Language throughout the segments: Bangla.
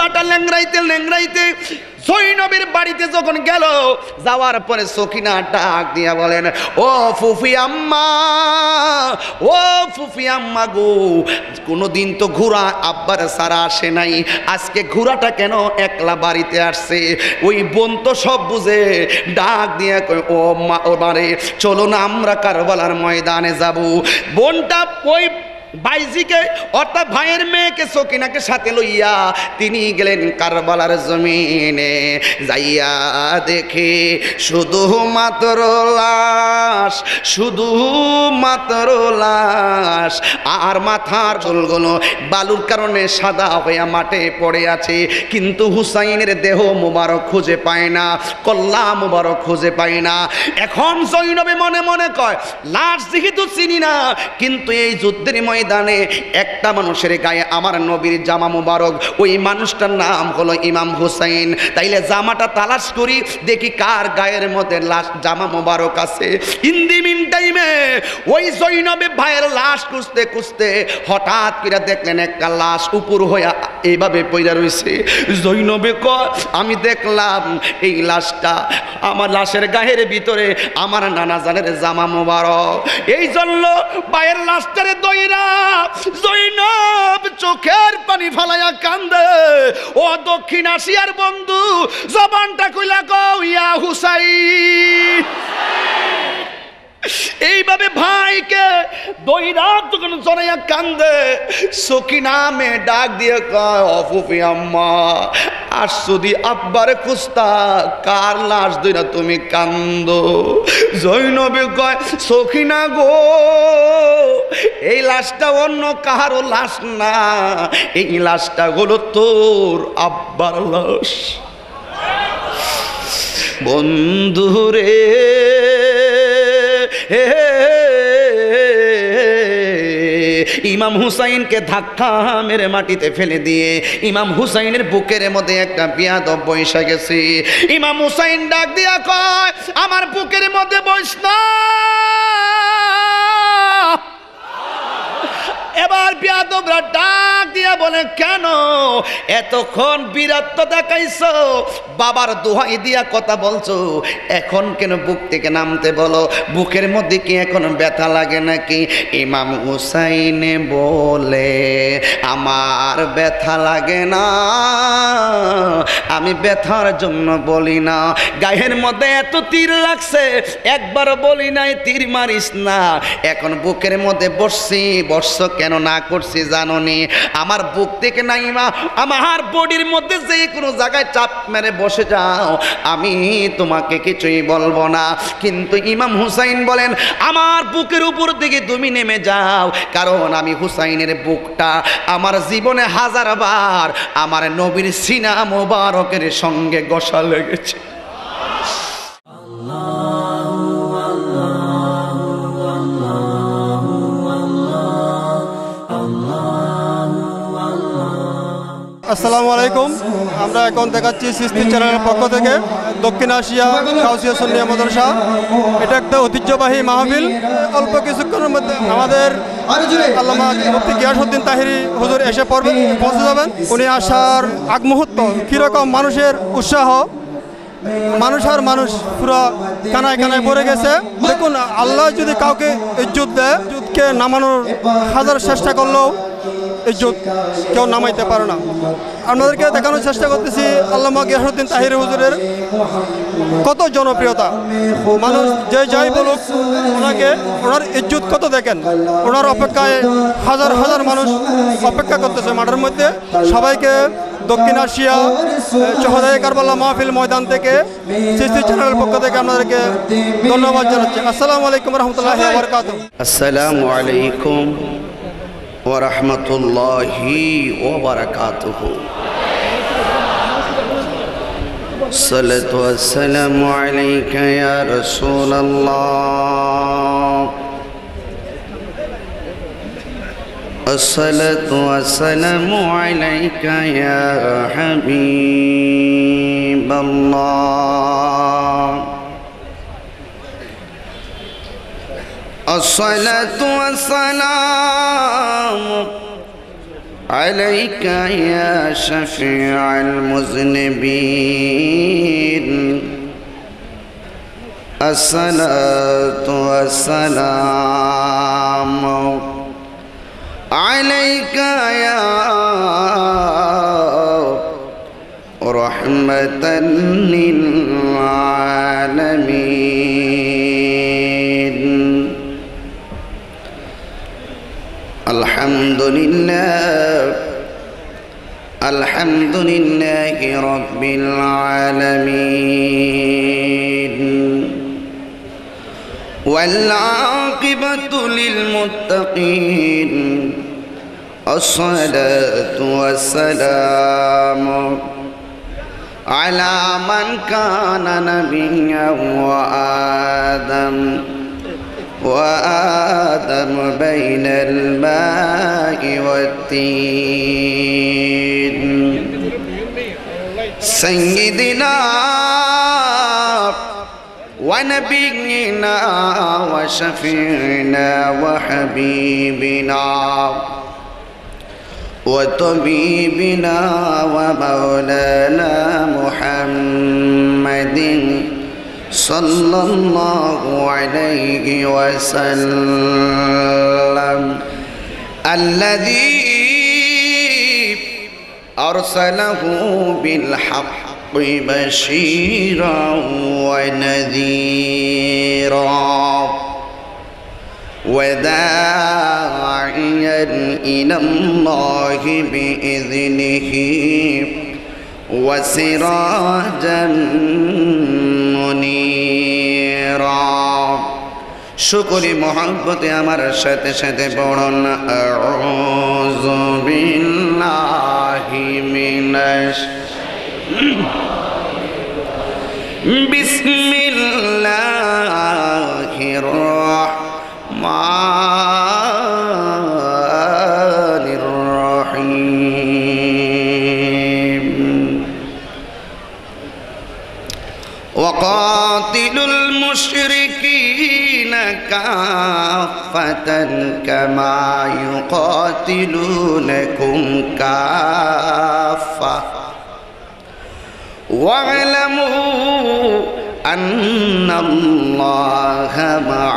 ঘোড়াটা ল্যাংড়াইতে ল্যাংড়াইতে জৈনবের বাড়িতে যখন গেল, যাওয়ার পরে সকিনা ডাক দিয়া বলেন, ও ফুফি আম্মা, ও ফুফি আম্মা গো, কোনোদিন তো ঘোড়া আব্বার সারা আসে নাই, আজকে ঘোড়াটা কেন একলা বাড়িতে আসছে? ওই বোন তো সব বুঝে, ডাক দিয়া কয়, ও মা, ও মারে, চলো না আমরা কারবালার ময়দানে যাব। বোনটা ওই ভাইজিকে অর্থাৎ ভাইয়ের মেয়েকে সকিনাকে সাথে লইয়া তিনি গেলেন কারবালার জমিনে। যাইয়া দেখে শুধু মাত্র লাশ, শুধু মাত্র লাশ, আর মাথার চুলগুলো বালুর কারণে সাদা হইয়া মাঠে পড়ে আছে। কিন্তু হুসাইনের দেহ মুবারক খুঁজে পায় না, কল্লা মুবারক খুঁজে পায় না। এখন জৈনবে মনে মনে কয়, লাশ যেহেতু চিনি না, কিন্তু এই যুদ্ধের ময়দানে একটা মানুষের গায়ে আমার নবীর জামা মুবারক, ওই মানুষটার নাম হলো ইমাম হুসাইন। তাইলে জামাটা তালাশ করি, দেখি কার গায়ের মধ্যে লাশ জামা মুবারক আছে। ইন দি মিন টাইমে ওই জৈনবে ভাইয়ের লাশ খুঁজতে খুঁজতে হঠাৎ করে দেখলেন একটা লাশ উপর হইয়া এইভাবে পইরা রইছে। জৈনবে কয়, আমি দেখলাম এই লাশটা, আমার লাশের গায়ের ভিতরে আমার নানা জানের জামা মুবারক। এই জন্য ভাইয়ের লাশটারে দইরা জৈনব চোখের পানি ফালাইয়া কান্দে। ও দক্ষিণ এশিয়ার বন্ধু, জবানটা কইলা কও, ইয়া হুসাইন। এইভাবে ভাইকে দইরা যখন জড়াইয়া কান্দে, সকিনা মেয়ে ডাক দিয়ে কয়, ও ফুফি আম্মা, আর যদি আব্বারে খুঁজতা, কার লাশ দইরা তুমি কান্দো? জৈনবে কয়, সকিনা গো, এই লাশটা অন্য কাহারও লাশ না, এই লাশটা হলো তোর আব্বার লাশ। বন্ধুরে, ইমাম হুসাইনকে ধাক্কা মেরে মাটিতে ফেলে দিয়ে ইমাম হুসাইনের বুকের মধ্যে একটা বিয়াদব বৈশা গেছে। ইমাম হুসাইন ডাক দিয়া কয়, আমার বুকের মধ্যে বইস না। এবার বিয়াদবরা ডাক দিয়া বলে, কেন এতক্ষণ বীরত্ব দেখাইছো, বাবার দোহাই দিয়া কথা বলছো, এখন কেন বুক থেকে নামতে বলো? বুকের মধ্যে কি এখন ব্যথা লাগে নাকি? ইমাম হুসাইনে বলে, আমার ব্যথা লাগে না, আমি ব্যথার জন্য বলি না। গায়ের মধ্যে এত তীর লাগছে, একবার বলি নাই তীর মারিস না। এখন বুকের মধ্যে বসছি, বর্ষ কেন না করছি জানোনি? আমার বুক থেকে নাইমা আমার বডির মধ্যে যে কোনো জায়গায় চাপ মেরে বসে যাও, আমি তোমাকে কিছুই বলবো না। কিন্তু ইমাম হুসাইন বলেন, আমার বুকের উপর দিকে তুমি নেমে যাও, কারণ আমি হুসাইনের বুকটা আমার জীবনে হাজারবার আমার নবীর সিনা মোবারকের সঙ্গে ঘষা লেগেছে। আসসালামু আলাইকুম। আমরা এখন দেখাচ্ছি সিস্তি চ্যানেলের পক্ষ থেকে দক্ষিণ এশিয়া কাউসিয়া সুন্নিয়া মাদ্রাসা। এটা একটা ঐতিহ্যবাহী মাহফিল। অল্প কিছুক্ষণের মধ্যে আমাদের আল্লামা মুফতি গিয়াসউদ্দিন তাহিরি হুজুর এসে পৌঁছে যাবেন। উনি আসার আগ মুহূর্ত কীরকম মানুষের উৎসাহ, মানুষ আর মানুষ পুরো কানায় কানায় পড়ে গেছে। দেখুন, আল্লাহ যদি কাউকে ইজ্জত দেয়, ইজ্জতকে নামানোর হাজার চেষ্টা করলেও ইজ্জত কেউ নামাইতে পারে না। আপনাদেরকে দেখানোর চেষ্টা করতেছি আল্লামা গিয়াসউদ্দিন তাহিরি হুজুরের কত জনপ্রিয়তা। মানুষ যে যাই বলুক, ওনাকে ওনার ইজ্জত কত দেখেন। ওনার অপেক্ষায় হাজার হাজার মানুষ অপেক্ষা করতেছে মাঠের মধ্যে। সবাইকে দক্ষিণ এশিয়া শহদায়ে কারবালা মাহফিল ময়দান থেকে সিস্তি চ্যানেলের পক্ষ থেকে আপনাদেরকে ধন্যবাদ জানাচ্ছি। আসসালামু আলাইকুম রহমতুল্লাহি ওয়া বারাকাতুহু। আসসালামু আলাইকুম ওয়া রাহমাতুল্লাহি ওয়া বারাকাতুহু। সালাতু ওয়াসসালামু আলাইকা ইয়া রাসূলুল্লাহ। আসসালাতু ওয়াসসালামু আলাইকা ইয়া হাবিবাল্লাহ। আসসালাতু ওয়াসসালামু عليك يا شفيع المذنبين الصلاة والسلام عليك يا رحمة للعالمين الحمد لله رب العالمين والعاقبة للمتقين الصلاة والسلام على من كان نبيا وآدم بين الماء والتين سيدنا ونبينا وشفيعنا وحبيبنا وطبيبنا ومولانا محمد صلى الله عليه وسلم الذي أرسله بالحق بشيرا ونذيرا وداعيا إلى الله بإذنه وسراجا منيرا شكر محبت আমার সাথে সাথে পড়ুন আউযু বিল্লাহি মিনাশ বিসমিল্লাহির রাহমানির রহিম وقاتلوا المشركين كافة كما يقاتلونكم كافة واعلموا أن الله مع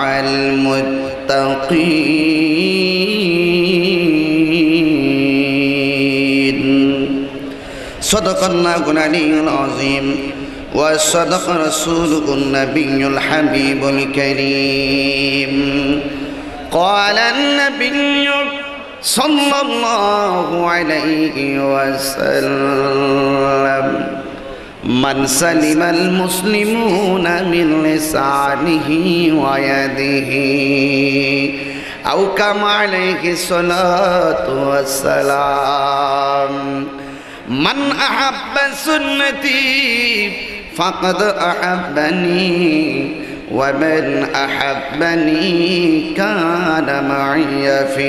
المتقين صدق الله العلي العظيم وصدق رسوله النبي الحبيب الكريم قال النبي صلى الله عليه وسلم من سلم المسلمون من لسانه ويده أو كما عليه الصلاة والسلام من أحب سنتي فقد أحبني ومن أحبني كان معي في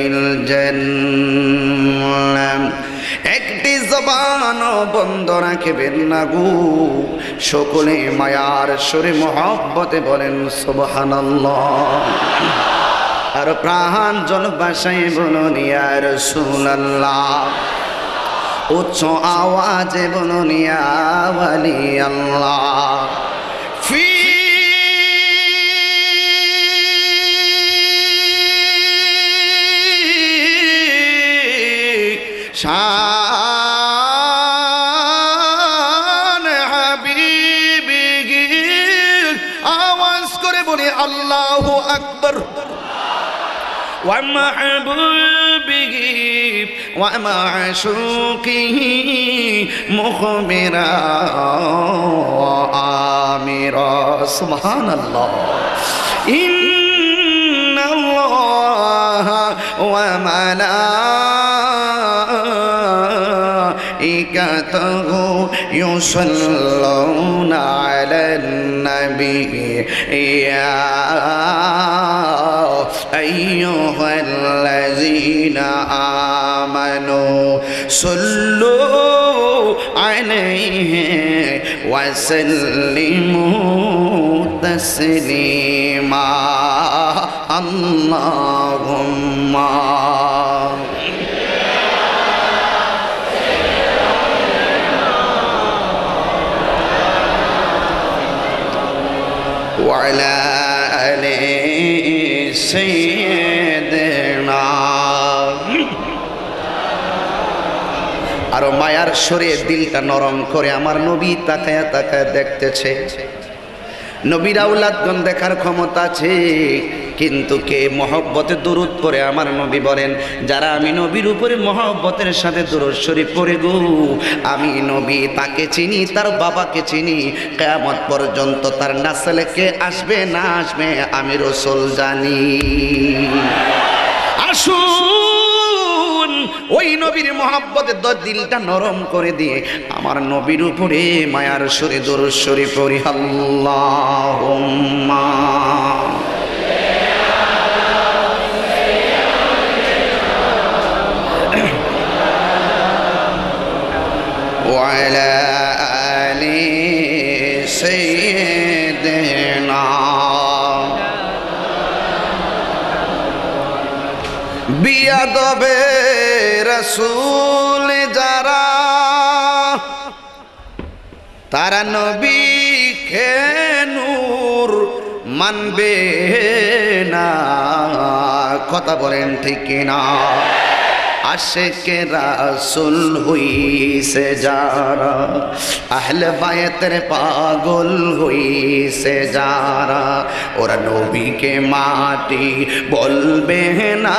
الجنة একটি জবান বন্ধ রাখবেন না গো সকলে মায়ার সুরে মহব্বতে বলেন সুবহানাল্লাহ আর প্রাণ জন ভাষায় বলুন ইয়া রাসূলুল্লাহ উচ্চ আওয়াজে বলুন ইয়া ওয়ালি আল্লাহ ফি শান হাবিবিহি আওয়াজ করে বলি আল্লাহু আকবার ওয়া মাহবুবিহি ওয়া মাশুকিহি মুখবিরা আমিরা সুবহানাল্লাহ ইন্নাল্লাহা ওয়া মালাইকাতুহু ইউসাল্লুনা আলান নবী ইয়া আইয়ুহাল্লাযীনা আমানু সাল্লু আলাইহি ওয়া সাল্লিমু তাসলিমা আল্লাহুম্মা وعلى آل سيدنا আরো মায়ার সরে দিলটা নরম করে আমার নবী তাকায়া তাকায়া দেখতেছে। নবীর আওলাদগণ দেখার ক্ষমতা আছে, কিন্তু কে মহব্বতে দুরূদ পড়ে আমার নবী বলেন, যারা আমি নবীর উপরে মহব্বতের সাথে দুরূদ শরীফ পড়ে গো, আমি নবী তাকে চিনি, তার বাবাকে চিনি, কিয়ামত পর্যন্ত তার নাসলে কে আসবে না আসবে আমি রাসূল জানি। আসুন ওই নবীর মহব্বতে দিলটা নরম করে দিয়ে আমার নবীর উপরে মায়ার সুরে দুরূদ শরীফ পড়ি। আল্লাহুম্মা وعلى آل سيدنا বিয়াদবে রাসূল যারা, তারা নবীকে নূর মানবে না। কথা বলেন ঠিক কিনা? আশিকে রাসূল হইছে যারা, আহলে বায়তের পাগল হইছে যারা, ওরা নবীকে মাটি বলবে না।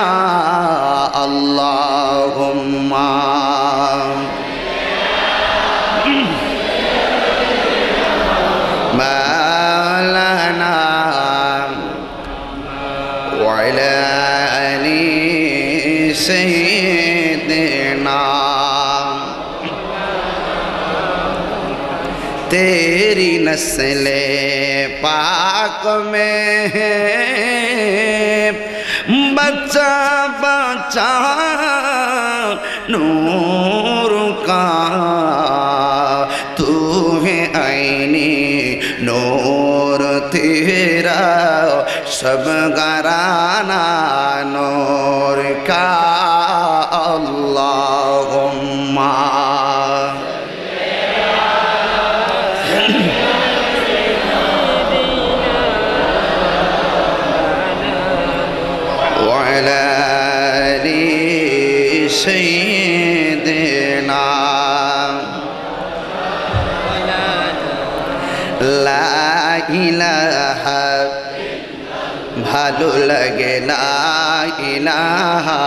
আল্লাহুম্মা মাওলানা ওয়া আলা আলি سيدنا तेरी नस्ल पाक में है बच्चा बच्चा नूर का, तू है आईने नूर तेरा सब घराना नूर का। अल्लाहुम्मा وعلى آل سيدنا لا إله ভালো লাগে লা ইলাহা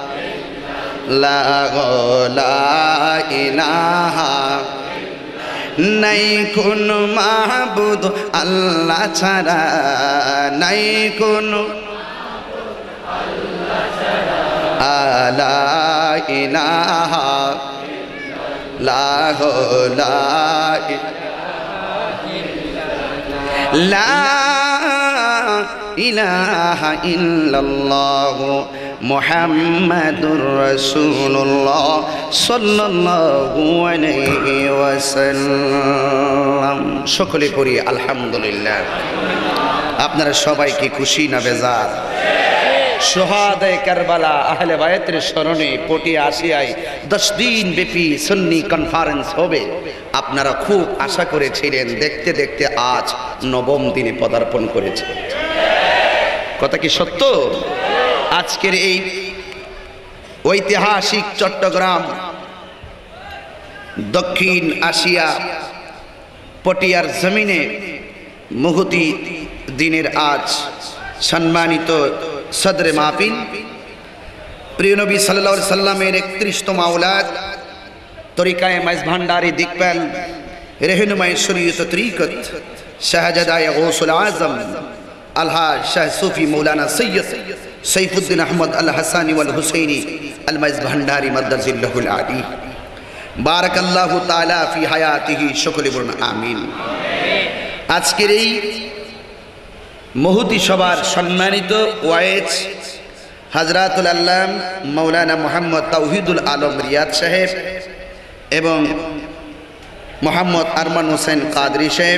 লা ইলাহা, নাই কোন মাহবুদ আল্লাহ ছাড়া, নাই কোন লা ইলাহা লা ইলাহা ইল্লাল্লাহ মুহাম্মাদুর রাসূলুল্লাহ সাল্লাল্লাহু আলাইহি ওয়াসাল্লাম। সকলে পড়ি আলহামদুলিল্লাহ। আপনারা সবাই কি খুশি না বেজার? শহাদায়ে কারবালা আহলে বায়াতের স্মরণে পটিয়া আসিয়ায় 10 দিন ব্যাপী সুন্নি কনফারেন্স হবে। আপনারা খুব আশা করেছিলেন, দেখতে দেখতে আজ 9ম দিনে পদার্পণ করেছে। কথা কি সত্য? আজকের এই ঐতিহাসিক চট্টগ্রাম দক্ষিণ এশিয়া পটিয়ার জমিনে মুহূর্তি দিনের আজ সম্মানিত সদরে মাহফিল প্রিয় নবী সাল্লাল্লাহু আলাইহি সাল্লামের 31তম আওলাদ তরিকায়ে মাইজ ভান্ডারী দিকপাল रहनुमाए शरीयत तरीक़त शाहज़ादा गौसुल आज़म अलहाज शाह सूफ़ी मौलाना सैयद सैफुद्दीन अहमद अल हसानी वल हुसैनी अल मइज़ भंडारी मद्दजिल्लहुल आली बारकल्लाहु ताला फ़ी हयातिही शुक्र बोलुन आमीन। आजकेर এই মুহূর্তি সভার সম্মানিত ওয়াইজ হযরতুল আল্লাম মৌলানা মোহাম্মদ তাওহিদুল আলম রিয়াদ সাহেব এবং মোহাম্মদ আরমান হোসেন কাদরি সাহেব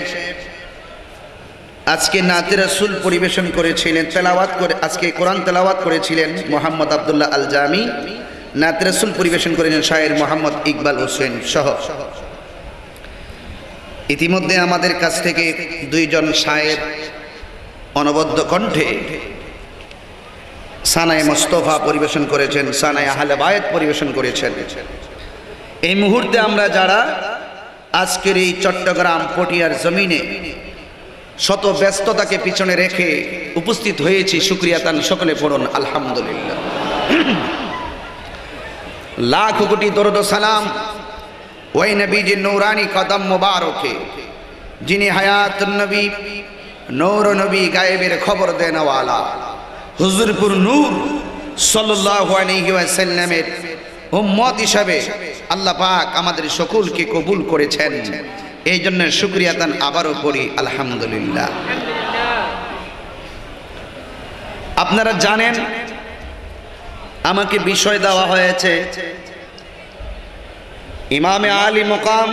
আজকে নাতে রাসূল পরিবেশন করেছিলেন, তেলাওয়াত করে আজকে কোরআন তেলাওয়াত করেছিলেন মোহাম্মদ আব্দুল্লাহ আল জামি, নাতে রাসূল পরিবেশন করেছেন শায়ের মোহাম্মদ ইকবাল হোসেন সহ। ইতিমধ্যে আমাদের কাছ থেকে দুইজন শায়ের অনবদ্য কণ্ঠে সানায়ে মুস্তাফা পরিবেশন করেছেন, সানায়ে আহলে বায়াত পরিবেশন করেছেন। এই মুহূর্তে আমরা যারা আজকের এই চট্টগ্রাম পটিয়ার জমিনে শত ব্যস্ততাকে পিছনে রেখে উপস্থিত হয়েছি, শুকরিয়া তান সকলে পড়ুন আলহামদুলিল্লাহ। লাখ কোটি দরুদ ও সালাম ওই নবীজির নূরানি কদম মোবারকে, যিনি হায়াতুন নবী, নূর নবী, গায়েবের খবর দেনওয়ালা, হুজুরপুর নূর সাল্লাল্লাহু আলাইহি ওয়াসাল্লামের উম্মত হিসাবে আল্লাহ পাক আমাদের সকলকে কবুল করেছেন। এই জন্য শুকরিয়া তান আবারও পড়ি আলহামদুলিল্লাহ। আপনারা জানেন আমাকে বিষয় দেওয়া হয়েছে ইমামে আলী মুকাম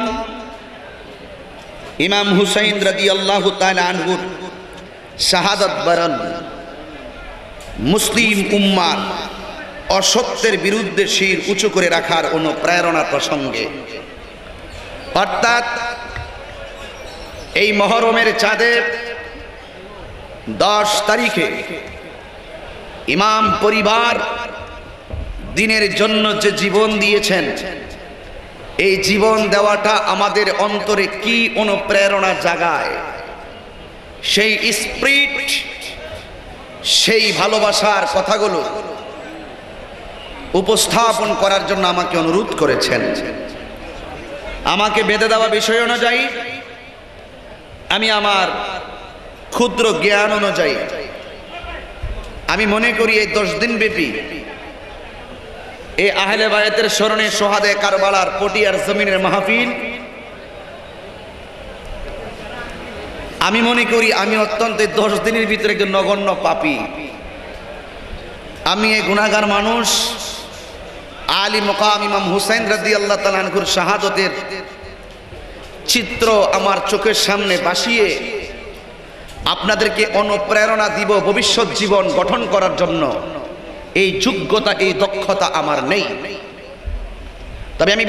ইমাম হুসাইন রাদিয়াল্লাহু তাআলা আনহুর শাহাদাত বরণ, মুসলিম উম্মার অসত্যের বিরুদ্ধে শির উঁচু করে রাখার অনুপ্রেরণা প্রসঙ্গে, অর্থাৎ এই মহরমের চাঁদে 10 তারিখে ইমাম পরিবার দিনের জন্য যে জীবন দিয়েছেন, এই জীবন দেওয়াটা আমাদের অন্তরে কি অনুপ্রেরণা জাগায়, সেই স্পিরিট, সেই ভালোবাসার কথাগুলো উপস্থাপন করার জন্য আমাকে অনুরোধ করেছেন। আমাকে বেঁধে দেওয়া বিষয় অনুযায়ী আমি আমার ক্ষুদ্র জ্ঞান অনুযায়ী আমি মনে করি এই 10 দিন ব্যাপী এই আহলে বায়াতের স্মরণে সোহাদে কারবালার পটিয়ার জমিনের মাহফিল, আমি মনে করি আমি অত্যন্ত 10 দিনের ভিতরে একজন নগণ্য পাপী। আমি এই গুনাহগার মানুষ। আলী মুকাম ইমাম হুসাইন রাদিয়াল্লাহু তাআলা আনহুর শাহাদাতের চিত্র আমার চোখের সামনে ভাসিয়ে আপনাদেরকে অনুপ্রেরণা দিব ভবিষ্যৎ জীবন গঠন করার জন্য। এই যোগ্যতা, এই দক্ষতা আমার নেই, তবে আমি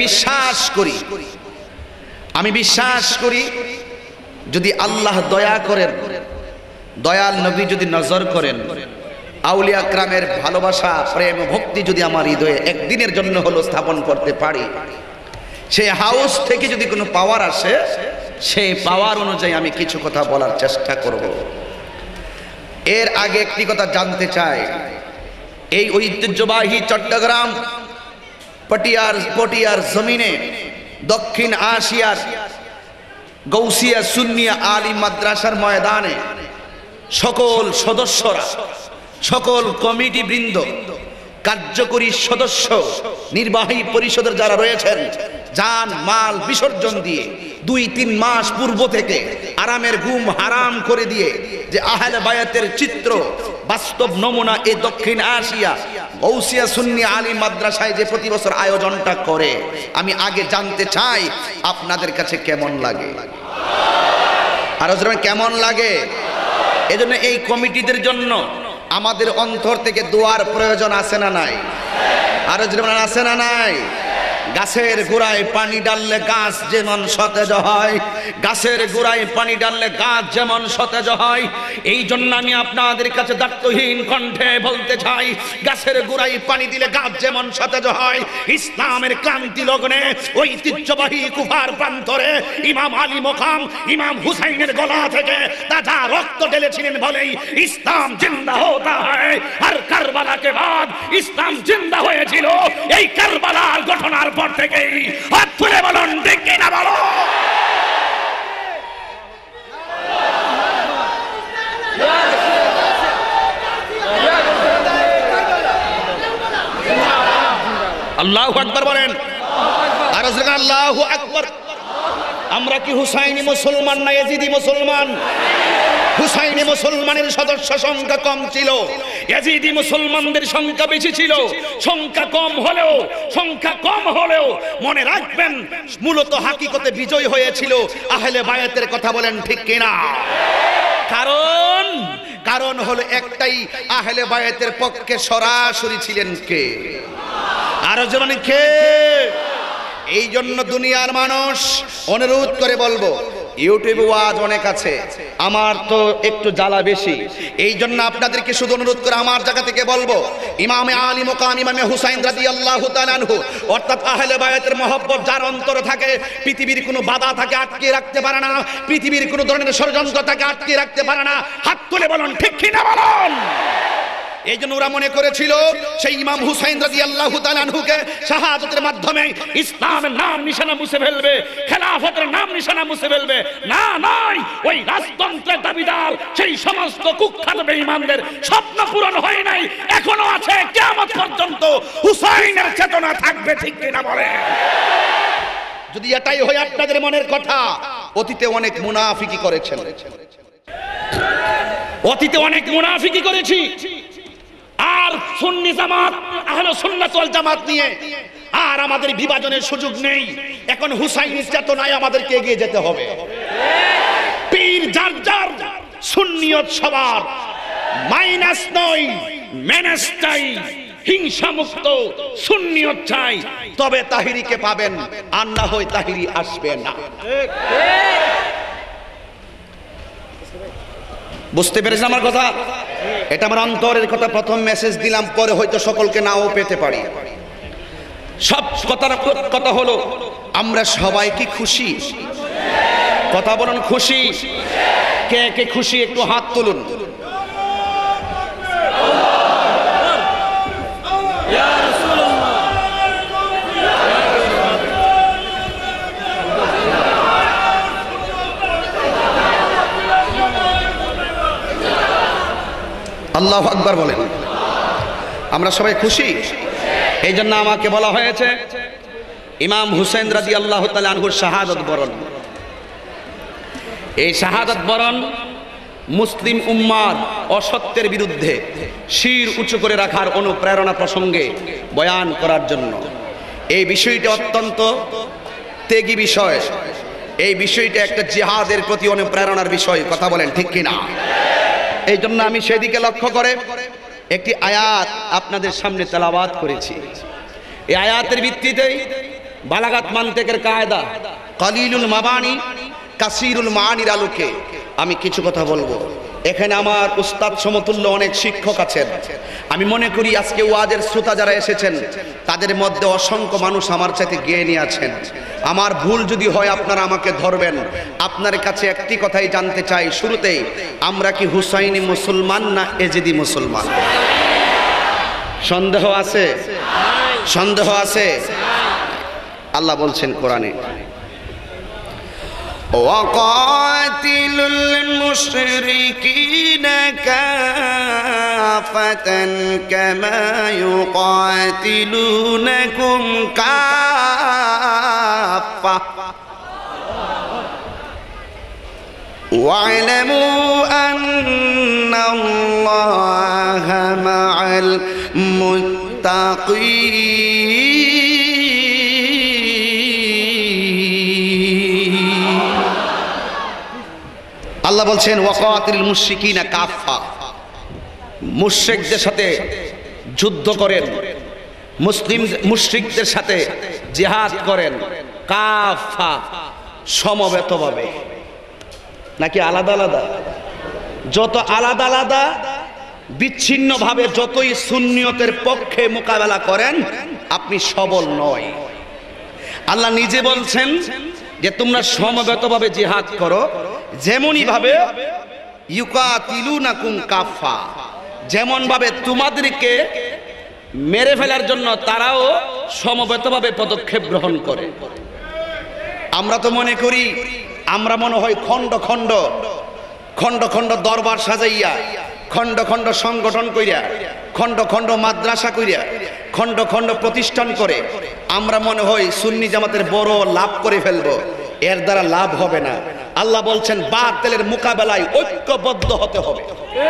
বিশ্বাস করি যদি আল্লাহ দয়া করেন, দয়াল নবী যদি নজর করেন, আউলিয়া کرامের ভালোবাসা, প্রেম, ভক্তি যদি আমার হৃদয়ে একদিনের জন্য হলো স্থাপন করতে পারি, সেই হাউস থেকে যদি কোনো পাওয়ার আসে, সেই পাওয়ার অনুযায়ী আমি কিছু কথা বলার চেষ্টা করব। এর আগে একটি কথা জানতে চাই, এই ঐতিহ্যবাহী চট্টগ্রাম পটিয়ার জমিনে দক্ষিণ এশিয়ার গৌসিয়া সুন্নিয়া আলিম মাদ্রাসার ময়দানে সকল সদস্যরা, সকল কমিটি বৃন্দ, কার্যকরী সদস্য, নির্বাহী পরিষদের যারা রয়েছেন, জান মাল বিসর্জন দিয়ে 2-3 মাস পূর্ব থেকে আরামের ঘুম হারাম করে দিয়ে যে আহলে বায়াতের চিত্র, বাস্তব নমুনা এই দক্ষিণ এশিয়া গৌসিয়া সুন্নি আলিম মাদ্রাসায় যে প্রতি বছর আয়োজনটা করে, আমি আগে জানতে চাই আপনাদের কাছে কেমন লাগে, আরো কেমন লাগে। এজন্য এই কমিটিদের জন্য আমাদের অন্তর থেকে দোয়ার প্রয়োজন আছে না নাই? আরো যেমন আছে না নাই? গাছের গোড়ায় পানি ডাললে গাছ যেমন সতেজ হয়, গাছের গোড়ায় পানি ডাললে গাছ যেমন সতেজ হয়, এই জন্য আমি আপনাদের কাছে দায়িত্বহীন কণ্ঠে বলতে চাই, গাছের গোড়ায় পানি দিলে গাছ যেমন সতেজ হয়, ইসলামের ক্রান্তি লগ্নে ঐতিহ্যবাহী কুফার প্রান্তরে ইমাম আলী মুকাম ইমাম হুসাইনের গলা থেকে তাজা রক্ত ঢেলেছিলেন বলেই ইসলাম জিন্দা হতা হয়। আর কারবালাকে বাদ ইসলাম জিন্দা হয়েছিল এই কারবালার ঘটনার পর থেকেই। হাত তুলে বলুন ঠিক কিনা বলো। আল্লাহু আকবার বলেন, আর আল্লাহু আকবার। আমরা কি হুসাইনি মুসলমান না ইয়াজিদি মুসলমান? হুসাইনি মুসলমানের সদস্য সংখ্যা কম ছিল, ইয়াজিদি মুসলমানদের সংখ্যা বেশি ছিল। সংখ্যা কম হলেও মনে রাখবেন মূলত হাকিকতে বিজয় হয়েছিল আহলে বায়াতের কথা। বলেন ঠিক কিনা? কারণ হলো একটাই, আহলে বায়াতের পক্ষে সরাসরি ছিলেন কে? আরো যেমন কে? এই জন্য দুনিয়ার মানুষ অনুরোধ করে বলবো, ইউটিউবে ওয়াজ অনেক আছে, আমার তো একটু জ্বালা বেশি। এই জন্য আপনাদেরকে শুধু অনুরোধ করে আমার জায়গা থেকে বলবো, ইমামে আলী মুকাম ইমামে হুসাইন রাদিয়াল্লাহু তাআলা আনহু অর্থাৎ আহলে বায়াতের মহব্বত যার অন্তরে থাকে, পৃথিবীর কোনো বাধা তাকে আটকে রাখতে পারে না, পৃথিবীর কোনো ধরনের ষড়যন্ত্র তাকে আটকে রাখতে পারে না। হাত তুলে বলুন ঠিক কি না বলুন। এই জন্য ওরা মনে করেছিল সেই ইমাম হুসাইন রাদিয়াল্লাহু তাআলা আনহুকে শাহাদাতের মাধ্যমে ইসলামের নাম নিশানা মুছে ফেলবে, খেলাফতের নাম নিশানা মুছে ফেলবে। না, নয়, ওই রাজতন্ত্রের দাবিদার সেই সমস্ত কুখ্যাত বেঈমানদের স্বপ্ন পূরণ হয় নাই, এখনো আছে, কিয়ামত পর্যন্ত হুসাইনের চেতনা থাকবে। ঠিক কিনা বলে? যদি এটাই হয় আপনাদের মনের কথা, অতীতে অনেক মুনাফিকি করেছেন, অতীতে অনেক মুনাফিকি করেছি। আর সুন্নি জামাত আহলে সুন্নাত ওয়াল জামাত নিয়ে আর আমাদের বিভাজনের সুযোগ নেই। এখন হুসাইনের চেতনায় আমাদেরকে এগিয়ে যেতে হবে। পীর যার যার, সুন্নিয়ত সবার, মাইনাস নয়, মেনাস চাই, হিংসা মুক্ত সুন্নিয়ত চাই, তবে তাহিরিকে পাবেন, আর না হয় তাহিরি আসবে না। বুঝতে পেরেছেন আমার কথা? এটা আমার অন্তরের কথা, প্রথম মেসেজ দিলাম, পরে হয়তো সকলকে নাও পেতে পারি। সব কথা হলো, আমরা সবাই কি খুশি? কথা বলুন, খুশি? কে কে খুশি একটু হাত তুলুন। আল্লাহু আকবার বলেন। আমরা সবাই খুশি? এই জন্য আমাকে বলা হয়েছে ইমাম হুসাইন রাদিয়াল্লাহু তাআলা আনহুর শাহাদাত বরণ। এই শাহাদাত বরণ মুসলিম উম্মার অসত্যের বিরুদ্ধে শির উঁচু করে রাখার অনুপ্রেরণা প্রসঙ্গে বয়ান করার জন্য। এই বিষয়টি অত্যন্ত ত্যাগী বিষয়, এই বিষয়টা একটা জিহাদের প্রতি অনুপ্রেরণার বিষয়। কথা বলেন ঠিক কিনা? এই জন্য আমি সেদিকে লক্ষ্য করে একটি আয়াত আপনাদের সামনে তেলাওয়াত করেছি। এই আয়াতের ভিত্তিতেই বালাগাত মানতিকের কায়দা কালিলুল মাবানি কাসিরুল মানির আলোকে আমি কিছু কথা বলবো। এখানে আমার উস্তাদ সমতুল্য অনেক শিক্ষক আছেন। আমি মনে করি আজকে ওয়াজের শ্রোতা যারা এসেছেন তাদের মধ্যে অসংখ্য মানুষ আমার সাথে জ্ঞানী আছেন। আমার ভুল যদি হয় আপনারা আমাকে ধরবেন। আপনার কাছে একটি কথাই জানতে চাই শুরুতেই, আমরা কি হুসাইনি মুসলমান না এজিদি মুসলমান? সন্দেহ আছে? সন্দেহ আছে? আল্লাহ বলছেন কোরআনে, ওয়াকাতিলুল মুশরিকিনা কাফাতান কামা ইউকাতিলুনাকুম কাফা ওয়া'লামু আন্নাল্লাহা মা'আল মুত্তাকিন। আল্লাহ বলছেন ওয়াকাতিলুল মুশরিকিনা কাফা, মুশরিকদের সাথে যুদ্ধ করেন, মুসলিম মুশরিকদের সাথে জিহাদ করেন, কাফা সমবেতভাবে, নাকি আলাদা আলাদা? যত আলাদা আলাদা বিচ্ছিন্নভাবে যতই সুন্নিয়তের পক্ষে মোকাবেলা করেন, আপনি সবল নয়। আল্লাহ নিজে বলছেন যে তোমরা সমবেতভাবে জিহাদ করো, যেমনই ভাবে ইউকাতিলুনাকুম কাফা, যেমন ভাবে তোমাদেরকে মেরে ফেলার জন্য তারাও সমবেতভাবে পদক্ষেপ গ্রহণ করে। আমরা তো মনে করি, আমরা মনে হয় খণ্ড খণ্ড খণ্ড খণ্ড দরবার সাজাইয়া, খণ্ড খণ্ড সংগঠন কইরা, খণ্ড খণ্ড মাদ্রাসা কইরা, খণ্ড খণ্ড প্রতিষ্ঠান করে আমরা মনে হয় সুন্নি জামাতের বড় লাভ করে ফেলবো। এর দ্বারা লাভ হবে না। আল্লাহ বলছেন বাতিলের মোকাবেলায় ঐক্যবদ্ধ হতে হবে।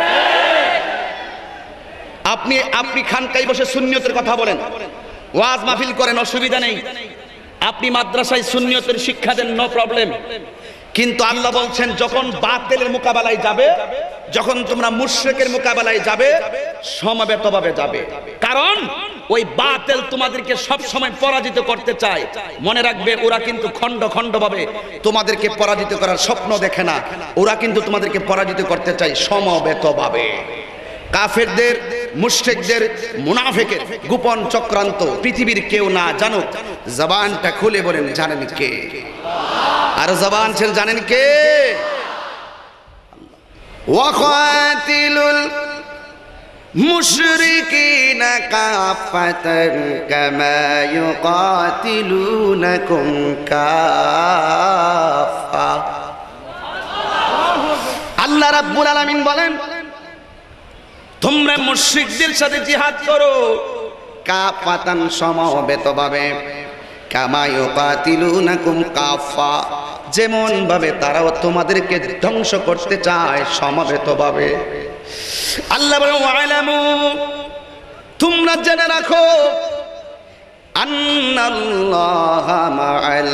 আপনি খানকায় বসে সুন্নিয়তের কথা বলেন, ওয়াজ মাহফিল করেন, অসুবিধা নেই। আপনি মাদ্রাসায় সুন্নিয়তের শিক্ষা দেন, নো প্রবলেম। কিন্তু আল্লাহ বলছেন যখন বাতিলের মোকাবেলায় যাবে, যখন তোমরা মুশরিকের মোকাবেলায় যাবে, সমবেতভাবে যাবে। কারণ ওই বাতিল তোমাদেরকে সব সময় পরাজিত করতে চায়। মনে রাখবে, ওরা কিন্তু খণ্ড খণ্ড ভাবে তোমাদেরকে পরাজিত করার স্বপ্ন দেখে না, ওরা কিন্তু তোমাদেরকে পরাজিত করতে চায় সমবেতভাবে। কাফেরদের, মুশরিকদের, মুনাফিকের গোপন চক্রান্ত পৃথিবীর কেউ না জানুক, জবানটা খুলে বলেন জানেন কে? আর জবান ছিল জানেন কে? ওয়াকাতিলুল মুশরিকিনা কাফাতান কামা ইউকাতিলুনাকুম কাফা। আল্লাহ রাব্বুল আলামিন বলেন, তোমরা মুশরিকদের সাথে জিহাদ করো কাফাতান সমবেতভাবে, কামা ইউকাতিলুনাকুম কাফা, যেমন ভাবে তারাও তোমাদেরকে ধ্বংস করতে চায় সমবেতভাবে। আল্লাহ বলেন ওয়ালামু, তোমরা জেনে রাখো, আন্নাল্লাহা মাআল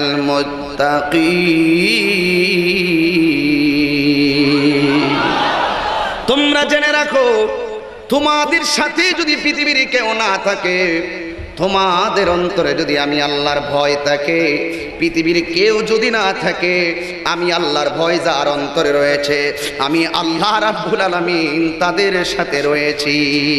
মুত্তাকিন, তোমরা জেনে রাখো তোমাদের সাথে যদি পৃথিবীর কেউ না থাকে, তোমাদের অন্তরে যদি আমি আল্লাহর ভয় থাকে, পৃথিবীর কেউ যদি না থাকে, আমি আল্লাহর ভয় যার অন্তরে রয়েছে, আমি আল্লাহ রাব্বুল আলামিন তাদের সাথে রয়েছি।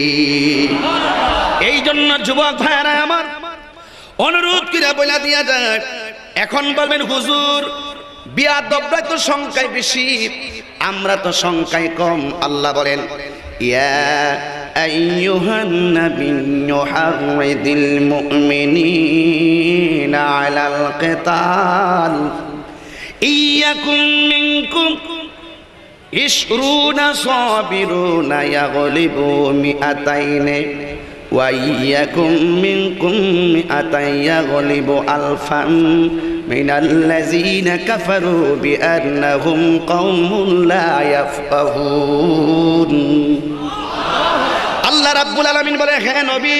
এই জন্য যুবক ভাইরা আমার, অনুরোধ করে বলে দিয়া যায়, এখন বলবেন হুজুর বিয়াদবরা তো সংখ্যায় বেশি, আমরা তো সংখ্যায় কম। আল্লাহ বলেন, ইয়া আইয়ুহান নাবিয়্যু হাররিদিল মুমিনিনা আলাল কিতাল ইয়াকুম মিনকুম ইশরুনা সাবিরুনা ইয়াগলিবু মিআতাইনি ওয়া ইয়াকুম মিনকুম মিআতাই ইয়াগলিবু আলফান মিনাল্লাযীনা কাফারু বিআন্নাহুম কওমুন লা ইয়াফকাহুন। আল্লাহ রাব্বুল আলামিন বলে, হে নবী,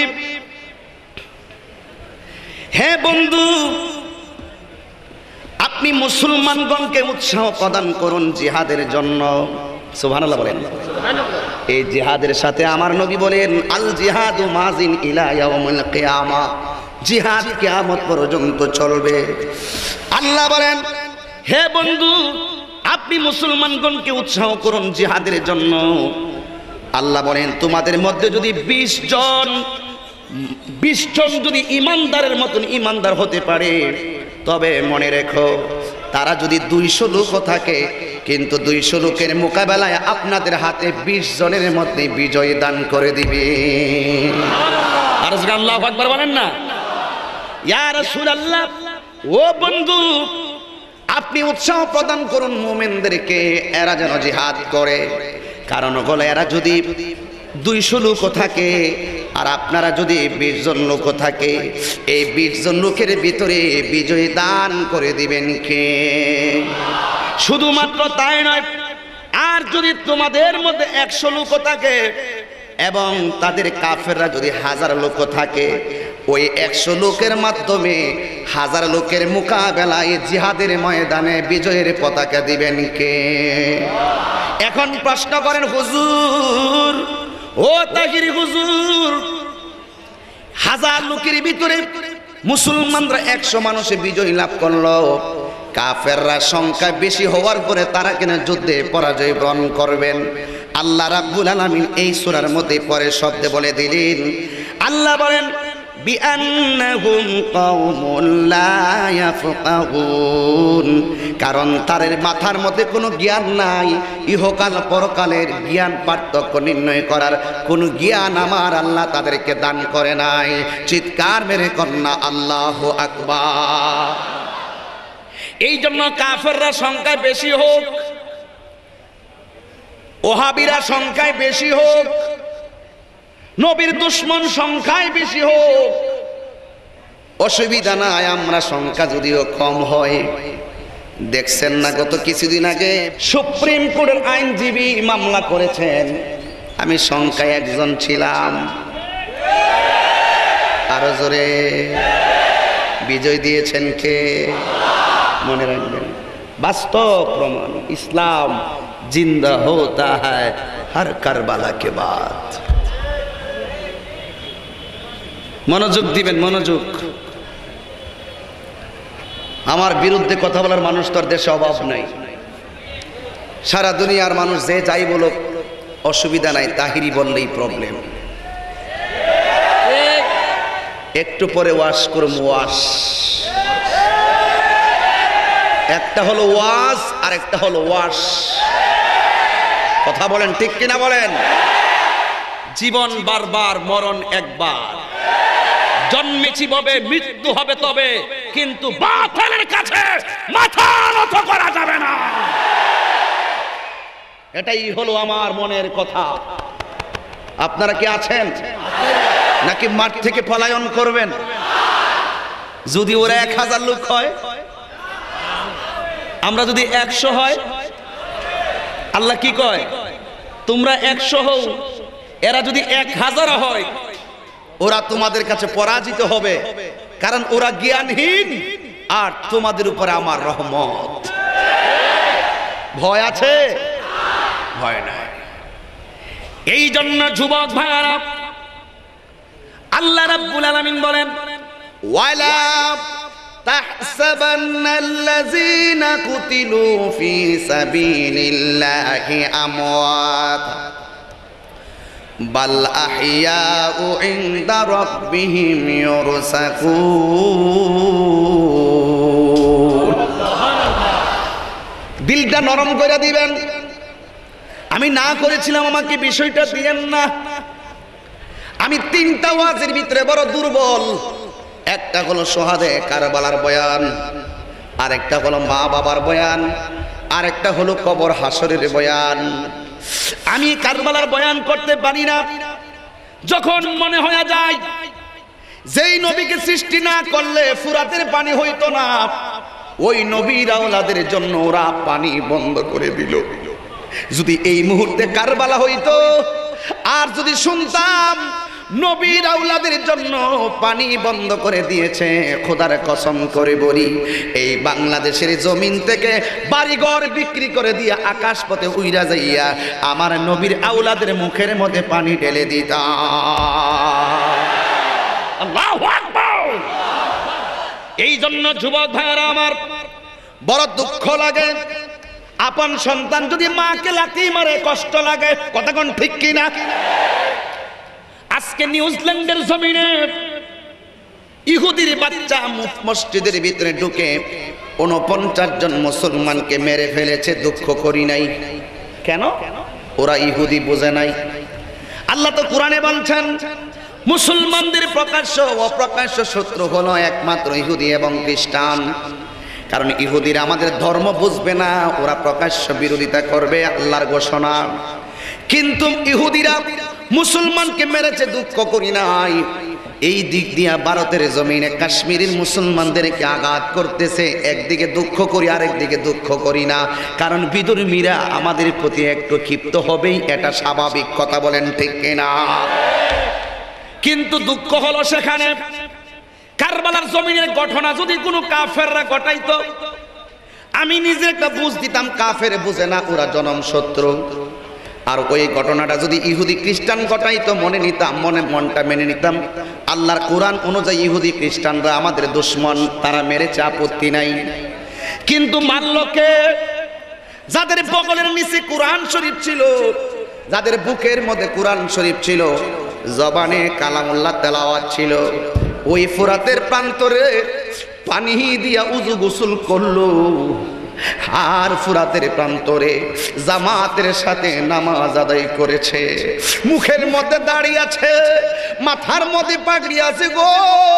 হে বন্ধু, আপনি মুসলমানগণকে উৎসাহ প্রদান করুন জিহাদের জন্য। সুবহানাল্লাহ বলেন। এই জিহাদের সাথে আমার নবী বলেন, আল জিহাদু মাজিন ইলা ইয়াউমিল কিয়ামা, জিহাদ কিয়ামত পর্যন্ত চলবে। আল্লাহ বলেন, হে বন্ধু, আপনি মুসলমানগণকে উৎসাহ করুন জিহাদের জন্য। আল্লাহ বলেন, তোমাদের মধ্যে যদি 20 জন যদি ইমানদারের মতন ইমানদার হতে পারে, তবে মনে রেখো, তারা যদি 200 লোকও থাকে, কিন্তু 200 লোকের মোকাবেলায় আপনাদের হাতে 20 জনের মধ্যে বিজয় দান করে দিবে। আর আল্লাহু আকবার বলেন না? ইয়া রাসূলুল্লাহ, ও বন্ধু, আপনি উৎসাহ প্রদান করুন মুমিনদেরকে, এরা যেন জিহাদ করে। কারণ হলো, এরা যদি 200 লোক থাকে আর আপনারা যদি 20 জন লোক থাকে, এই 20 জন লোকের ভিতরে বিজয় দান করে দিবেন কে? শুধুমাত্র তাই নয়, আর যদি তোমাদের মধ্যে 100 লোক থাকে এবং তাদের কাফেররা যদি 1000 লোক থাকে, ওই 100 লোকের মাধ্যমে 1000 লোকের মোকাবেলায় জিহাদের ময়দানে বিজয়ের পতাকা দিবেন কে? এখন প্রশ্ন করেন, হুজুর, ও তাহিরি হুজুর, 1000 লোকের ভিতরে মুসলমানরা 100 মানুষে বিজয় লাভ করলো, কাফেররা সংখ্যা বেশি হওয়ার পরে তারা কিনা যুদ্ধে পরাজয় বরণ করবেন? আল্লাহ রাব্বুল আলামিন এই সূরার মধ্যে পরে শব্দে বলে দিলেন, আল্লাহ বলেন, বিআন্নাহুম কওমুন লা ইয়াফকাহুন, কারণ তাদের মাথার মধ্যে কোনো জ্ঞান নাই, ইহকাল পরকালের জ্ঞান পার্থক্য নির্ণয় করার কোনো জ্ঞান আমার আল্লাহ তাদেরকে দান করে নাই। চিৎকার মেরে কন্যা আল্লাহু আকবার। এই জন্য কাফেররা সংখ্যায় বেশি হোক, ওহাবিরা সংখ্যায় বেশি হোক, নবীর দুশমন সংখ্যায় বেশি হোক, অসুবিধা নাই, আমরা সংখ্যা যদিও কম হয়। দেখছেন না, গত কিছুদিন আগে সুপ্রিম কোর্টের আইনজীবী মামলা করেছেন, আমি সংখ্যায় একজন ছিলাম। আরো জোরে বিজয় দিয়েছেন কে? মনে রাখবেন, বাস্তব প্রমাণ, ইসলাম জিন্দা होता है हर करबला के बाद। মনোযোগ দিবেন, মনোযোগ। আমার বিরুদ্ধে কথা বলার মানুষ তো আর দেশে অভাব নাই। সারা দুনিয়ার মানুষ যে যাই বলুক অসুবিধা নাই, তাহিরি বললেই প্রবলেম। একটু পরে ওয়াশ করব, ওয়াশ। একটা হলো ওয়াশ আর একটা হলো ওয়াশ। কথা বলেন ঠিক কিনা বলেন? জীবন বারবার, মরণ একবার। জন্মেছি ববে, মৃত্যু হবে তবে, কিন্তু বাতিলের কাছে মাথা নত করা যাবে না। এটাই হলো আমার মনের কথা। আপনারা কি আছেন নাকি মাঠ থেকে পলায়ন করবেন? যদি ওরা 1000 লোক হয়, আমরা যদি 100 হয়, আল্লাহ কি কয়? তোমরা 100 হও, এরা যদি 1000 হয়, ওরা তোমাদের কাছে পরাজিত হবে, কারণ ওরা জ্ঞানহীন আর তোমাদের উপরে আমার রহমত। ভয় আছে? ভয় নাই। এই জন্য যুবক ভাইরা, আল্লাহ রাব্বুল আলামিন বলেন, ওয়ালা তাহসাবান্নাল্লাযীনা কুতিলু ফী সাবিলিল্লাহি আমওয়াত বাল আহইয়াউ ইনদা রাব্বিহিম ইউরসাকুন। দিলটা নরম করে দিবেন। আমি না করেছিলাম, আমাকে বিষয়টা দিয়েন না। আমি 3টা ওয়াজের ভিতরে বড় দুর্বল। একটা হলো শহাদে কারবালার বয়ান, আরেকটা হলো মা বাবার বয়ান, আরেকটা হলো কবর হাসরের বয়ান। আমি কারবালার বয়ান করতে পারি না। যখন মনে হয়ে যায় যেই নবীকে সৃষ্টি না করলে ফুরাতের পানি হইতো না, ওই নবীর আওলাদের জন্য ওরা পানি বন্ধ করে দিল। যদি এই মুহূর্তে কারবালা হইতো, আর যদি শুনতাম নবীর আওলাদের জন্য পানি বন্ধ করে দিয়েছে, খোদার কসম করে বলি, এই বাংলাদেশের জমিন থেকে বাড়িঘর বিক্রি করে দিয়ে আকাশ পথে উইরা যাইয়া আমার নবীর আওলাদের মুখের মধ্যে পানি ঢেলে দিতাম। আল্লাহু আকবার। এই জন্য যুবক ভাইরা আমার, বড় দুঃখ লাগে। আপন সন্তান যদি মাকে লাথি মারে কষ্ট লাগে। কথা কোন ঠিক কিনা? আজকে নিউজিল্যান্ডের জমিনে ইহুদির বাচ্চা মসজিদের ভিতরে ঢুকে 49 জন মুসলমানকে মেরে ফেলেছে। দুঃখ করি নাই। কেন? ওরা ইহুদি বোঝে নাই। আল্লাহ তো কোরআনে বলছেন, মুসলমানদের প্রকাশ্য অপ্রকাশ্য শত্রু হলো একমাত্র ইহুদি এবং খ্রিস্টান। কারণ ইহুদিরা আমাদের ধর্ম বুঝবে না, ওরা প্রকাশ্য বিরোধিতা করবে আল্লাহর ঘোষণা। কিন্তু ইহুদিরা মুসলমানকে মেরেছে, দুঃখ করি নাই। এই দিক দিয়া ভারতের জমিনে কাশ্মীরের মুসলমানদেরকে আঘাত করতেছে, একদিকে দুঃখ করি আরেকদিকে দুঃখ করি না। কারণ বিধর্মীরা আমাদের প্রতি একটু ক্ষিপ্ত হবেই, এটা স্বাভাবিক। কথা বলেন ঠিক কিনা? কিন্তু দুঃখ হলো সেখানে কারবালার জমিনের ঘটনা যদি কোনো কাফেররা ঘটাইতো, আমি নিজে একটা বুঝ দিতাম, কাফের বুঝে না, ওরা জনম শত্রু। আর ওই ঘটনাটা যদি ইহুদি খ্রিস্টান ঘটাইতো, মনে নিতাম, মনটা মেনে নিতাম। আল্লাহর কোরআন অনুযায়ী ইহুদি খ্রিস্টানরা আমাদের দুশমন, তারা মেরেছে, আপত্তি নাই। কিন্তু মারলকে যাদের বগলের নিচে কোরআন শরীফ ছিল, যাদের বুকের মধ্যে কোরআন শরীফ ছিল, জবানে কালামুল্লাহ তেলাওয়াত ছিল, ওই ফুরাতের প্রান্তরে পানি দিয়া উযু গোসল করলো। আর ফুরাতের প্রান্তরে জামাতের সাথে নামাজ আদায় করেছে। মুখের মধ্যে দাড়ি আছে, মাথার মধ্যে পাগড়ি আছে গো।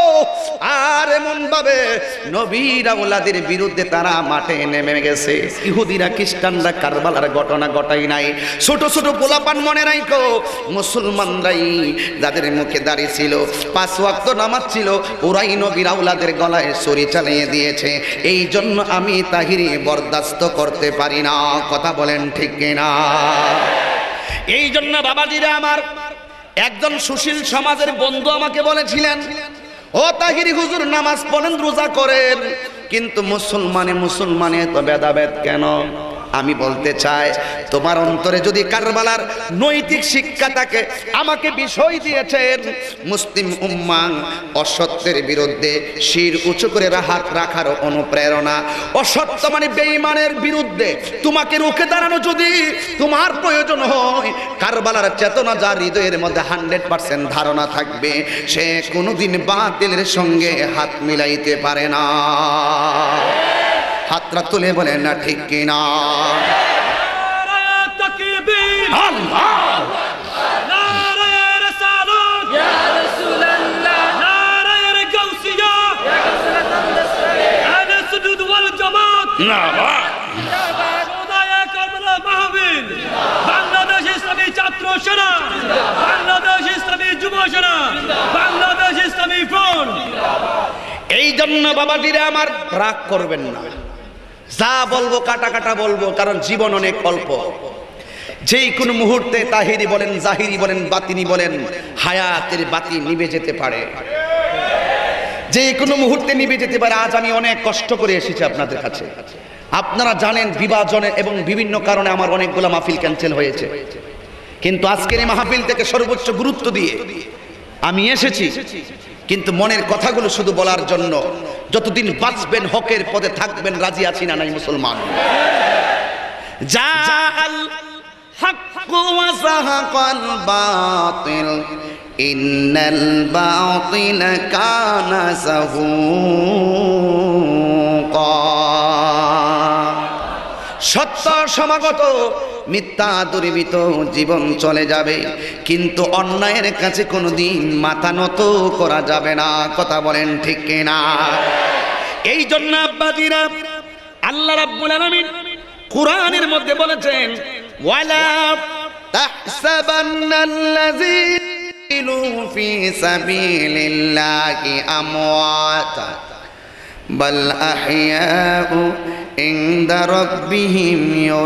আর এমন ভাবে নবীর আওলাদের বিরুদ্ধে তারা মাঠে নেমে গেছে। ইহুদিরা খ্রিস্টানরা কারবালার ঘটনা ঘটাই নাই। ছোট ছোট পোলাপান মনে রাখো, মুসলমানরাই যাদের মুখে দাড়ি ছিল, 5 ওয়াক্ত নামাজ ছিল, ওরাই নবীর আওলাদের গলায় ছুরি চালিয়ে দিয়েছে। এই জন্য আমি তাহিরি বরদাস্ত করতে পারি না। কথা বলেন ঠিক কিনা? এই জন্য বাবাজিরা আমার, একজন সুশীল সমাজের বন্ধু আমাকে বলেছিলেন, ও তাহিরি হুজুর, নামাজ পড়েন, রোজা করেন, কিন্তু মুসলমানে তো ভেদাভেদ কেন? আমি বলতে চাই, তোমার অন্তরে যদি কারবালার নৈতিক শিক্ষা থাকে, আমাকে বিষয় দিয়েছেন মুসলিম উম্মাহ অসত্যের বিরুদ্ধে শির উঁচু করে রাখার অনুপ্রেরণা, অসত্য মানে বেঈমানের বিরুদ্ধে তোমাকে রুখে দাঁড়ানো যদি তোমার প্রয়োজন হয়, কারবালার চেতনা যার হৃদয়ের মধ্যে 100% ধারণা থাকবে, সে কোনোদিন বাতিলের সঙ্গে হাত মিলাইতে পারে না। হাতটা তুলে বলেন না ঠিক কিনা? বাংলাদেশ ইসলামী ছাত্র সেনা, বাংলাদেশ ইসলামী যুব সেনা, বাংলাদেশ ইসলামী ফ্রন্ট। এই জন্য বাবাজিরা আমার রাগ করবেন না, যা বলবো কাটা কাটা বলবো, কারণ জীবন অনেক অল্প। যেই কোনো মুহূর্তে তাহিরি বলেন, জাহিরি বলেন, বাতিনি বলেন, হায়াতের বাতি নিভে যেতে পারে, যে কোনো মুহূর্তে নিভে যেতে পারে। আজ আমি অনেক কষ্ট করে এসেছি আপনাদের কাছে। আপনারা জানেন বিভাজনে এবং বিভিন্ন কারণে আমার অনেকগুলো মাহফিল ক্যান্সেল হয়েছে, কিন্তু আজকের এই মাহফিল থেকে সর্বোচ্চ গুরুত্ব দিয়ে আমি এসেছি। কিন্তু মনের কথাগুলো শুধু বলার জন্য, যতদিন বাঁচবেন হকের পদে থাকবেন, রাজি আছি না নাই মুসলমান? জাআল হাক্কু ওয়া যাহাকাল বাতিল ইন্নাল বাতিলা কানা যাহুকা। সত্য সমাগত, মিথ্যা দূরীভূত, জীবন চলে যাবে, কিন্তু অন্যায়ের কাছে কোনোদিন মাথা নত করা যাবে না। কথা বলেন ঠিক কিনা? এই জন্য আব্বাজিরা আল্লাহ রাব্বুল আলামিন কুরআনের মধ্যে বলেছেন, ওয়ালা তাহসাবান্নাল্লাযীনা ফি সাবিলিল্লাহি আমওয়াত বাল আহইয়াউ ইনদা রাব্বিহিম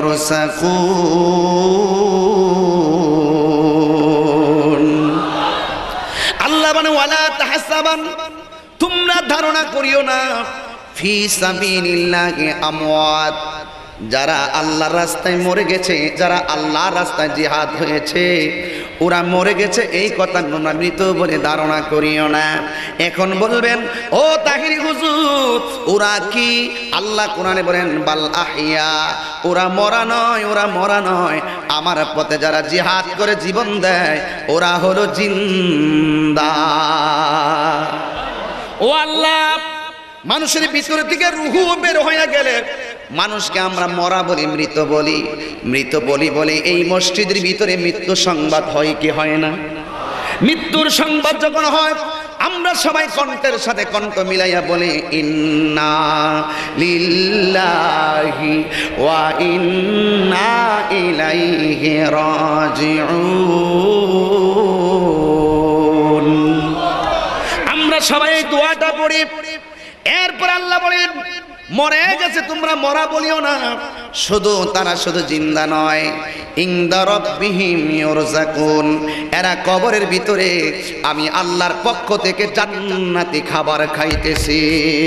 ইউরসাকুন। আল্লাহ বলেন, ওয়ালা তাহসাবান, তোমরা ধারণা করিও না, ফি সাবিলিল্লাহি আমওয়াত, যারা আল্লাহর রাস্তায় মরে গেছে, যারা আল্লাহর রাস্তায় জিহাদ হয়েছে, ওরা মরে গেছে এই কথা তোমরা মৃত বলে ধারণা করিও না। এখন বলবেন, ও তাহিরি হুজুর, ওরা কি? আল্লাহ কোরআনে বলেন, বাল আহিয়া, ওরা মরা নয়, ওরা মরা নয়, আমার পথে যারা জিহাদ করে জীবন দেয়, ওরা হলো জিন্দা। ও আল্লাহ, মানুষের ভিতর থেকে রুহু বের হয়ে গেলে মানুষকে আমরা মরা বলি, মৃত বলি। মৃত বলি বলে এই মসজিদের ভিতরে মৃত্যু সংবাদ হয় কি হয় না? মৃত্যুর সংবাদ যখন হয়, আমরা সবাই কণ্ঠের সাথে কণ্ঠ মিলাইয়া বলে, ইন্না লিল্লাহি ওয়া ইন্না ইলাইহি রাজিউন। আমরা সবাই দোয়াটা পড়ি। এরপর আল্লাহ বলেন, মরে গেছে তোমরা মরা বলিও না, শুধু তারা শুধু জিন্দা নয়, ইনদা রাব্বিহিম ইউরযাকুন, এরা কবরের ভিতরে আমি আল্লাহর পক্ষ থেকে জান্নাতি খাবার খাইতেছি।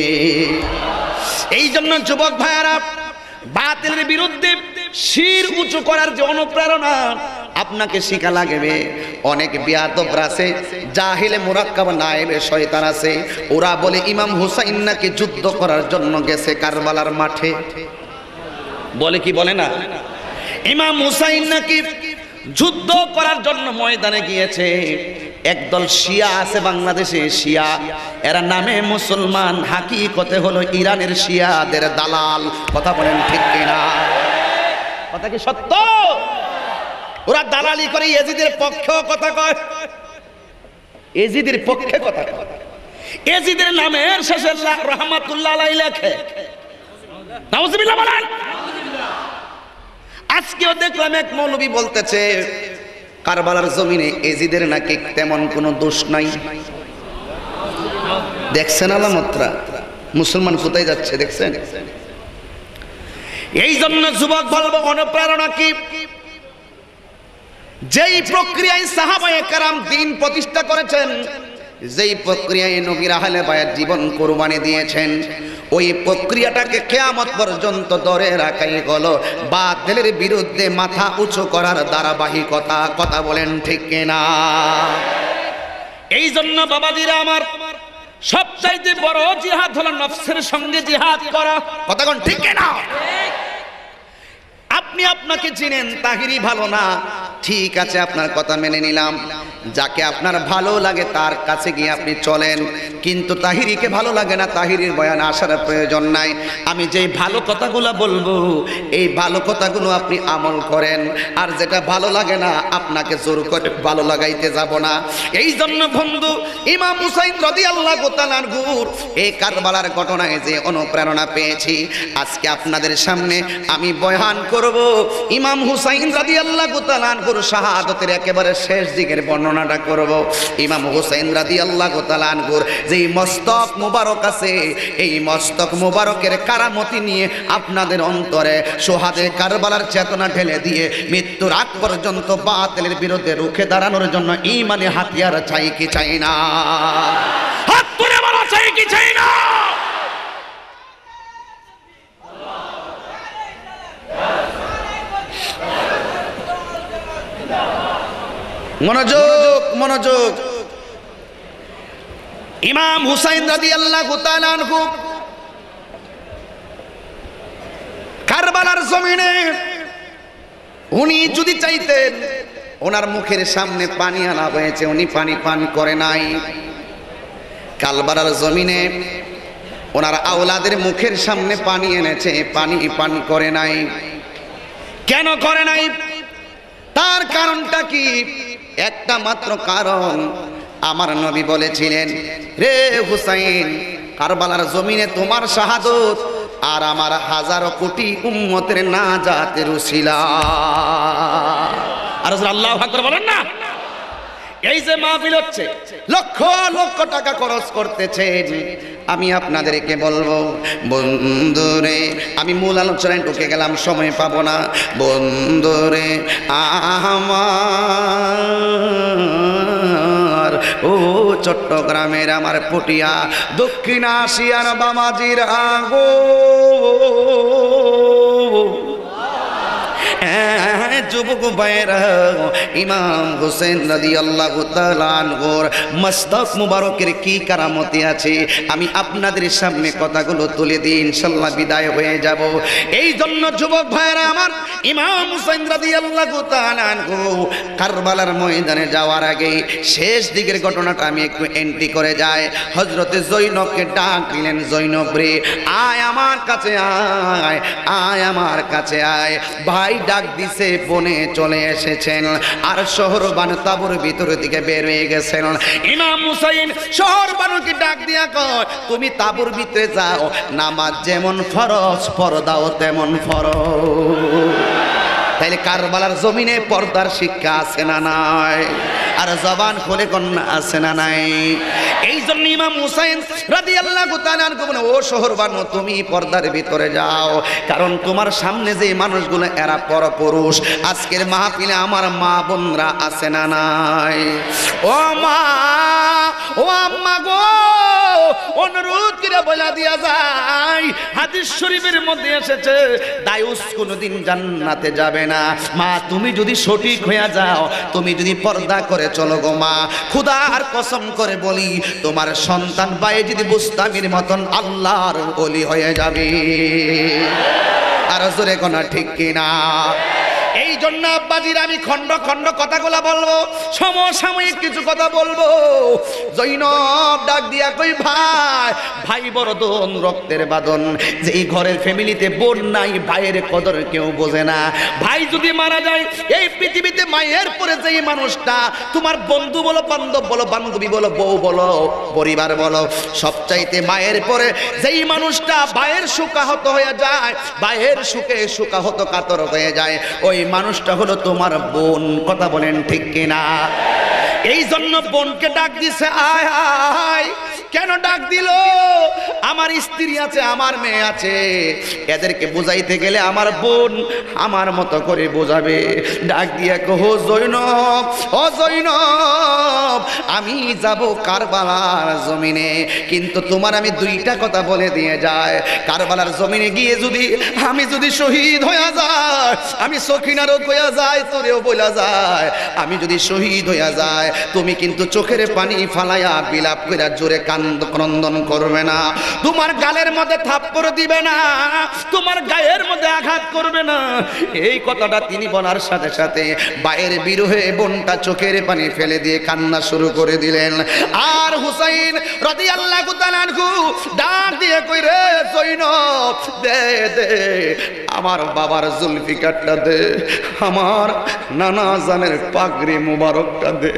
এই জন্য যুবক ভাইয়ারা, বাতিলের বিরুদ্ধে শির উঁচু করার যে অনুপ্রেরণা আপনাকে শিখা লাগবে। অনেক বিয়াদব আছে, জাহিলে মুরাক্কাব নায়েবে শয়তান আছে, ওরা বলে ইমাম হুসাইন নাকি যুদ্ধ করার জন্য গেছে কারবালার মাঠে। বলে কি বলে না? ইমাম হুসাইন নাকি যুদ্ধ করার জন্য ময়দানে গিয়েছে। একদল শিয়া আছে বাংলাদেশে, শিয়া, এরা নামে মুসলমান, হাকিকতে হলো ইরানের শিয়াদের দালাল। কথা বলেন ঠিক কিনা? কথা কি সত্য? ওরা দালালি করে ইয়াজিদের পক্ষেও কথা কয়, ইয়াজিদের পক্ষে কথা কয়। ইয়াজিদের নামের শেষে রাহমাতুল্লাহ আলাইহি লেখে। নাউজুবিল্লাহ বলেন। আজকেও দেখলাম এক মৌলবী বলতেছে কারবালার জমিনে ইয়াজিদের নাকি তেমন কোনো দোষ নাই। দেখছেন আলামতরা? মুসলমান কোথায় যাচ্ছে দেখছেন? এই জন্য যুবক বলবো, অনুপ্রেরণা কি? যেই প্রক্রিয়ায় সাহাবায়ে কেরাম দ্বীন প্রতিষ্ঠা করেছেন, যেই প্রক্রিয়ায় নবীর আহলে বায়াত জীবন কুরবানি দিয়েছেন, ওই প্রক্রিয়াটাকে কিয়ামত পর্যন্ত ধরে রাখাই হলো বাতিলের বিরুদ্ধে মাথা উঁচু করার ধারাবাহিকতা। কথা বলেন ঠিক কিনা? এই জন্য বাবাজিরা আমার, সবচাইতে বড় জিহাদ হলো নফসের সঙ্গে জিহাদ করা। কথা কোন ঠিক কিনা? আপনি আপনাকে চিনেন, তাহিরি ভালো না, ঠিক আছে, আপনার কথা মেনে নিলাম। যাকে আপনার ভালো লাগে তার কাছে গিয়ে আপনি চলেন, কিন্তু তাহিরিকে ভালো লাগে না, তাহিরির বয়ান আসার প্রয়োজন নাই। আমি যেই ভালো কথাগুলো বলবো এই ভালো কথাগুলো আপনি আমল করেন, আর যেটা ভালো লাগে না আপনাকে জোর করে ভালো লাগাইতে যাব না। এই জন্য বন্ধু, ইমাম হুসাইন রাদিয়াল্লাহু তাআলা আনহুর এই কারবালার ঘটনায় যে অনুপ্রেরণা পেয়েছি, আজকে আপনাদের সামনে আমি বয়ান করব ইমাম হুসাইন রাদিয়াল্লাহু তাআলা আনহুর শাহাদাতের একেবারে শেষ দিকের বর্ণনাটা করব। ইমাম হুসাইন রাদিয়াল্লাহু তাআলা আনহুর যেই মস্তক মুবারক আছে, এই মস্তক মুবারকের কারামতি নিয়ে আপনাদের অন্তরে সোহাদে কারবালার চেতনা ঢেলে দিয়ে মৃত্যুর আগ পর্যন্ত বাতিলের বিরুদ্ধে রুখে দাঁড়ানোর জন্য ঈমানে হাতিয়ার চাই কি চাই না? হাত তুলে বলো, চাই কি চাই না? মনোযোগ, মনোযোগ। ইমাম হুসাইন রাদিয়াল্লাহু তাআলা আনহু কারবালার জমিনে উনি যদি চাইতেন, ওনার মুখের সামনে পানি আনা হয়েছে, উনি পানি পান করে নাই। কারবালার জমিনে ওনার আওলাদের মুখের সামনে পানি এনেছে, পানি পান করে নাই। কেন করে নাই? তার কারণটা কি? একটা মাত্র কারণ, আমার নবী বলেছিলেন, রে হুসাইন, কারবালার জমিনে তোমার শাহাদত আর আমার হাজারো কোটি উম্মতের নাজাতের উসিলা। আর আল্লাহু আকবার বলেন না? এই যে মাহফিল হচ্ছে, লক্ষ লক্ষ টাকা খরচ করতেছেন, আমি আপনাদেরকে বলবো বন্ধুরে, আমি মূল আলোচনায় ঢুকে গেলাম, সময় পাবো না। বন্ধুরে আমার, ও চট্টগ্রামের আমার পটিয়া, দক্ষিণ এশিয়ার বামাজির আগো, যুবক ভাইরা, ইমাম হুসাইন রাদিয়াল্লাহু তাআলা আনহুর মস্তক মুবারকের কি কারামতি আছে আমি আপনাদের সামনে কথাগুলো তুলে দিই, ইনশাআল্লাহ বিদায় হয়ে যাব। এই জন্য যুবক ভাইরা আমার, ইমাম হুসাইন রাদিয়াল্লাহু তাআলা আনহু কারবালার ময়দানে যাওয়ার আগে শেষ দিকের ঘটনাটা আমি একটু এন্ট্রি করে যাই। হযরতে জৈনবকে ডাক দিলেন, জৈনব রে, আয় আমার কাছে আয়, আয় আমার কাছে আয়। ভাই ডাক দিছে, বনে চলে এসেছেন, আর শহর বানু তাবুর ভিতরের দিকে বের হয়ে গেছেন। ইমাম হুসাইন শহর বানুকে ডাক দিয়া কয়, তুমি তাবুর ভিতরে যাও, নামাজ যেমন ফরজ, পর্দাও তেমন ফরজ। তাইলে কারবালার জমিনে পর্দার শিক্ষা আছে না নাই? আর জবান খুলে কন্যা আছে না নাই? এই জন্য ইমাম হুসাইন রাদিয়াল্লাহু তাআলা আনহু বলেন, ও শহর বানু, তুমি পর্দার ভিতরে যাও, কারণ তোমার সামনে যে মানুষগুলো এরা পরপুরুষ। আজকের মাহফিলে আমার মা বোনরা আছে না নাই? ও মা, ও আম্মা গো, অনুরোধ করে বলা দিয়া যায়, হাদিস শরীফের মধ্যে এসেছে, দায়ুস কোনোদিন জান্নাতে যাবে না। মা, তুমি যদি সঠিক হয়ে যাও, তুমি যদি পর্দা করে চলো গো মা, খোদার কসম করে বলি, তোমার সন্তান বায়ে যদি বুস্তামির মতন আল্লাহর ওলি হয়ে যাবে। আর জোরে কোনা ঠিক কিনা? এই জন্য আব্বাজির আমি খন্ড খন্ড কথাগুলা বলবো, সমসাময়িক কিছু কথা বলবো। জৈনব ডাক দিয়া কই, ভাই, ভাই বড়দন, রক্তের বাঁধন। যেই ঘরের ফ্যামিলিতে বোন নাই, ভাইয়ের কদর কেউ বোঝে না। ভাই যদি মারা যায়, এই পৃথিবীতে মায়ের পরে যেই মানুষটা, তোমার বন্ধু বলো, বান্ধব বলো, বান্ধবী বলো, বউ বলো, পরিবার বলো, সবচাইতে মায়ের পরে যেই মানুষটা ভাইয়ের সুখাহত হয়ে যায়, ভাইয়ের সুখে সুখাহত কাতর হয়ে যায়, ওই মানুষটা হলো তোমার বোন। কথা বলেন ঠিক কিনা? এই জন্য বোনকে ডাক দিছে, আয় আয়। কেন ডাক দিল? আমার স্ত্রী আছে, আমার মেয়ে আছে, এদেরকে বোঝাইতে গেলে আমার বোন আমার মতো করে বোঝাবে। ডাক দিয়া কহো, জৈনব, ও জৈনব, আমি যাব কারবালার জমিনে, কিন্তু তোমার আমি দুইটা কথা বলে দিয়ে যায়। কারবালার জমিনে গিয়ে আমি যদি শহীদ হয়ে যায়, আমি সখিনারও কইয়া যায়, তোরেও বলা যায়, আমি যদি শহীদ হইয়া যায়, তুমি কিন্তু চোখের পানি ফালাইয়া বিলাপ কইরা জোরে ক্রন্দন করবে না, তোমার গালের মধ্যে থাপ্পড় দিবে না, তোমার গায়ের মধ্যে আঘাত করবে না। এই কথাটা তিনি বলার সাথে সাথে বাইরে বিরহে বোনটা চোখের পানি ফেলে দিয়ে কান্না শুরু করে দিলেন। আর হুসাইন রাদিয়াল্লাহু তাআলা আনহু ডাক দিয়ে কই, রে জৈনব, দে দে আমার বাবার জুলফিকারটা দে, আমার নানা জানের পাগড়ি মুবারকটা দে,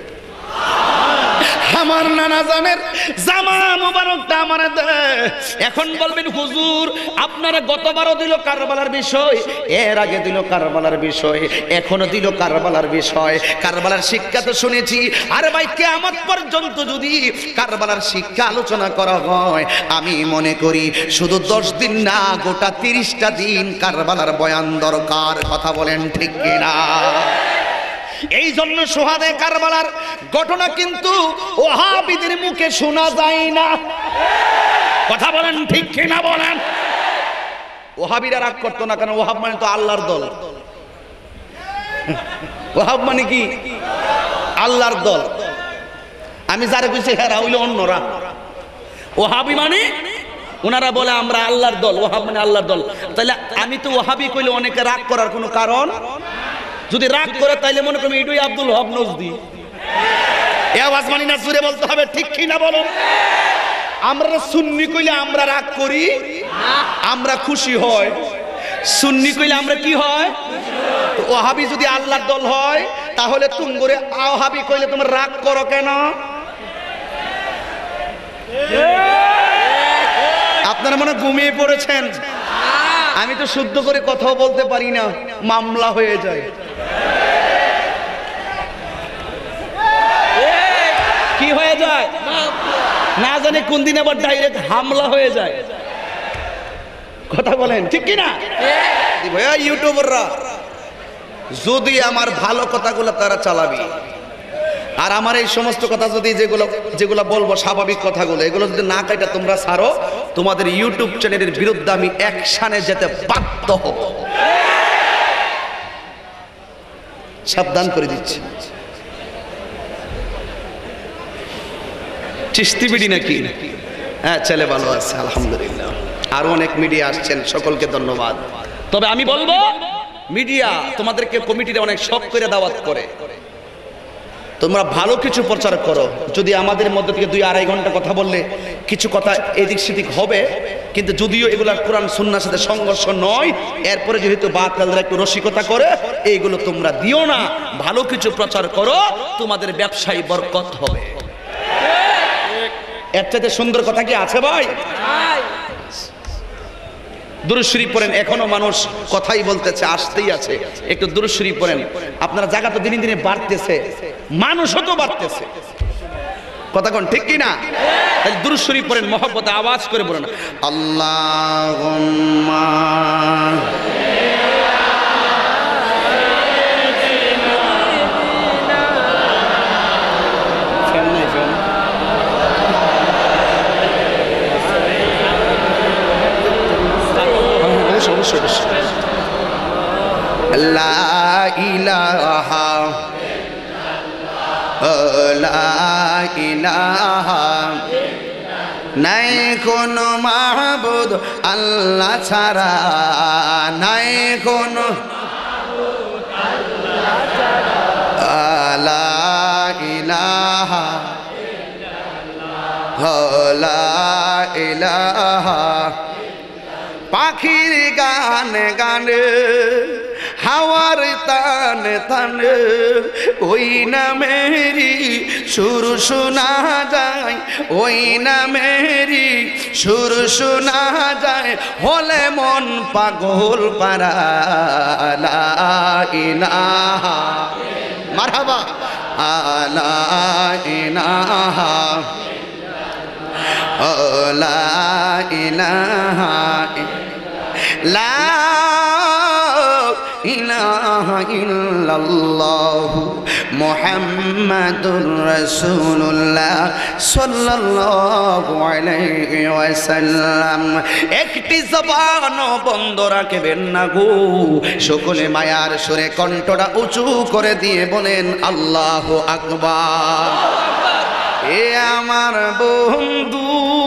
আমার নানা জানের জামা মুবারকটা আমারে দে। এখন বলবেন, হুজুর আপনারা গতবারও দিল কারবালার বিষয়, এর আগে দিল কারবালার বিষয়, এখনো দিল কারবালার বিষয়, কারবালার শিক্ষা তো শুনেছি। আর ভাই, কিয়ামত পর্যন্ত যদি কারবালার শিক্ষা আলোচনা করা হয়, আমি মনে করি শুধু 10 দিন না, গোটা 30টা দিন কারবালার বয়ান দরকার। কথা বলেন ঠিক কিনা? এই জন্য সোহাদে কারবালার ঘটনা কিন্তু ওহাবিদের মুখে শোনা যায় না। কথা বলেন ঠিক কিনা বলেন? ওহাবিরা রাগ করতো না, কারণ ওহাব মানে তো আল্লাহর দল। ওহাব মানে কি? আল্লাহর দল। আমি যারা বুঝছি হেরা হইল অন্যরা। ওহাবি মানে ওনারা বলে আমরা আল্লাহর দল, ওহাব মানে আল্লাহর দল। তাহলে আমি তো ওহাবি কইলে অনেকে রাগ করার কোনো কারণ, যদি রাগ করে তাইলে মনে করবে এটাই আব্দুল ওহাব নজদি। এ আওয়াজ মানি না, জোরে বলতে হবে ঠিক কি না বলো? আমরা সুন্নি কইলে আমরা রাগ করি, আমরা খুশি হয়। সুন্নি কইলে আমরা কি হয়? ওহাবি যদি আল্লাহর দল হয়, তাহলে তুমি করে ওহাবি কইলে তোমরা রাগ করো কেন? আপনারা মনে ঘুমিয়ে পড়েছেন। আমি তো শুদ্ধ করে কথাও বলতে পারি না, মামলা হয়ে যায়। কি হয়ে যায় না জানি কোন দিন আবার ডাইরেক্ট হামলা হয়ে যায়। কথা বলেন ঠিক কি না? ভাইয়া ইউটিউবাররা যদি আমার ভালো কথাগুলো তারা চালাবি, আর আমার এই সমস্ত কথা যদি যেগুলো বলবো স্বাভাবিক কথাগুলো, এগুলো যদি না কাটা তোমরা ছাড়ো, তোমাদের ইউটিউব চ্যানেলের বিরুদ্ধে আমি অ্যাকশনে যেতে বাধ্য হব। সাবধান করে দিচ্ছি। চিস্তি বিডি নাকি? হ্যাঁ, ছেলে ভালো আছে আলহামদুলিল্লাহ। আরো অনেক মিডিয়া আসছেন, সকলকে ধন্যবাদ। তবে আমি বলবো, মিডিয়া তোমাদেরকে কমিটিতে অনেক শখ করে দাওয়াত করে, তোমরা ভালো কিছু প্রচার করো। যদি আমাদের মধ্যে থেকে 2-2.5 ঘন্টা কথা বললে কিছু কথা এদিক সেদিক হবে, কিন্তু যদিও এগুলা কোরআন সুন্নাহর সাথে সংঘর্ষ নয়, এরপরে যেহেতু বাতিলরা একটু রসিকতা করে, এইগুলো তোমরা দিও না। ভালো কিছু প্রচার করো, তোমাদের ব্যবসায়ী বরকত হবে। এর চাইতে সুন্দর কথা কি আছে ভাই? দুরূদ শরীফ পড়েন। এখনো মানুষ কথাই বলতেছে, আসতেই আছে। একটু দুরূদ শরীফ পড়েন। আপনারা জায়গা তো দিনে দিনে বাড়তেছে, মানুষও তো বাড়তেছে। কথা কোন ঠিক কি না? তাহলে দুরূদ শরীফ পড়েন, মহব্বতে আওয়াজ করে বলেন আল্লাহুম্মা লা ইলাহা লা ইলাহা নাই কোনো মাহবুদ আল্লাহ ছাড়া, নাই কোনো লা ইলাহা লা ইলাহা। পাখির গানে গানে, হাওয়ার তানে তানে, ওই নামেরই সুর শোনা যায়, ওই নামেরই সুর শোনা যায়, হলে মন পাগল পারা। লা ইলাহা মারহাবা লা ইলাহা লা ইলাহা লা ইলাহা ইল্লাল্লাহু মুহাম্মাদুর রাসূলুল্লাহ সাল্লাল্লাহু আলাইহি ওয়াসাল্লাম। একটি জবান বন্ধ রাখবেন না গো, সকলে মায়ার সুরে কণ্ঠটা উঁচু করে দিয়ে বলেন আল্লাহু আকবার। এ আমার বন্ধু,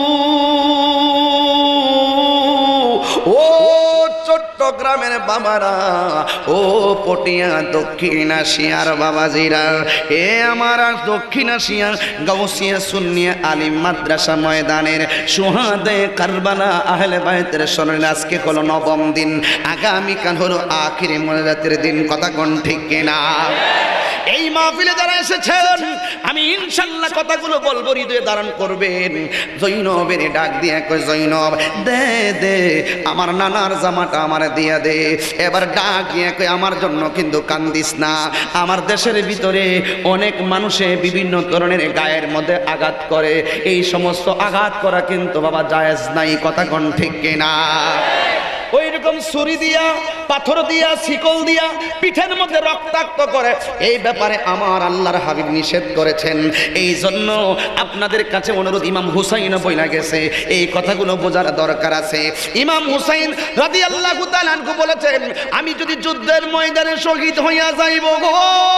ও চট্টগ্রামের বাবারা, ও পটিয়া দক্ষিণ এশিয়ার বাবাজিরা, এ আমার দক্ষিণ এশিয়া গাউসিয়া সুন্নিয়া আলিম মাদ্রাসা ময়দানের সুহাদে কারবালা আহলে বাইতের স্মরণে আজকে হলো ৯ম দিন, আগামীকাল হলো আখিরি মোনাজাতের দিন। কথা কোন ঠিক কিনা? এই মাহফিলে যারা এসেছেন আমি ইনশাআল্লাহ কথাগুলো বলবো, হৃদয়ে ধারণ করবেন। জৈনবের ডাক দিয়ে কই, জৈনব দে দে আমার নানার জামাটা আমার দিয়া দে। এবার ডাক দিয়ে কই, আমার জন্য কিন্তু কান্দিস না। আমার দেশের ভিতরে অনেক মানুষে বিভিন্ন ধরনের গায়ের মধ্যে আঘাত করে, এই সমস্ত আঘাত করা কিন্তু বাবা জায়েজ নাই। কথা কোন ঠিক কিনা? ওই রকম ছুরি দিয়া, পাথর দিয়া, শিকল দিয়া পিঠের মধ্যে রক্তাক্ত করে, এই ব্যাপারে আমার আল্লাহর হাবিব নিষেধ করেছেন। এই জন্য আপনাদের কাছে অনুরোধ, ইমাম হুসাইন বইলা গেছে, এই কথাগুলো বোঝার দরকার আছে। ইমাম হুসাইন রাদিয়াল্লাহু তাআলা আনহু বলেছেন, আমি যদি যুদ্ধের ময়দানে শহীদ হইয়া যাইব গো,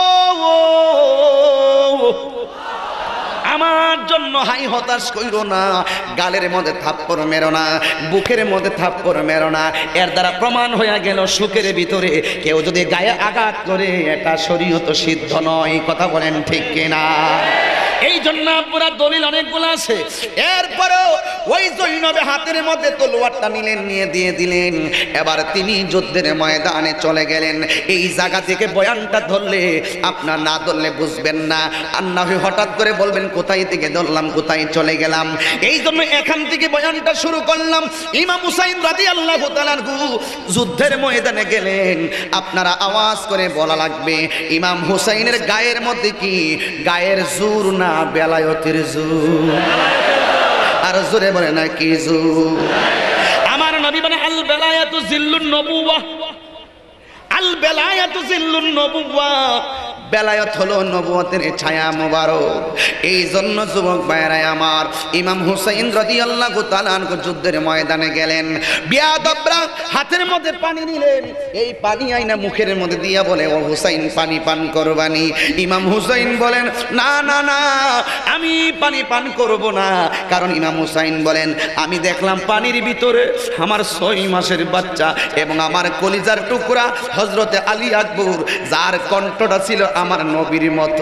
আমার জন্য হাই হতাশ কইরো না, গালের মধ্যে থাপ্পড় মেরো না, বুকের মধ্যে থাপ্পড় মেরো না। এর দ্বারা প্রমাণ হয়ে গেল সুখের ভিতরে কেউ যদি গায়ে আঘাত করে এটা শরীয়ত সিদ্ধ নয়। কথা বলেন ঠিক কিনা? এই জন্য পুরা দলিল অনেকগুলো আছে। এরপরেও ওই জৈনবে হাতের মধ্যে তলোয়ারটা নিলেন, নিয়ে দিয়ে দিলেন। এবার তিনি যুদ্ধের ময়দানে চলে গেলেন। এই জায়গা থেকে বয়ানটা ধরলে আপনার না ধরলে বুঝবেন না, আর না হয় হঠাৎ করে বলবেন কোথায় থেকে ধরলাম, কোথায় চলে গেলাম। এই জন্য এখান থেকে বয়ানটা শুরু করলাম। ইমাম হুসাইন রাদিয়াল্লাহু তাআলা যুদ্ধের ময়দানে গেলেন। আপনারা আওয়াজ করে বলা লাগবে, ইমাম হুসাইনের গায়ের মধ্যে কি গায়ের জোর না বেলায়েতের জোর? আর জোরে বলে না কি জোর? আমার নবী বলেন আল বেলায়াতু জিল্লুন নবুওয়াহ, আল বেলায়াতু জিল্লুন নবুওয়াহ, বেলায়েত হলো নবুয়তের ছায়া মোবারক। এই জন্য যুবক ভাইরা আমার, ইমাম হুসাইন রাদিয়াল্লাহু তাআলা আনহু যুদ্ধের ময়দানে গেলেন। বিয়াদবরা হাতের মধ্যে পানি নিলেন, এই পানি আইনা মুখের মধ্যে দিয়া বলে, ও হুসাইন পানি পান করবানি? ইমাম হুসাইন বলেন, না না না, আমি পানি পান করব না। কারণ ইমাম হুসাইন বলেন, আমি দেখলাম পানির ভিতরে আমার 6 মাসের বাচ্চা এবং আমার কলিজার টুকরা হযরতে আলী আকবর, যার কণ্ঠটা ছিল আমার নবীর মতো।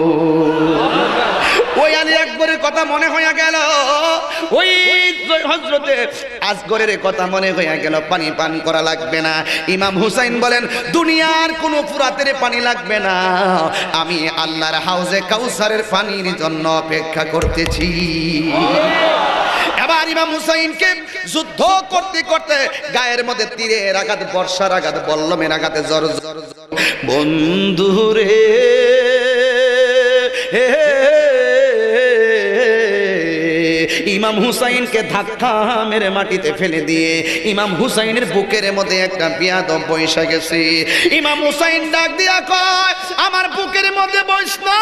ওই আলী আকবরের কথা মনে হয়ে গেল, ওই হযরতে আসগরের কথা মনে হয়ে গেল, পানি পান করা লাগবে না। ইমাম হুসাইন বলেন, দুনিয়ার কোনো ফুরাতের পানি লাগবে না, আমি আল্লাহর হাউজে কাউসারের পানির জন্য অপেক্ষা করতেছি। এবার ইমাম হুসাইনকে যুদ্ধ করতে করতে গায়ের মধ্যে তীরের আঘাত, বর্ষার আঘাত, বল্লমের আঘাতে জর জর বন্ধুরে ইমাম হুসাইনকে ধাক্কা মেরে মাটিতে ফেলে দিয়ে ইমাম হুসাইনের বুকের মধ্যে একটা বিয়াদব বৈশা গেছে। ইমাম হুসাইন ডাক দিয়া কয়, আমার বুকের মধ্যে বইস না।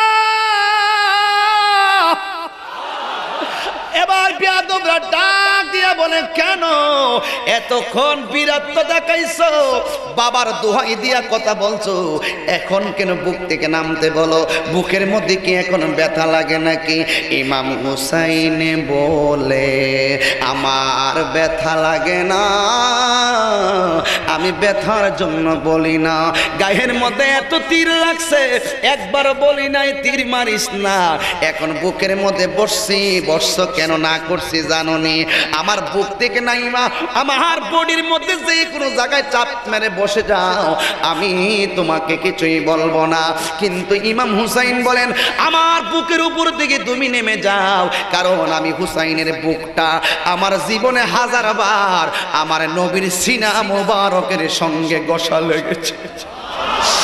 এবার বিয়াদবরা ডাক দিয়া বলে, কেন এতক্ষণ বীরত্ব দেখাইছো, বাবার দোহাই দিয়া কথা বলছো, এখন কেন বুক থেকে নামতে বলো? বুকের মধ্যে কি এখন ব্যথা লাগে নাকি? ইমাম হুসাইনে বলে, আমার ব্যথা লাগে না, আমি ব্যথার জন্য বলি না। গায়ের মধ্যে এত তীর লাগছে, একবার বলি নাই তীর মারিস না। এখন বুকের মধ্যে বসছি, বর্ষ কেন না করছি জানোনি? আমার বুক থেকে নাইমা আমার বডির মধ্যে যে কোনো জায়গায় চাপ মেরে বসে যাও, আমি তোমাকে কিছুই বলবো না। কিন্তু ইমাম হুসাইন বলেন, আমার বুকের উপর দিকে তুমি নেমে যাও, কারণ আমি হুসাইনের বুকটা আমার জীবনে 1000 বার আমার নবীর সিনা মোবারকের সঙ্গে ঘষা লেগেছে।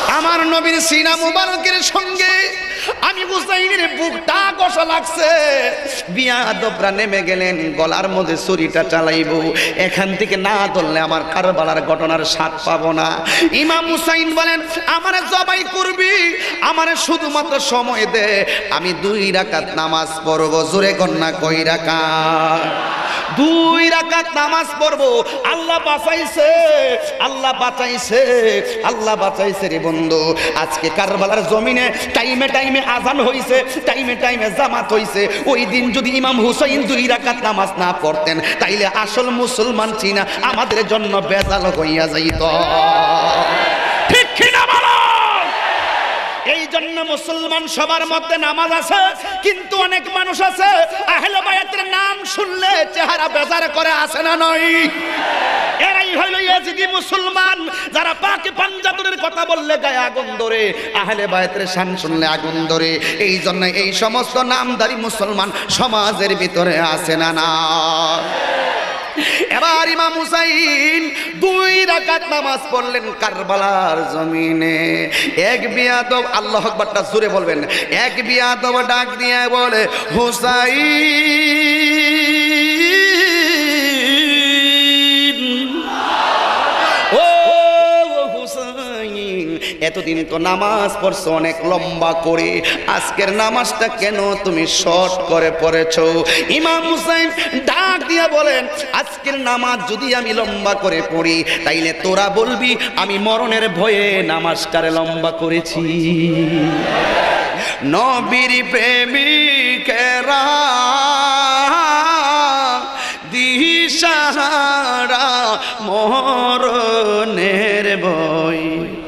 আমার নবীর সিনা মুবারকের সঙ্গে আমি হুসাইনের বুকটা কষা লাগছে। বিয়াদবরা নেমে গেলেন, গলার মধ্যে ছুরিটা চালাইব, এখান থেকে না ধরলে আমার কারবালার ঘটনার স্বাদ পাবো না। ইমাম হুসাইন বলেন, আমারে জবাই করবি, আমারে শুধুমাত্র সময় দে, আমি 2 রাকাত নামাজ পড়ব। জোরে কন্যা কই রাকাত? 2 রাকাত নামাজ পড়বো। আল্লাহ বাঁচাইছে, আল্লাহ বাঁচাইছে, আল্লাহ বাঁচাইছে রে বন্ধু। আজকে কারবালার জমিনে টাইমে টাইমে আজান হইছে, টাইমে টাইমে জামাত হইছে। ওই দিন যদি ইমাম হুসাইন 2 রাকাত নামাজ না পড়তেন, তাইলে আসল মুসলমান চিনা আমাদের জন্য বেজাল হইয়া যাইত। ঠিক কিনা বলো? এই জন্য মুসলমান সবার মধ্যে নামাজ আছে, কিন্তু অনেক মানুষ আছে আহলে বায়াতের নাম শুনলে চেহারা বেজার করে, আসে না নয়? এরাই হইল ইয়াজিদি মুসলমান, যারা পাকে পাঞ্জাতনের কথা বললে গায়ে আগুন ধরে, আহলে বায়াতের শান শুনলে আগুন ধরে। এই জন্য এই সমস্ত নামধারী মুসলমান সমাজের ভিতরে আসে না না। এবার ইমাম হুসাইন 2 রাকাত নামাজ পড়লেন কারবালার জমিনে। এক বিয়াদব, আল্লাহু আকবারটা জোরে বলবেন, এক বিয়াদব ডাক দিয়ে বলে, হুসাইন ও হুসাইন, এতদিন তো নামাজ পড়ছো অনেক লম্বা করে, আজকের নামাজটা কেন তুমি শর্ট করে পড়েছো? ইমাম হুসাইন ডাক দিয়ে বলেন, আজকের নামাজ যদি আমি লম্বা করে পড়ি, তাইলে তোরা বলবি আমি মরণের ভয়ে নামাজটারে লম্বা করেছি। নবীর প্রেমিকেরা দিশাহারা মরণের ভয়,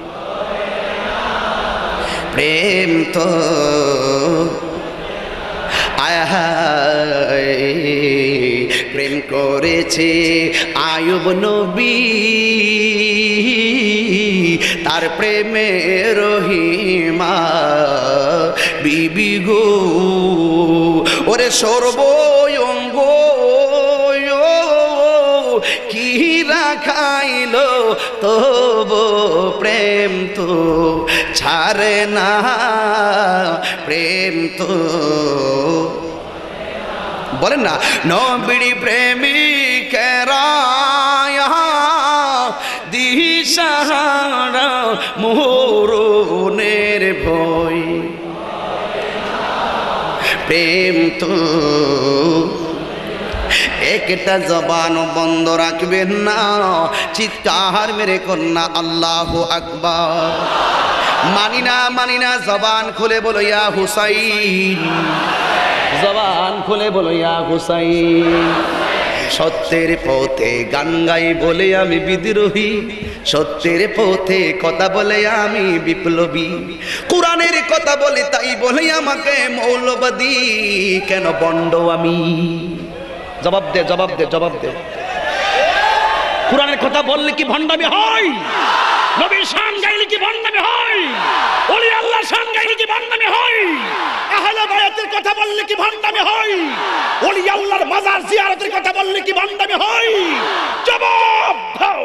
প্রেম তো প্রেম করেছে আয়ুব নবী, তার প্রেমে রহিমা বিবি গো। ওরে সর্বঙ্গ কি রাখাইল তব প্রেম তো ছাড়ে না, প্রেম তো বলেন না, নবীর প্রেমিকেরা দিশাহারা মরণের ভয়, প্রেম তো। একটা জবান বন্ধ রাখবেন না, চিৎকার মেরে কন্যা আল্লাহু আকবার। মানি না মানি না, জবান খুলে বলো ইয়া হুসাইন, জবান খুলে বলো ইয়া হুসাইন। সত্যের পথে গান গাই বলে আমি বিদ্রোহী, সত্যের পথে কথা বলে আমি বিপ্লবী, কোরআনের কথা বলে তাই বলে আমাকে মৌলবাদী, কেন বন্ড আমি? জবাব দে, জবাব দে, জবাব দে। কোরআনের কথা বললে কি ভণ্ডামি হয়? নবীর শান গাইলে কি ভণ্ডামি হয়? ওলি আল্লাহর শান গাইলে কি ভণ্ডামি হয়? আহলে বায়াতের কথা বললে কি ভণ্ডামি হয়? ওলি আল্লাহর মাজার জিয়ারতের কথা বললে কি ভণ্ডামি হয়? জবাব দাও।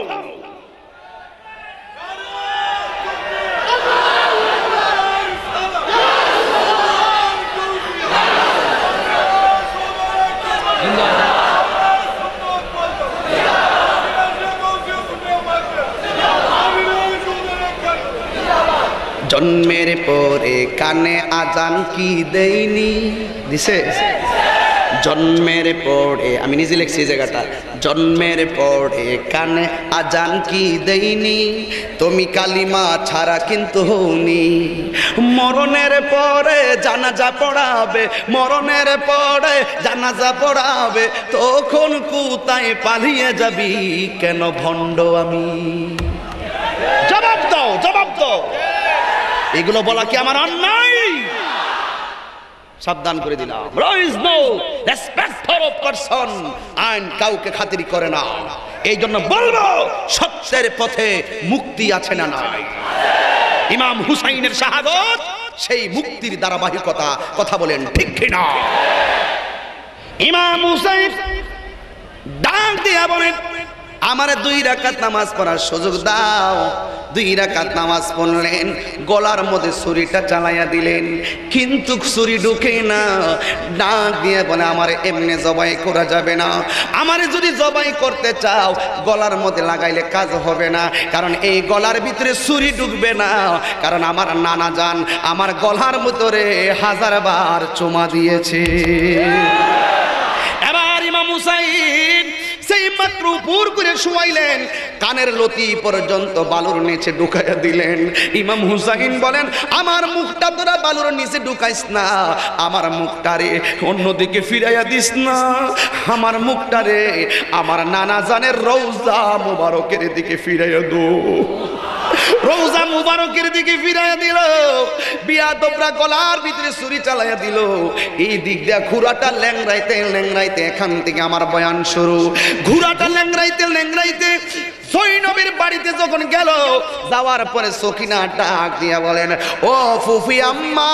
জন্মের পরে কানে আজান কি দেয়নি? দিছে? জন্মের পরে, আমি নিজে লিখছি এই জায়গাটা, জন্মের পরে কানে আজান কি দেয়নি, তুমি কালিমা ছাড়া কিন্তু হওনি। মরণের পরে জানাজা পড়াবে, মরণের পরে জানাজা পড়াবে, তখন কোথায় পালিয়ে যাবি, কেন ভণ্ড আমি? জবাব দাও, জবাব দাও। এগুলো বলা কি আমার অন্যায়? সাবধান করে দিলাম, there is no respect for a person, আইন কাউকে খাতির করে না। এই জন্য বলবো, সত্যের পথে মুক্তি আছে না নাই? ইমাম হুসাইনের শাহাদত সেই মুক্তির ধারাবাহিকতা, কথা বলেন ঠিক কিনা? ইমাম হুসাইন ডাক দিয়া বলেন, আমারে 2 রাকাত নামাজ পড়ার সুযোগ দাও। 2 রাকাত নামাজ পড়লেন, গলার মধ্যে ছুরিটা চালাইয়া দিলেন, কিন্তু ছুরি ঢুকে না। ডাক দিয়ে বলে আমার এমনি জবাই করা যাবে না, আমারে যদি জবাই করতে চাও গলার মধ্যে লাগাইলে কাজ হবে না, কারণ এই গলার ভিতরে ছুরি ঢুকবে না, কারণ আমার নানা জান আমার গলার ভিতরে 1000 বার চুমা দিয়েছে। এবার ইমাম হুসাইন সেই মাত্র উপর করে শুয়াইলেন, কানের লতি পর্যন্ত বালুর নিচে ঢুকাইয়া দিলেন। ইমাম হুসাইন বলেন আমার মুখটা তোরা বালুর নিচে ঢুকাইস না, আমার মুখটারে অন্যদিকে ফিরাইয়া দিস না, আমার মুখটারে আমার নানা জানের রওজা মুবারকের দিকে ফিরাইয়া দো। রওজা মুবারকের দিকে ফিরাইয়া দিল, বিয়াদবরা গলার ভিতরে ছুরি চালাইয়া দিল। এই দিক দিয়ে ঘোড়াটা ল্যাংড়াইতে ল্যাংড়াইতে, এখান থেকে আমার বয়ান শুরু। ঘোড়াটা ল্যাংড়াইতে ল্যাংড়াইতে জৈনবের বাড়িতে যখন গেল, যাওয়ার পরে সকিনা ডাক দিয়া বলেন ও ফুফি আম্মা,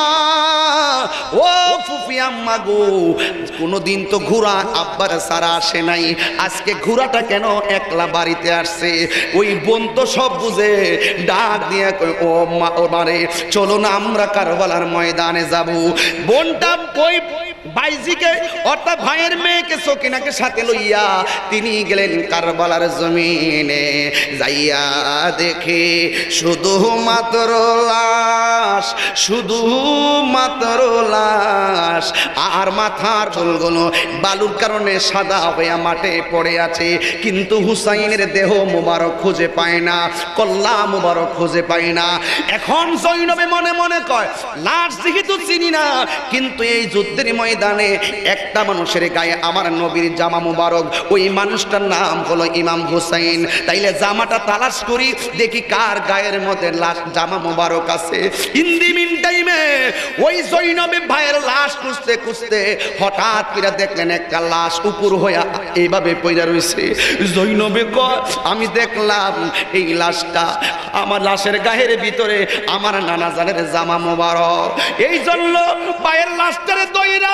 ও ফুফি আম্মা গো, কোনদিন তো ঘোড়া আব্বার সারা আসে নাই, আজকে ঘোড়াটা কেন একলা বাড়িতে আসছে? ওই বোন তো সব বুঝে, ডাক দিয়ে কই ও মা, ও মারে চলো না আমরা কারবালার ময়দানে যাব। বোনটা ওই বাইজিকে অর্থাৎ ভাইয়ের মেয়েকে সকিনাকে সাথে লইয়া তিনি গেলেন কারবালার জমিনে। যাইয়া দেখে শুধু মাত্র লাশ, শুধু মাত্র লাশ, আর মাথার চুলগুলো বালুর কারণে সাদা হইয়া মাঠে পড়ে আছে, কিন্তু হুসাইনের দেহ মুবারক খুঁজে পায় না, কল্লা মুবারক খুঁজে পায় না। এখন জৈনবে মনে মনে কয় লাশ যেহেতু চিনি না, কিন্তু এই যুদ্ধের ময়দানে একটা মানুষের গায়ে আমার নবীর জামা মুবারক, ওই মানুষটার নাম হলো ইমাম হুসাইন, তাইলে জামাটা তালাশ করি দেখি কার গায়ের মধ্যে লাশ জামা মুবারক আছে। ইন দি মিন টাইমে ওই জৈনবে ভাইয়ের লাশ খুঁজতে খুঁজতে হঠাৎ করে দেখলেন একটা লাশ উপর হইয়া এইভাবে পইরা রইছে। জৈনবে কয় আমি দেখলাম এই লাশটা, আমার লাশের গায়ের ভিতরে আমার নানা জানের জামা মুবারক। এই জন্য ভাইয়ের লাশটারে দইরা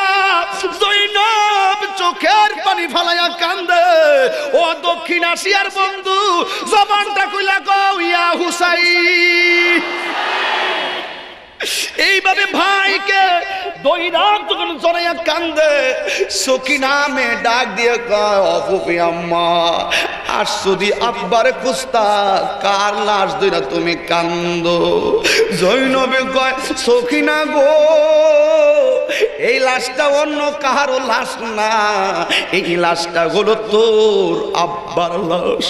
জৈনব চোখের পানি ফালাইয়া কান্দে। ও দক্ষিণ এশিয়ার বন্ধু, জবানটা কইলা কও ইয়া হুসাইন। এইভাবে ভাইকে দইরাম যখন জড়াইয়া কান্দে, সকিনা মে ডাক দিয়ে কয় ও ফুফি আম্মা, আর যদি আব্বার খুঁজতা কার লাশ দইরা তুমি কান্দো? জৈনবে কয় সকিনা গো, এই লাশটা অন্য কাহারও লাশ না, এই লাশটা হলো তোর আব্বার লাশ।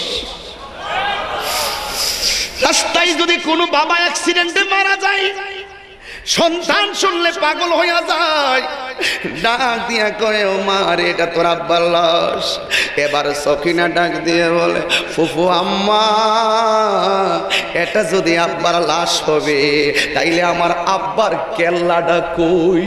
রাস্তায় যদি কোনো বাবা অ্যাক্সিডেন্টে মারা যায়, সন্তান শুনলে পাগল হইয়া যায়, ডাক দিয়া কয় ও মা রে এটা তোর আব্বার লাশ। এবার সকিনা ডাক দিয়ে বলে ফুফু আম্মা, এটা যদি আব্বার লাশ হবে তাইলে আমার আব্বার কেল্লাটা কই?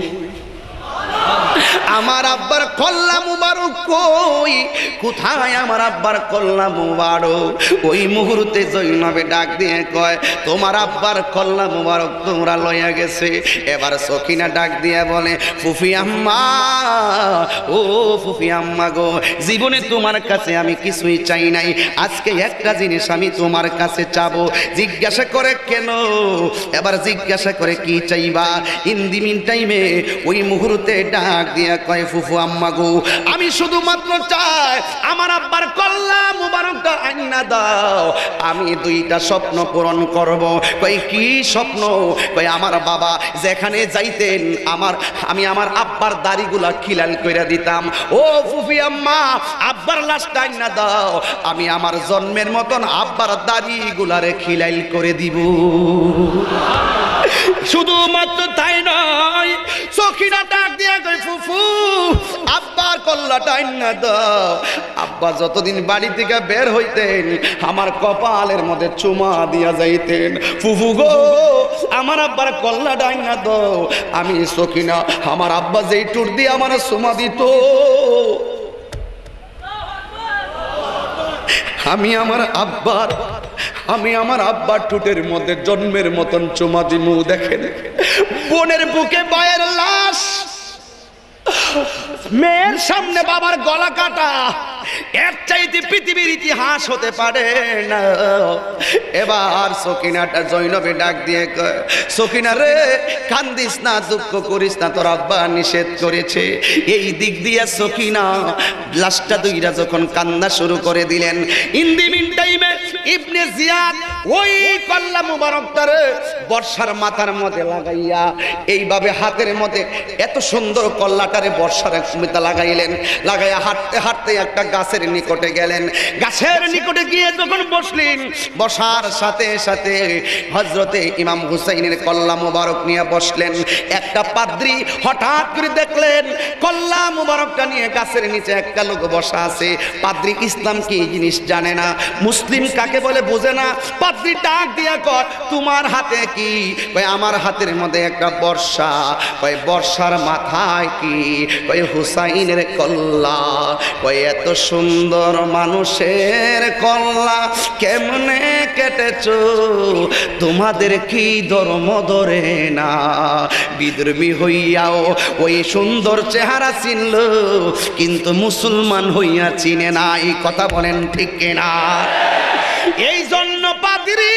আমার আব্বার কল্লা মুবারক কই? কোথায় আমার আব্বার কল্লা মুবারক? ওই মুহূর্তে জৈনবে ডাক দিয়ে কয় তোমার আব্বার কল্লা মুবারক তোমরা লইয়া গেছে। এবার সকিনা ডাক দিয়ে বলে ফুফি আম্মা, ও ফুফি আম্মা গো, জীবনে তোমার কাছে আমি কিছুই চাই নাই, আজকে একটা জিনিস আমি তোমার কাছে চাবো। জিজ্ঞাসা করে কেন? এবার জিজ্ঞাসা করে কি চাইবা? ইন দি মিন টাইমে ওই মুহূর্তে ডাক দিয়া কয় ফুফু আম্মা গো, আমি শুধুমাত্র চাই আমার আব্বার কল্লা মুবারকটা আইনা দাও, আমি 2টা স্বপ্ন পূরণ করব। কই কি স্বপ্ন? কই আমার বাবা যেখানে যাইতেন আমি আমার আব্বার দাড়িগুলা খিলাল কইরা দিতাম। ও ফুফি আম্মা, আব্বার লাশটা আইনা দাও, আমি আমার জন্মের মতন আব্বার দাড়িগুলারে খিলাল করে দিব। শুধুমাত্র তাই নয়, সখিনা ডাক দিয়া কই ফুফু আব্বার কল্লাটা আইনা দাও। আব্বা যতদিন বাড়ি থেকে বের হইতেন আমার কপালের মধ্যে চুমা দিয়া যাইতেন। ফুফু গো, আমার আব্বার কল্লাটা আইনা দাও। আমি সখিনা আমার আব্বা যেই টুর দিয়ে আমার চুমা দিত, আমি আমার আব্বার টুটের মধ্যে জন্মের মতন চুমা দিমু। দেখেন বোনের বুকে ভাইয়ের লাশ, মেয়ের সামনে বাবার গলা কাটা, এর চাইতে পৃথিবীর ইতিহাস হতে পারে না। এবার সকিনাটা জৈনবে ডাক দিয়ে কয়, সকিনা রে কান্দিস না, দুঃখ করিস না, তোর আব্বা নিষেধ করেছে। এই দিক দিয়ে সকিনা লাশটা দুইরা যখন কান্না শুরু করে দিলেন, ইন দি মিন টাইমে ইবনে জিয়াদ ওই কল্লা মুবারকটারে বর্ষার মাথার মধ্যে লাগাইয়া এইভাবে হাতের মধ্যে এত সুন্দর কল্লাটারে বর্ষার সুমিতা লাগাইলেন। লাগাইয়া হাঁটতে হাঁটতে একটা গাছের নিকটে গেলেন। গাছের নিকটে গিয়ে যখন বসলেন, বসার সাথে সাথে হযরতে ইমাম হুসাইনের কল্লা মুবারক নিয়ে বসলেন। একটা পাদ্রী হঠাৎ করে দেখলেন কল্লা মুবারকটা নিয়ে গাছের নিচে একটা লোক বসা আছে। পাদ্রী ইসলাম কি জিনিস জানে না, মুসলিম কাকে বলে বোঝে না। পাদ্রী ডাক দিয়া কয়, তোমার হাতে কি? কয়, আমার হাতের মধ্যে একটা বর্ষা। কয়, বর্ষার মাথায় কি? কয়, হুসাইনের কল্লা। কয়, এত সুন্দর মানুষের কল্লা কেমনে কেটেছো? তোমাদের কি ধর্ম ধরে না? বিধর্মী হইয়াও ওই সুন্দর চেহারা চিনল, কিন্তু মুসলমান হইয়া চিনে না। এই কথা বলেন ঠিক কিনা? এই জন্য পাদ্রী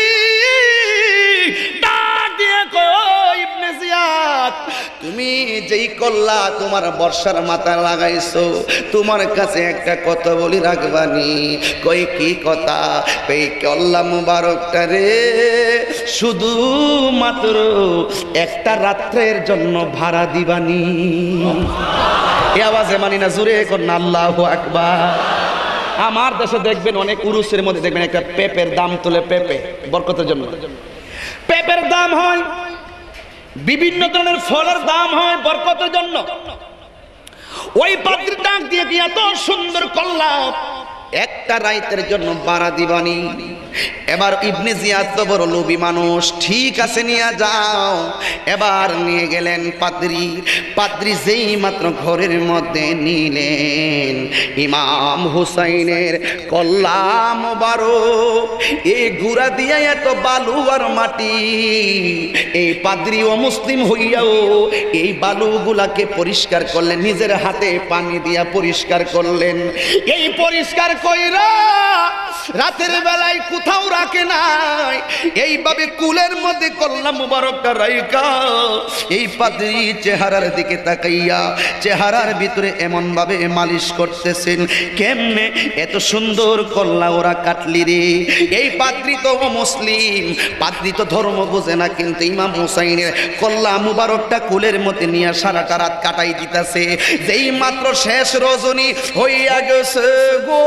ডাক দিয়ে কয়, ইবনে জিয়াদ তুমি যেই কল্লা তোমার বর্ষার মাথা লাগাইছো, তোমার কাছে একটা কথা বলি রাখবানি। কই কি কথা? এই কল্লা মুবারকটা রে শুধু মাত্র একটা রাত্রের জন্য ভাড়া দিবানি। এ আওয়াজে মানি না, জোরে কোন আল্লাহু আকবার। আমার দেশে দেখবেন অনেক উরুসের মধ্যে দেখবেন একটা পেঁপের দাম তোলে, পেঁপে বরকতের জন্য পেঁপের দাম হয়, বিভিন্ন ধরনের ফলের দাম হয় বরকতের জন্য। ওই পাত্রী ডাক দিয়ে কি এত সুন্দর কল্লা একটা রাইতের জন্য ভাড়া দিবানি। এবার ইবনে জিয়াদ তো বড় লোভী মানুষ, ঠিক আছে নিয়ে যাও। এবার নিয়ে গেলেন পাদ্রী। পাদ্রী যেই মাত্র ঘরের মধ্যে নিলেন ইমাম হুসাইনের কল্লা মোবারক, এই গুড়া দিয়া এত বালু আর মাটি, এই পাদ্রী ও মুসলিম হইয়াও এই বালুগুলাকে পরিষ্কার করলেন, নিজের হাতে পানি দিয়া পরিষ্কার করলেন। এই পরিষ্কার কইরা রাতের বেলায় কোথাও রাখে নাই, এইভাবে কুলের মধ্যে কল্লা মুবারকটা রাইখা এই পাদ্রী চেহারার দিকে তাকাইয়া চেহারার ভিতরে এমন ভাবে মালিশ করতেছেন। কেমনে এত সুন্দর কল্লা ওরা কাটলি রে? এই পাদ্রী তো মুসলিম, পাদ্রী তো ধর্ম বোঝে না, কিন্তু ইমাম হুসাইনের কল্লা মুবারকটা কুলের মধ্যে নিয়ে সারাটা রাত কাটাই দিতেছে। যেই মাত্র শেষ রজনী হইয়া গেছে গো,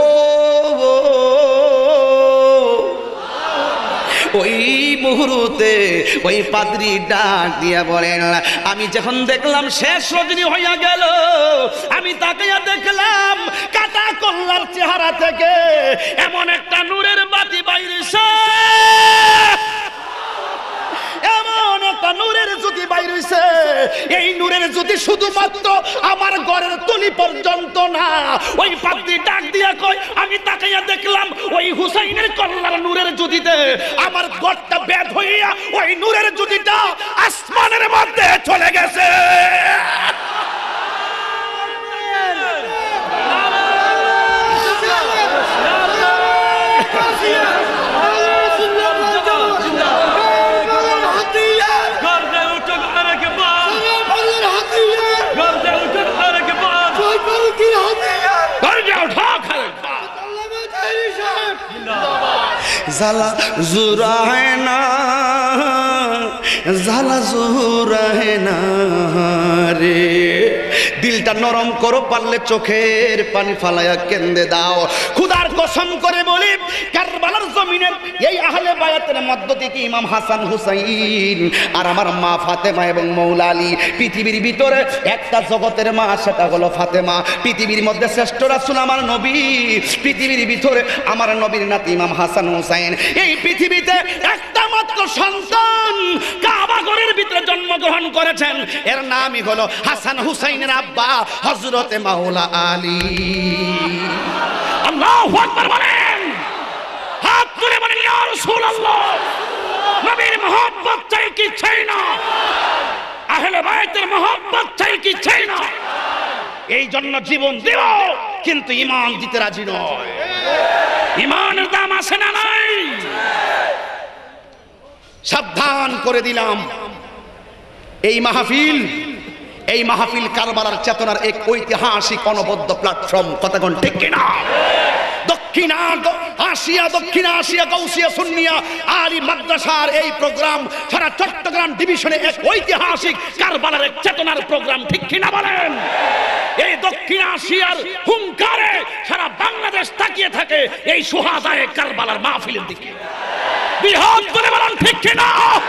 ওই মুহূর্তে ওই পাদ্রী ডাক দিয়া বলেন, আমি যখন দেখলাম শেষ রজনী হইয়া গেল, আমি তাকাইয়া দেখলাম কাটা কল্লার চেহারা থেকে এমন একটা নূরের বাতি বাইরেছে, এমন একটা নূরের জ্যোতি বাইরেছে। এই নূরের জ্যোতি শুধুমাত্র আমার ঘরের তলি পর্যন্ত না। ওই পাদ্রী ডাক দিয়া কয়, আমি তাকাইয়া দেখলাম ওই হুসাইনের কল্লার নূরের জ্যোতিতে আমার ঘরটা বেদ হইয়া ওই নূরের জ্যোতিটা আসমানের মধ্যে চলে গেছে। জ্বালা জুরায় না, জ্বালা জুরায় না রে, দিলটা নরম করো, পারলে চোখের পানি ফালাইয়া কেন্দে দাও। খুদার কসম করে বলি, কারবালার জমিনের এই আহলে বায়াতের মধ্য থেকে ইমাম হাসান হুসাইন আর আমার মা ফাতেমা এবং মৌলা আলী, পৃথিবীর ভিতরে একটা জগতের মা, সেটা হলো ফাতেমা। পৃথিবীর মধ্যে শ্রেষ্ঠ রাসূল আমার নবী, পৃথিবীর ভিতরে আমার নবীর নাতি ইমাম হাসান হুসাইন। এই পৃথিবীতে একটা মাত্র সন্তান কাবা ঘরের ভিতরে জন্মগ্রহণ করেছেন, এর নামই হলো হাসান হুসাইনের আব্বা হযরতে মাওলা আলী। আল্লাহু আকবার বলেন, হাত তুলে বলেন ইয়া রাসূলুল্লাহ। নবীর মহব্বত চাই কি চাই না? আহলে বায়তের মহব্বত চাই কি চাই না? এই জন্য জীবন দিব, কিন্তু ইমান দিতে রাজি নয়। ইমানের দাম আছে না নাই? সাবধান করে দিলাম, এই মাহফিল কারবালার চেতনার এক ঐতিহাসিক অনবদ্য প্ল্যাটফর্ম। কথা কোন ঠিক কিনা? দক্ষিণ এশিয়া গাউসিয়া সুন্নিয়া আলী মাদ্রাসার এই প্রোগ্রাম সারা চট্টগ্রাম ডিভিশনে এক ঐতিহাসিক কারবালার এক চেতনার প্রোগ্রাম। ঠিক কিনা বলেন? এই দক্ষিণ এশিয়ার হুঙ্কারে সারা বাংলাদেশ তাকিয়ে থাকে এই সুহাদায়ে কারবালার মাহফিলের দিকে। বিহাত করে বলেন ঠিক কিনা?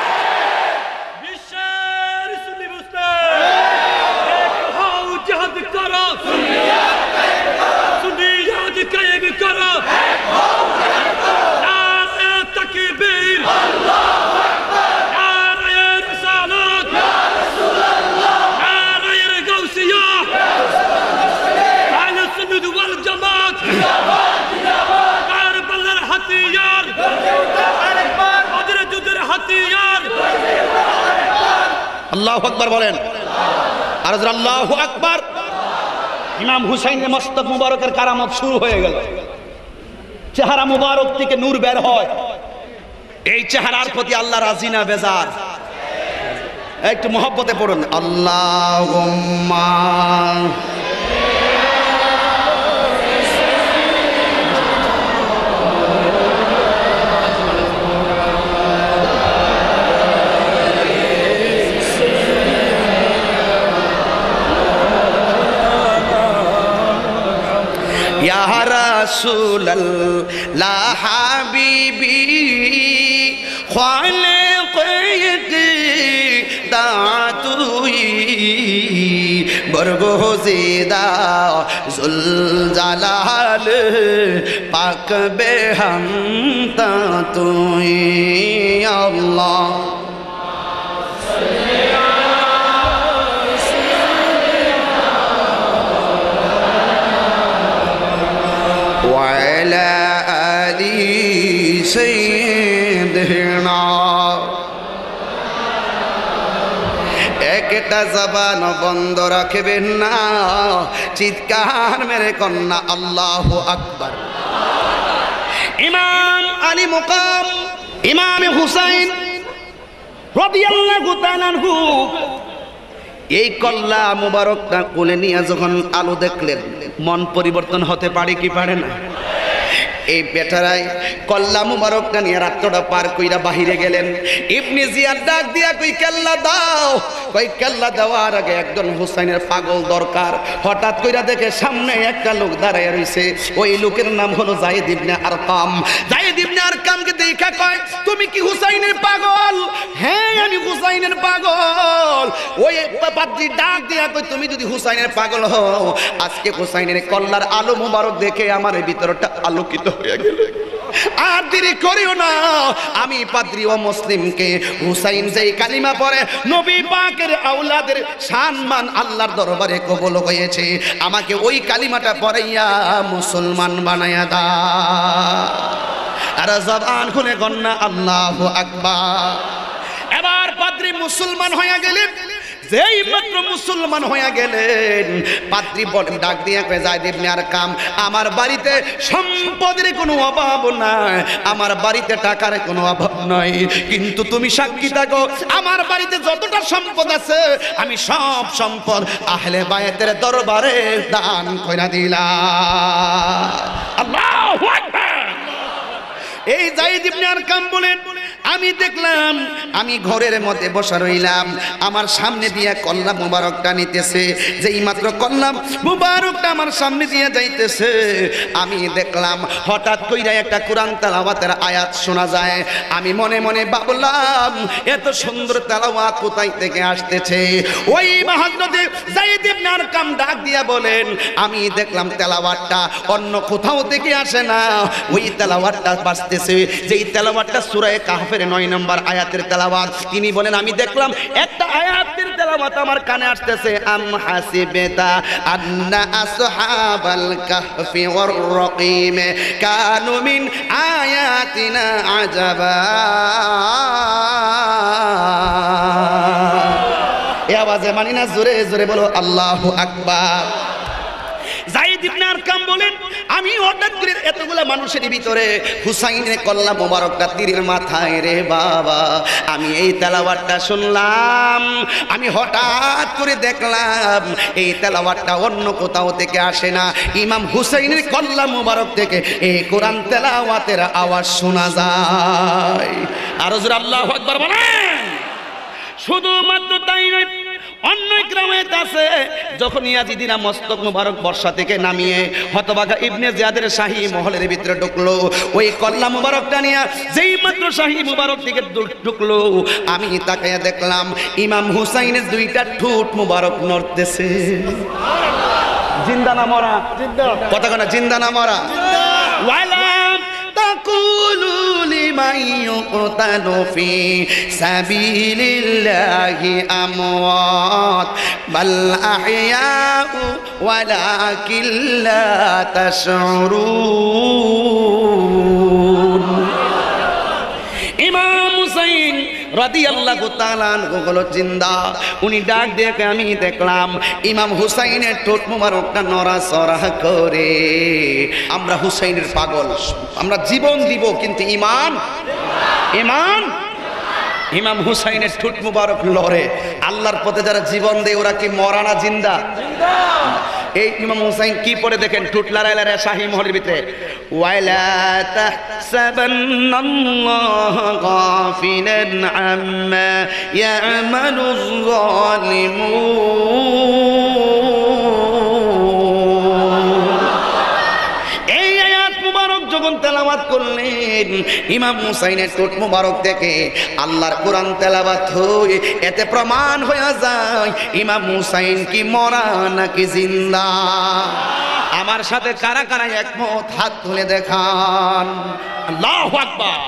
বিশ্বের সুন্নি মুসলিম এক হও, জিহাদ করো, সুন্নিয়াত কায়েম করো, নারে তাকবীর, আল্লাহু আকবার, নারে রিসালাত, ইয়া রাসূলুল্লাহ, নারে গাউসিয়া, ইয়া রাসূলুল্লাহ, আহলে সুন্নাত ওয়াল জামাত, জিন্দাবাদ জিন্দাবাদ, কারবালার হাতিয়ার, বদরের হাতিয়ার। আল্লাহু আকবার বলেন। আর আল্লাহু আকবার। ইমাম হুসাইনের মস্তক মুবারকের কারামত শুরু হয়ে গেল। চেহারা মুবারক থেকে নূর বের হয়। এই চেহারার প্রতি আল্লাহ রাজি না বেজার? একটু মহব্বতে পড়ুন, আল্লাহুম্মা ইয়া রাসূলুল্লাহ হাবিবি খালিক দাতুই বরগোজিদা জুল জালাল পাক বেহামতা তুই আল্লাহ। وعلى آل سيدنا একটা জবান বন্ধ রাখবেন না, চিৎকার মেরে কন্যা আল্লাহু আকবার। ইমাম আলী মুকাম ইমাম হুসাইন রাদিয়াল্লাহু তাআলা আনহু এই কল্লা মুবারকটা কোলে নিয়ে যখন আলো দেখলেন, মন পরিবর্তন হতে পারে কি পারে না? এই বেটারাই কল্লা মুবারকটা নিয়ে রাত্রটা পার কইরা বাহিরে গেলেন। ইবনে জিয়াদ ডাক দিয়া কই কেল্লা দাও, কই কেল্লা দেওয়ার আগে একজন হুসাইনের পাগল দরকার। হঠাৎ কইরা দেখে সামনে একটা লোক দাঁড়ায় রইছে। ওই লোকের নাম হলো যায়েদ ইবনে আরকাম। যায়েদ ইবনে আরকামকে দেখা কয়, তুমি কি হুসাইনের পাগল? হ্যাঁ আমি হুসাইনের পাগল। ওই পাদ্রী ডাক দিয়া কই, তুমি যদি হুসাইনের পাগল হও, আজকে হুসাইনের কল্লার আলো মুবারক দেখে আমার ভিতরটা আলোকিত হয়ে গেল। আর দেরি করিও না, আমি পাদ্রী ও মুসলিমকে হুসাইন যেই কালিমা পড়ে নবী পাকের আওলাদের সম্মান আল্লাহর দরবারে কবুল হয়েছে, আমাকে ওই কালিমাটা পড়াইয়া মুসলমান বানায়া দাও। আর জবান খুলে কন্যা আল্লাহু আকবার। এবার পাদ্রী মুসলমান হয়ে গেলেন। যেই মাত্র মুসলমান হয়ে গেলেন, পাদ্রী বলেন ডাক দিয়ে কয়, যায়েদ ইবনে আরকাম, আমার বাড়িতে সম্পদের কোনো অভাব নাই, আমার বাড়িতে টাকার কোনো অভাব নাই, কিন্তু তুমি সাক্ষী থাকো আমার বাড়িতে যতটা সম্পদ আছে আমি সব সম্পদ আহলে বায়তের দরবারে দান কইরা দিলাম। আল্লাহু আকবার। এই যায়েদ ইবনে আরকাম বলেন, আমি দেখলাম আমি ঘরের মধ্যে বসা রইলাম, আমার সামনে দিয়ে কল্লা মুবারকটা নিতেছে। যেই মাত্র কল্লা মুবারকটা আমার সামনে দিয়ে যাইতেছে, আমি দেখলাম হঠাৎ কইরা একটা কোরআন তেলাওয়াতের আয়াত শোনা যায়। আমি মনে মনে ভাবলাম এত সুন্দর তেলাওয়াত কোথায় থেকে আসতেছে। ওই হযরতে যায়েদ ইবনে আরকাম ডাক দিয়া বলেন, আমি দেখলাম তেলাওয়াতটা অন্য কোথাও থেকে আসে না, ওই তেলাওয়াতটা বাজতেছে, যেই তেলাওয়াতটা সূরা কাহফের 9 নম্বর আয়াতের তেলাওয়াত। তিনি বলেন, আমি দেখলাম একটা আয়াতের তেলাওয়াত আমার কানে আসতেছে, আম হাসিবাতা আন্না আসহাবাল কাহফি ওয়ার রাকিম কানু মিন আয়াতিনা আজাবা। এই আওয়াজে মানি না? জোরে জোরে বলো আল্লাহু আকবার। যায়েদ ইবনে কাম বলেন, আমি হঠাৎ করে এতগুলা মানুষের ভিতরে হুসাইনের কল্লা মোবারকটা তীরের মাথায় রে বাবা, আমি এই তেলাওয়াতটা শুনলাম, আমি হঠাৎ করে দেখলাম এই তেলাওয়াতটা অন্য কোথাও থেকে আসে না, ইমাম হুসাইনের কল্লা মোবারক থেকে এই কোরআন তেলাওয়াতের আওয়াজ শোনা যায়। আর হুজুর আল্লাহু আকবার বলেন। শুধুমাত্র তাই নয়, অন্য গ্রামে আছে যখন ইয়াজিদিরা মস্তক মুবারক বর্ষা থেকে নামিয়ে হতবাগা ইবনে জিয়াদের শাহী মহলের ভিতরে ঢুকলো, ওই কল্লা মুবারকটা নিয়ে যেই মাত্র শাহী মুবারক থেকে ঢুকলো, আমি তাকায়া দেখলাম ইমাম হুসাইনের দুইটা ঠোঁট মুবারক নড়তেছে। জিন্দা না মরা? কথা কোনা জিন্দা না মরা? ওয়ালা তাকুলু লিমান ইউকতালু ফি সাবিলিল্লাহি আমওয়াত বাল আহইয়াউ ওয়ালাকিন লা তাশউরুন। ইমাম হুসাইন রাদিয়াল্লাহু তাআলা আনহু হলো জিন্দা। উনি ডাক দেখে আমি দেখলাম ইমাম হুসাইনের ঠোঁট মোবারকটা নড়াচড়া করে। আমরা হুসাইনের পাগল, আমরা জীবন দিব কিন্তু ইমান ইমাম হুসাইনের ঠোঁট মোবারক লড়ে। আল্লাহর পথে যারা জীবন দেয় ওরা কি মরা না জিন্দা? এই ইমাম হুসাইন কি পড়ে দেখেন, ঠোঁট লড়াই লড়াই শাহী মহলের ভিতরে, ওয়ালা তাহসাবান্নাল্লাহ গাফিলান আম্মা ইয়ামালুয যালিমুন। এই আয়াত মুবারক যখন তেলাওয়াত করলেন, ইমাম হুসাইনের ঠোঁট মুবারক থেকে আল্লাহর কোরআন তেলাওয়াত হয়, এতে প্রমাণ হয়ে যায় ইমাম হুসাইন কি মরা নাকি জিন্দা। আমার সাথে কারা কারা একমত হাত তুলে দেখান। আল্লাহু আকবার।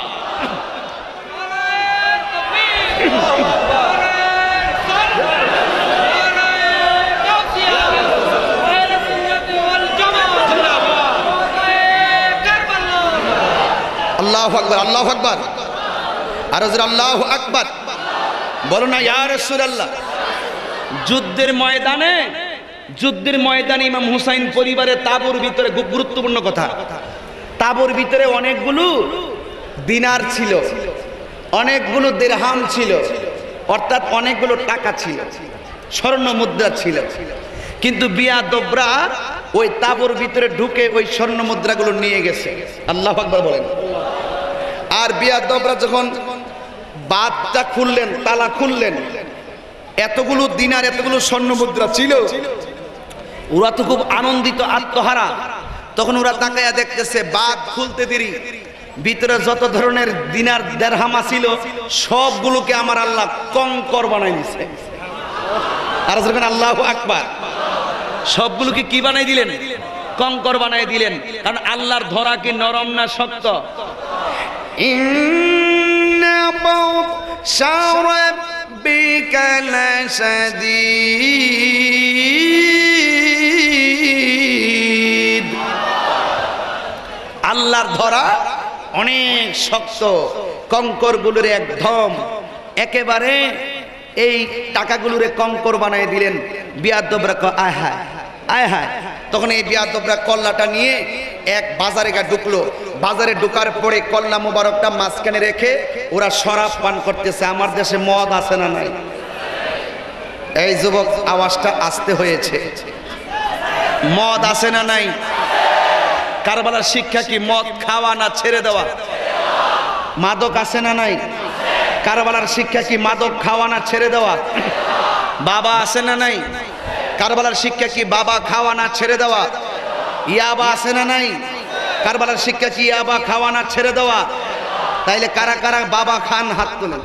আল্লাহু আকবার, আল্লাহু আকবার। আর হুজুর আল্লাহু আকবার বলো না ইয়া রাসূলুল্লাহ। যুদ্ধের ময়দানে ইমাম হুসাইন পরিবারের তাঁবুর ভিতরে খুব গুরুত্বপূর্ণ কথা, তাঁবুর ভিতরে অনেকগুলো দিনার ছিল, অনেকগুলো দিরহাম ছিল, অর্থাৎ অনেকগুলো টাকা ছিল, স্বর্ণ মুদ্রা ছিল। কিন্তু বিয়াদবরা ওই তাঁবুর ভিতরে ঢুকে ওই স্বর্ণ মুদ্রাগুলো নিয়ে গেছে। আল্লাহু আকবার বলেন। আর বিয়াদবরা যখন বাঁধটা খুললেন, তালা খুললেন, এতগুলো দিনার এতগুলো স্বর্ণ মুদ্রা ছিল, ওরা তো খুব আনন্দিত, আত্মহারা। তখন ওরা তাকায়া দেখতেছে বাঁধ খুলতে দেরি, ভিতরে যত ধরনের দিনার দেরহামা ছিল সবগুলোকে আমার আল্লাহ কঙ্কর বানাই দিছে। আর যখন আল্লাহু আকবার, সবগুলোকে কি বানাই দিলেন? কঙ্কর বানাই দিলেন। কারণ আল্লাহর ধরা কি নরম না শক্ত? ইন্না বাতশা রাব্বিকা লাশাদীদ। আল্লাহর ধরা অনেক শক্ত। কঙ্করগুলোর একদম একেবারে এই টাকাগুলোরে কঙ্কর বানাই দিলেন। বিয়াদবরা আয় হায় আয় হায়। তখন এই বিয়াদবরা কল্লাটা নিয়ে এক বাজারে ঢুকলো। বাজারে ঢুকার পরে কল্লা মোবারকটা মাঝখানে রেখে ওরা শরাব পান করতেছে। আমার দেশে মদ আছে না নাই? এই যুবক আওয়াজটা আসতে হয়েছে। মদ আছে না নাই? কারবালার শিক্ষা কি মদ খাওয়া না ছেড়ে দেওয়া? মাদক আছে না নাই? কারবালার শিক্ষা কি মাদক খাওয়া না ছেড়ে দেওয়া? বাবা আছে না নাই? কারবালার শিক্ষা কি বাবা খাওয়া না ছেড়ে দেওয়া? ইয়াবা আছে না নাই? কারবালার শিক্ষা কি ইয়াবা খাওয়া না ছেড়ে দেওয়া? তাইলে কারা কারা বাবা খান হাত তোলেন।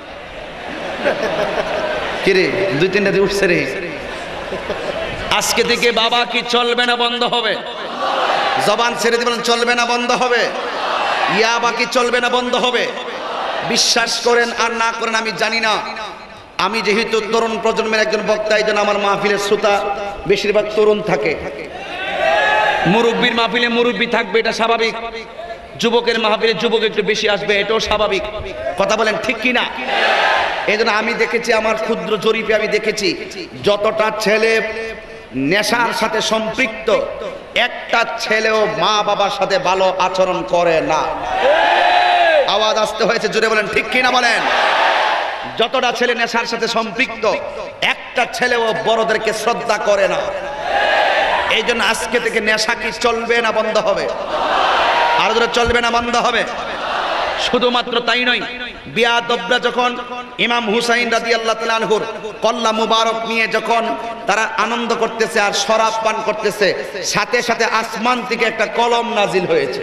কিরে দুই তিনটা দিয়ে উঠছে রে। আজকে থেকে বাবা কি চলবে না বন্ধ হবে? জবান ছেড়ে দিবেন, চলবে না বন্ধ হবে? ইয়াবা কি চলবে না বন্ধ হবে? বিশ্বাস করেন আর না করেন আমি জানি না। আমি যেহেতু তরুণ প্রজন্মের একজন বক্তা, এই জন্য আমার মাহফিলের শ্রোতা বেশিরভাগ তরুণ থাকে। মুরব্বীর মাহফিলে মুরব্বী থাকবে, এটা স্বাভাবিক। যুবকের মাহফিলে যুবক একটু বেশি আসবে, এটাও স্বাভাবিক। কথা বলেন ঠিক কি না? এই জন্য আমি দেখেছি, আমার ক্ষুদ্র জরিপে আমি দেখেছি, যতটা ছেলে নেশার সাথে সম্পৃক্ত একটা ছেলেও মা বাবার সাথে ভালো আচরণ করে না। আওয়াজ আসতে হয়েছে, জোরে বলেন ঠিক কিনা বলেন। যতটা ছেলে নেশার সাথে সম্পৃক্ত, একটা ছেলেও বড়দেরকে শ্রদ্ধা করে না। এই জন্য আজকে থেকে নেশা কি চলবে না বন্ধ হবে? আর ধরে চলবে না বন্ধ হবে? শুধুমাত্র তাই নয়, বিয়াদবরা যখন ইমাম হুসাইন রাদিয়াল্লাহু তাআলা আনহুর কল্লা মুবারক নিয়ে যখন তারা আনন্দ করতেছে আর শরাব পান করতেছে, সাথে সাথে আসমান থেকে একটা কলম নাজিল হয়েছে।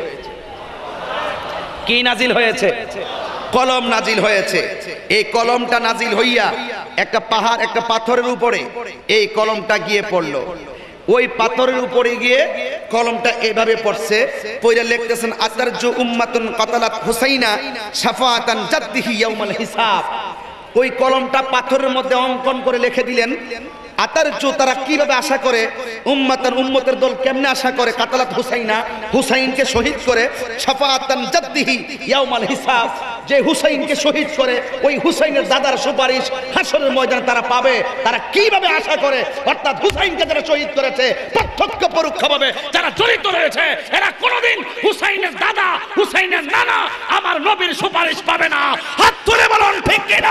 কি নাজিল হয়েছে? কলম নাজিল হয়েছে। এই কলমটা নাজিল হইয়া একটা পাহাড়, একটা পাথরের উপরে এই কলমটা গিয়ে পড়লো। ওই পাথরের উপরে গিয়ে কলমটা এভাবে পড়ছে, পয়রা লিখতেছেন আতারজু উম্মাতুন কাতালাত হুসাইনা শাফাআতান জাদ্দিহি ইয়াউমাল হিসাব। ওই কলমটা পাথরের মধ্যে অঙ্কন করে লিখে দিলেন আতারজু, তারা কিভাবে আশা করে, উম্মতের দল কেমনে আশা করে, কাতালাত হুসাইনা, হুসাইনকে শহীদ করে, শাফাআতান জাদ্দিহি ইয়াউমাল হিসাব, যে হুসাইনকে শহীদ করে ওই হুসাইনের দাদার সুপারিশ হাসরের ময়দানে তারা পাবে। তারা কিভাবে আশা করে, অর্থাৎ হুসাইনকে যারা শহীদ করেছে প্রত্যক্ষ পরোক্ষভাবে যারা জড়িত রয়েছে, এরা কোনোদিন হুসাইনের দাদা, হুসাইনের নানা, আমার নবীর সুপারিশ পাবে না। হাত তুলে বলুন ঠিক কিনা।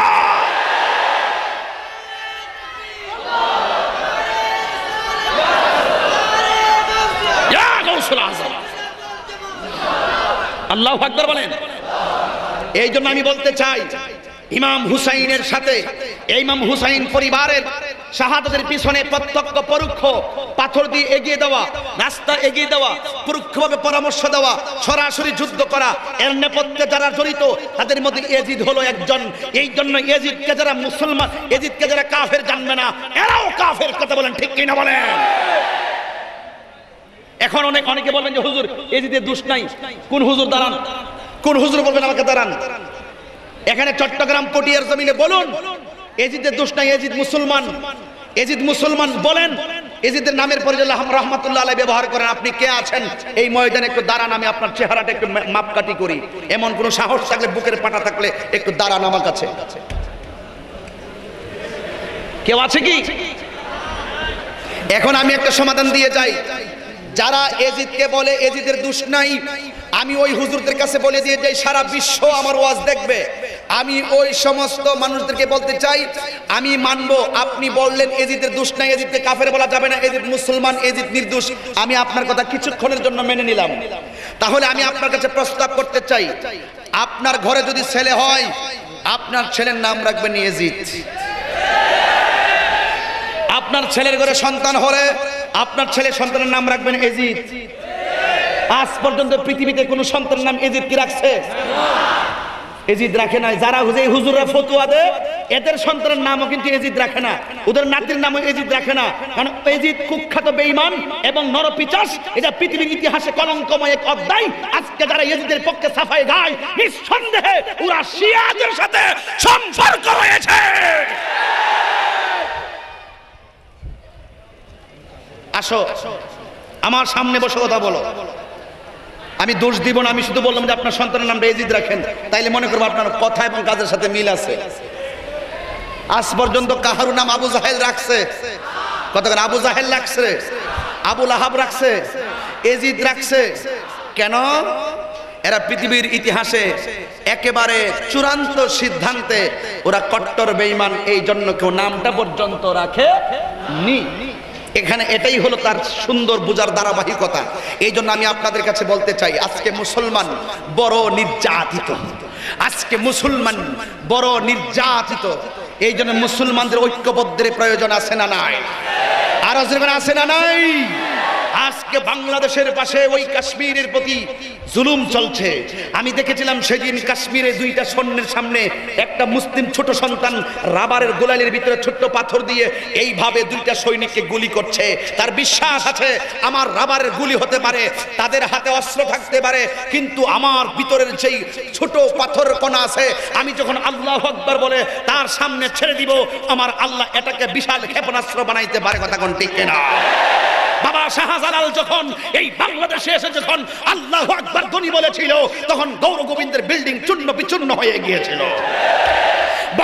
আল্লাহু আকবার বলেন। এই জন্য আমি বলতে চাই, ইমাম হুসাইনের সাথে এই ইমাম হুসাইন পরিবারের শাহাদাতের পিছনে প্রত্যক্ষ পরোক্ষ পাথর দিয়ে এগিয়ে দেওয়া, রাস্তা এগিয়ে দেওয়া, পরোক্ষভাবে পরামর্শ দেওয়া, সরাসরি যুদ্ধ করা, এর নেপথ্যে যারা জড়িত তাদের মধ্যে ইয়াজিদ হলো একজন। এই জন্য ইয়াজিদকে যারা মুসলমান, ইয়াজিদকে যারা কাফের জানবে না, এরাও কাফের। কথা বলেন ঠিক কিনা বলেন। এখন অনেকে বলবেন যে হুজুর ইয়াজিদের দোষ নাই, কোন হুজুর দাঁড়ান, কোন হুজুর বলবেন আমাকে দাঁড়ান। এখানে চট্টগ্রাম পটিয়ার জমিনে বলুন ইয়াজিদের দোষ নাই, ইয়াজিদ মুসলমান, ইয়াজিদ মুসলমান বলেন। ইয়াজিদের নামের পরে যে রাহমাতুল্লাহ আলাইহি ব্যবহার করেন, আপনি কে আছেন এই ময়দানে একটু দাঁড়ান, আমি আপনার চেহারাটা একটু মাপকাঠি করি। এমন কোন সাহস থাকলে, বুকের পাটা থাকলে একটু দাঁড়ান আমার কাছে। কেউ আছে কি? এখন আমি একটা সমাধান দিয়ে যাই। যারা ইয়াজিদকে বলে ইয়াজিদের দোষ নাই, আমি ওই হুজুরদের কাছে বলে দিয়ে যাই, সারা বিশ্ব আমার ওয়াজ দেখবে। আমি ওই সমস্ত মানুষদেরকে বলতে চাই, আমি মানবো আপনি বললেন ইয়াজিদের দোষ নাই, ইয়াজিদকে কাফের বলা যাবে না, ইয়াজিদ মুসলমান, ইয়াজিদ নির্দোষ। আমি আপনার কথা কিছুক্ষণের জন্য মেনে নিলাম। তাহলে আমি আপনার কাছে প্রস্তাব করতে চাই, আপনার ঘরে যদি ছেলে হয়, আপনার ছেলের নাম রাখবেন ইয়াজিদ। আপনার ছেলের ঘরে সন্তান হলে আপনার ছেলে সন্তানের নাম রাখবেন ইয়াজিদ। আজ পর্যন্ত পৃথিবীতে কোন সন্তানের নাম ইয়াজিদ কি রাখছে? ইয়াজিদ রাখে না। যারা হুজুররা ফতোয়া দেয়, এদের সন্তানের নামও কিন্তু ইয়াজিদ রাখে না, ওদের নাতির নামও ইয়াজিদ রাখে না। কারণ ইয়াজিদ কুখ্যাত বেঈমান এবং নরপিশাচ। এটা পৃথিবীর ইতিহাসে কলঙ্কময় এক অধ্যায়। আজকে যারা ইয়াজিদের পক্ষে সাফাই গায়, নিঃসন্দেহে ওরা শিয়াদের সাথে সম্পর্ক রয়েছে। আসো আমার সামনে বসে কথা বলো। আমি দোষ দিব না, আমি শুধু বললাম যে আপনার সন্তানের নামটা ইয়াজিদ রাখেন, তাইলে মনে করবো আপনার কথা এবং কাজের সাথে মিল আছে। আজ পর্যন্ত কাহারু নাম আবু জাহেল রাখছে? কতক্ষণ আবু জাহেল রাখছে, আবু লাহাব রাখছে, ইয়াজিদ রাখছে। কেন? এরা পৃথিবীর ইতিহাসে একেবারে চূড়ান্ত সিদ্ধান্তে ওরা কট্টর বেঈমান, এই জন্য কেউ নামটা পর্যন্ত রাখে নি। এখানে এটাই হলো তার সুন্দর বুঝার ধারাবাহিকতা। এই জন্য আমি আপনাদের কাছে বলতে চাই, আজকে মুসলমান বড় নির্যাতিত, আজকে মুসলমান বড় নির্যাতিত। এই জন্য মুসলমানদের ঐক্যবদ্ধের প্রয়োজন আছে না নাই? আর আছে না নাই? আজকে বাংলাদেশের পাশে ওই কাশ্মীরের প্রতি জুলুম চলছে। আমি দেখেছিলাম সেদিন কাশ্মীরে দুইটা সৈন্যের সামনে একটা মুসলিম ছোট সন্তান রাবারের গোলালির ভিতরে ছোট্ট পাথর দিয়ে এইভাবে দুইটা সৈনিককে গুলি করছে। তার বিশ্বাস আছে আমার রাবারের গুলি হতে পারে, তাদের হাতে অস্ত্র থাকতে পারে, কিন্তু আমার ভিতরের যেই ছোট পাথর কণা আছে, আমি যখন আল্লাহু আকবার বলে তার সামনে ছেড়ে দিব, আমার আল্লাহ এটাকে বিশাল ক্ষেপণাস্ত্র বানাইতে পারে। কথা কোন ঠিক না? বাবা শাহজালাল যখন এই বাংলাদেশে এসে যখন আল্লাহু আকবার ধ্বনি বলেছিল, তখন গৌর গোবিন্দের বিল্ডিং চূর্ণ বিচূর্ণ হয়ে গিয়েছিল। বদরের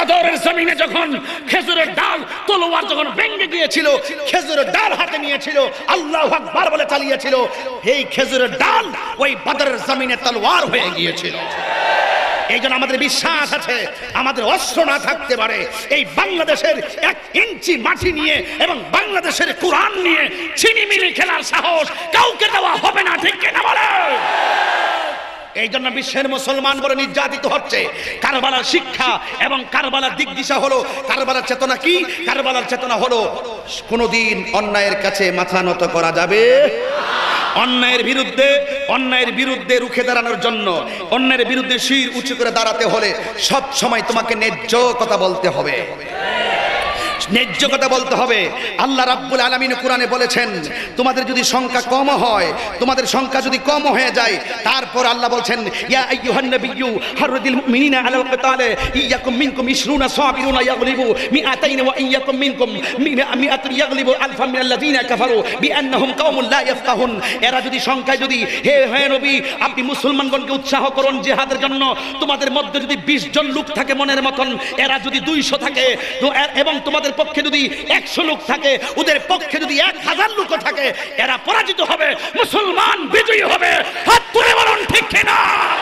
জমিনে যখন খেজুরের ডাল তলোয়ার যখন ভেঙে গিয়েছিল, খেজুরের ডাল হাতে নিয়েছিল, আল্লাহু আকবার বলে চালিয়েছিল, এই খেজুরের ডাল ওই বদরের জমিনে তলোয়ার হয়ে গিয়েছিল। এই জন্য আমাদের বিশ্বাস আছে, আমাদের অস্ত্র না থাকতে পারে, এই বাংলাদেশের 1 ইঞ্চি মাটি নিয়ে এবং বাংলাদেশের কোরআন নিয়ে ছিনিমিনি খেলার সাহস কাউকে দেওয়া হবে না, ঠিক কিনা বলে? এই জন্য বিশ্বের মুসলমান বড় নির্যাতিত হচ্ছে। কারবালার শিক্ষা এবং কারবালার দিক দিশা হলো, কারবালার চেতনা কি? কারবালার চেতনা হলো কোনোদিন অন্যায়ের কাছে মাথা নত করা যাবে, অন্যায়ের বিরুদ্ধে রুখে দাঁড়ানোর জন্য, অন্যায়ের বিরুদ্ধে শির উঁচু করে দাঁড়াতে হলে সব সময় তোমাকে ন্যায্য কথা বলতে হবে, ন্যায্য কথা বলতে হবে। আল্লাহ রাব্বুল আলামিন কোরআনে বলেছেন, তোমাদের যদি সংখ্যা কম হয়, তোমাদের সংখ্যা যদি কম হয়ে যায়, তারপর আল্লাহ বলছেন, ইয়া আইয়ুহান নাবিয়্যু হাররিদিল মুমিনিনা আলাল কিতালে ইয়াকুম মিনকুম 20 সাবিরুনা ইয়াগলিবু মিআতাইন ওয়া ইয়াকুম মিনকুম মিআতুন ইয়াগলিবু আলফাম মিনাল্লাযিনা কাফারু বিআন্নাহুম কওমুন লা ইয়াফকাহুন। এরা যদি সংখ্যায় যদি হে নবী আপনি মুসলমানগণকে উৎসাহ করুন জিহাদের জন্য, তোমাদের মধ্যে যদি 20 জন লোক থাকে মনের মতন, এরা যদি 200 থাকে এবং তোমাদের পক্ষে যদি 100 লোক থাকে, ওদের পক্ষে যদি 1000 লোক থাকে, এরা পরাজিত হবে, মুসলমান বিজয়ী হবে। হাত তুলে বলুন ঠিক কিনা?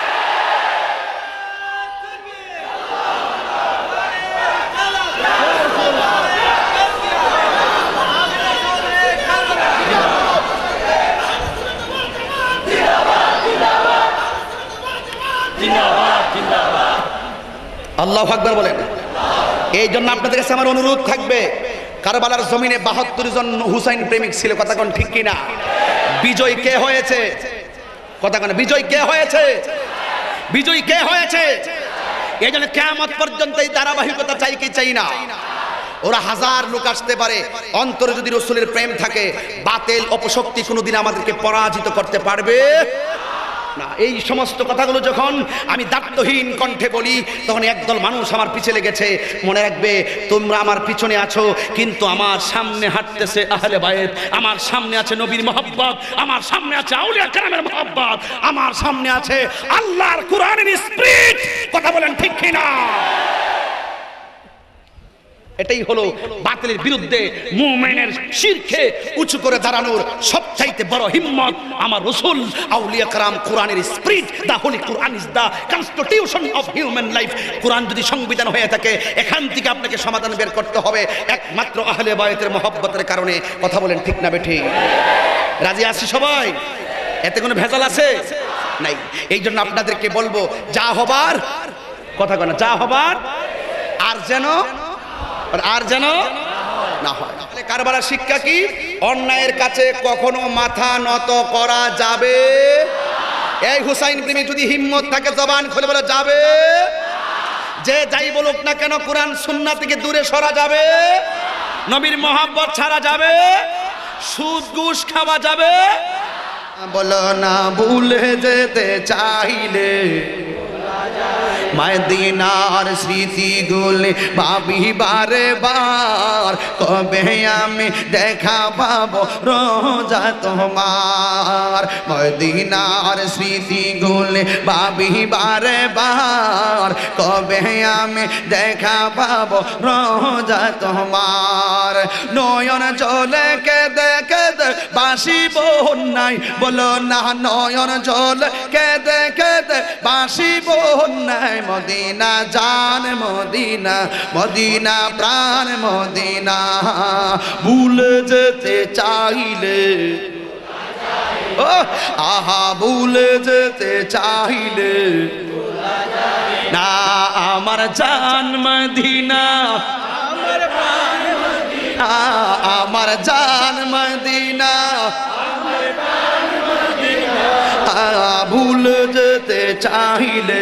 আল্লাহু আকবার বলেন। এই জন্য আপনাদের কাছে আমার অনুরোধ থাকবে, কারবালার জমিনে 72 জন হুসাইন প্রেমিক ছিল, কথা কোন ঠিক কিনা? বিজয় কে হয়েছে? কথা কোন বিজয় কে হয়েছে? বিজয় কে হয়েছে? এই জন্য কিয়ামত পর্যন্ত এই ধারাবাহিকতা চাই কি চাই না? ওরা 1000 লোক আসতে পারে, অন্তরে যদি রাসূলের প্রেম থাকে, বাতিল অপশক্তি কোনোদিন আমাদেরকে পরাজিত করতে পারবে না। এই সমস্ত কথাগুলো যখন আমি দায়িত্বহীন কণ্ঠে বলি, তখন একদল মানুষ আমার পিছে লেগেছে। মনে রাখবে, তোমরা আমার পিছনে আছো, কিন্তু আমার সামনে হাঁটতেছে আহলে বায়েত, আমার সামনে আছে নবীর মহব্বত, আমার সামনে আছে আউলিয়া কেরামের মহব্বত, আমার সামনে আছে আল্লাহর কোরআনের স্পিরিট। কথা বলেন ঠিক কিনা? এটাই হলো বাতিলের বিরুদ্ধে মুমিনের শিরকে উঁচু করে দাঁড়ানোর সবচাইতে বড় হিম্মত। আমার রাসূল আউলিয়া کرام কোরআনের spirit, the holy Quran is the constitution of human life. Quran যদি সংবিধান হয়ে থাকে, এখান থেকে আপনাকে সমাধান বের করতে হবে একমাত্র আহলে বায়তের মহব্বতের কারণে। কথা বলেন ঠিক না বেঠিক? রাজি আছি সবাই? এতে কোনো ভেজাল আছে? নাই। এই জন্য আপনাদেরকে বলবো, যা হবার, কথা কয় না, যা হবার আর যেন না হয়। কারবালার শিক্ষা কি? অন্যায়ের কাছে কখনো মাথা নত করা যাবে। এই হুসাইন প্রেমী যদি হিম্মত থাকে, জবান খুলে বলে যাবে। যে যাই বলুক না কেন, কোরআন সুন্নাহ থেকে দূরে সরা যাবে, নবীর মহব্বত ছাড়া যাবে, সুদ ঘুষ খাওয়া যাবে। বলো না ভুলে যেতে চাইলে মদিনার স্মৃতিগুলি ভাবি বারে বার, কবে আমি দেখা পাবো রোজা তোমার। মদিনার স্মৃতিগুলি ভাবি বারে বার, কবে আমি দেখা পাবো রোজা তোমার। নয়ন জলে কেঁদে কেঁদে বাসিব নাই, বলো না নয়ন জলে কেঁদে কেঁদে বাসিব নাই। মদিনা জান মদিনা, মদিনা প্রাণ মদিনা, ভুলে যেতে চাইলে, ও আহা ভুলে যেতে চাইলে না, আমার জান মদিনা, আমার জান মদিনা, ভুলে যেতে চাইলে।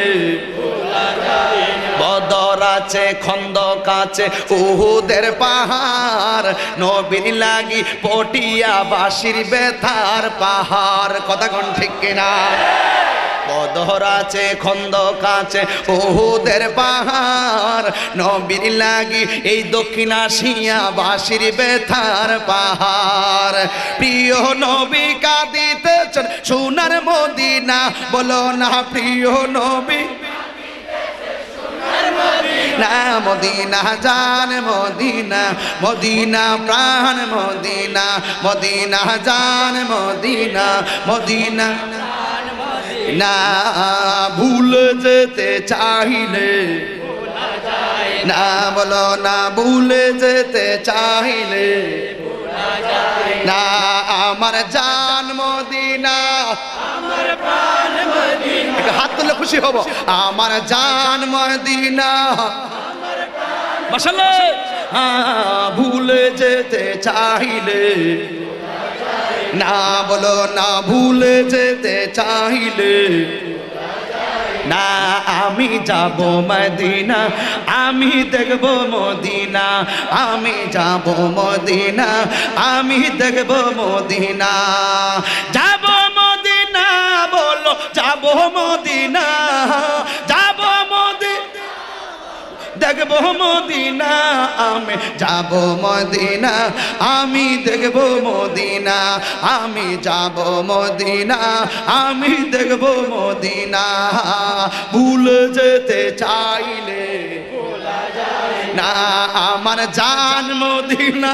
বদর আছে, খন্দক আছে, উহুদের পাহাড়, নবীর লাগি পটিয়া বাসির বেতার পাহাড়। কথা কোন ঠিক কিনা? বদর আছে, খন্দক আছে, উহুদের পাহাড়, নবীর লাগি এই দক্ষিণ এশিয়া বাসির বেতার পাহাড়। প্রিয় নবী কাঁদিতেছেন সোনার মদিনা, বলো না প্রিয় নবী না মদিনা জান মদিনা মদিনা প্রাণ মদিনা মদিনা জান মদিনা মদিনা না ভুলে যেতে চাইলে না বলো না ভুলে যেতে চাইলে না আমার জান মদিনা আমার প্রাণ মদিনা হাত তুলে খুশি হব আমার জান মদিনা মাশাআল্লাহ ভুলে যেতে চাইলে না বলো না ভুলে যেতে চাইলে না আমি যাব মদিনা আমি দেখব মদিনা আমি যাব মদিনা আমি দেখব মদিনা যাব মদিনা বলো যাব মদিনা যাব মদিনা দেখব মদিনা আমি যাব মদিনা আমি দেখব মদিনা আমি যাব মদিনা আমি দেখব মদিনা ভুলে যেতে চাইলে না আমার জান মদিনা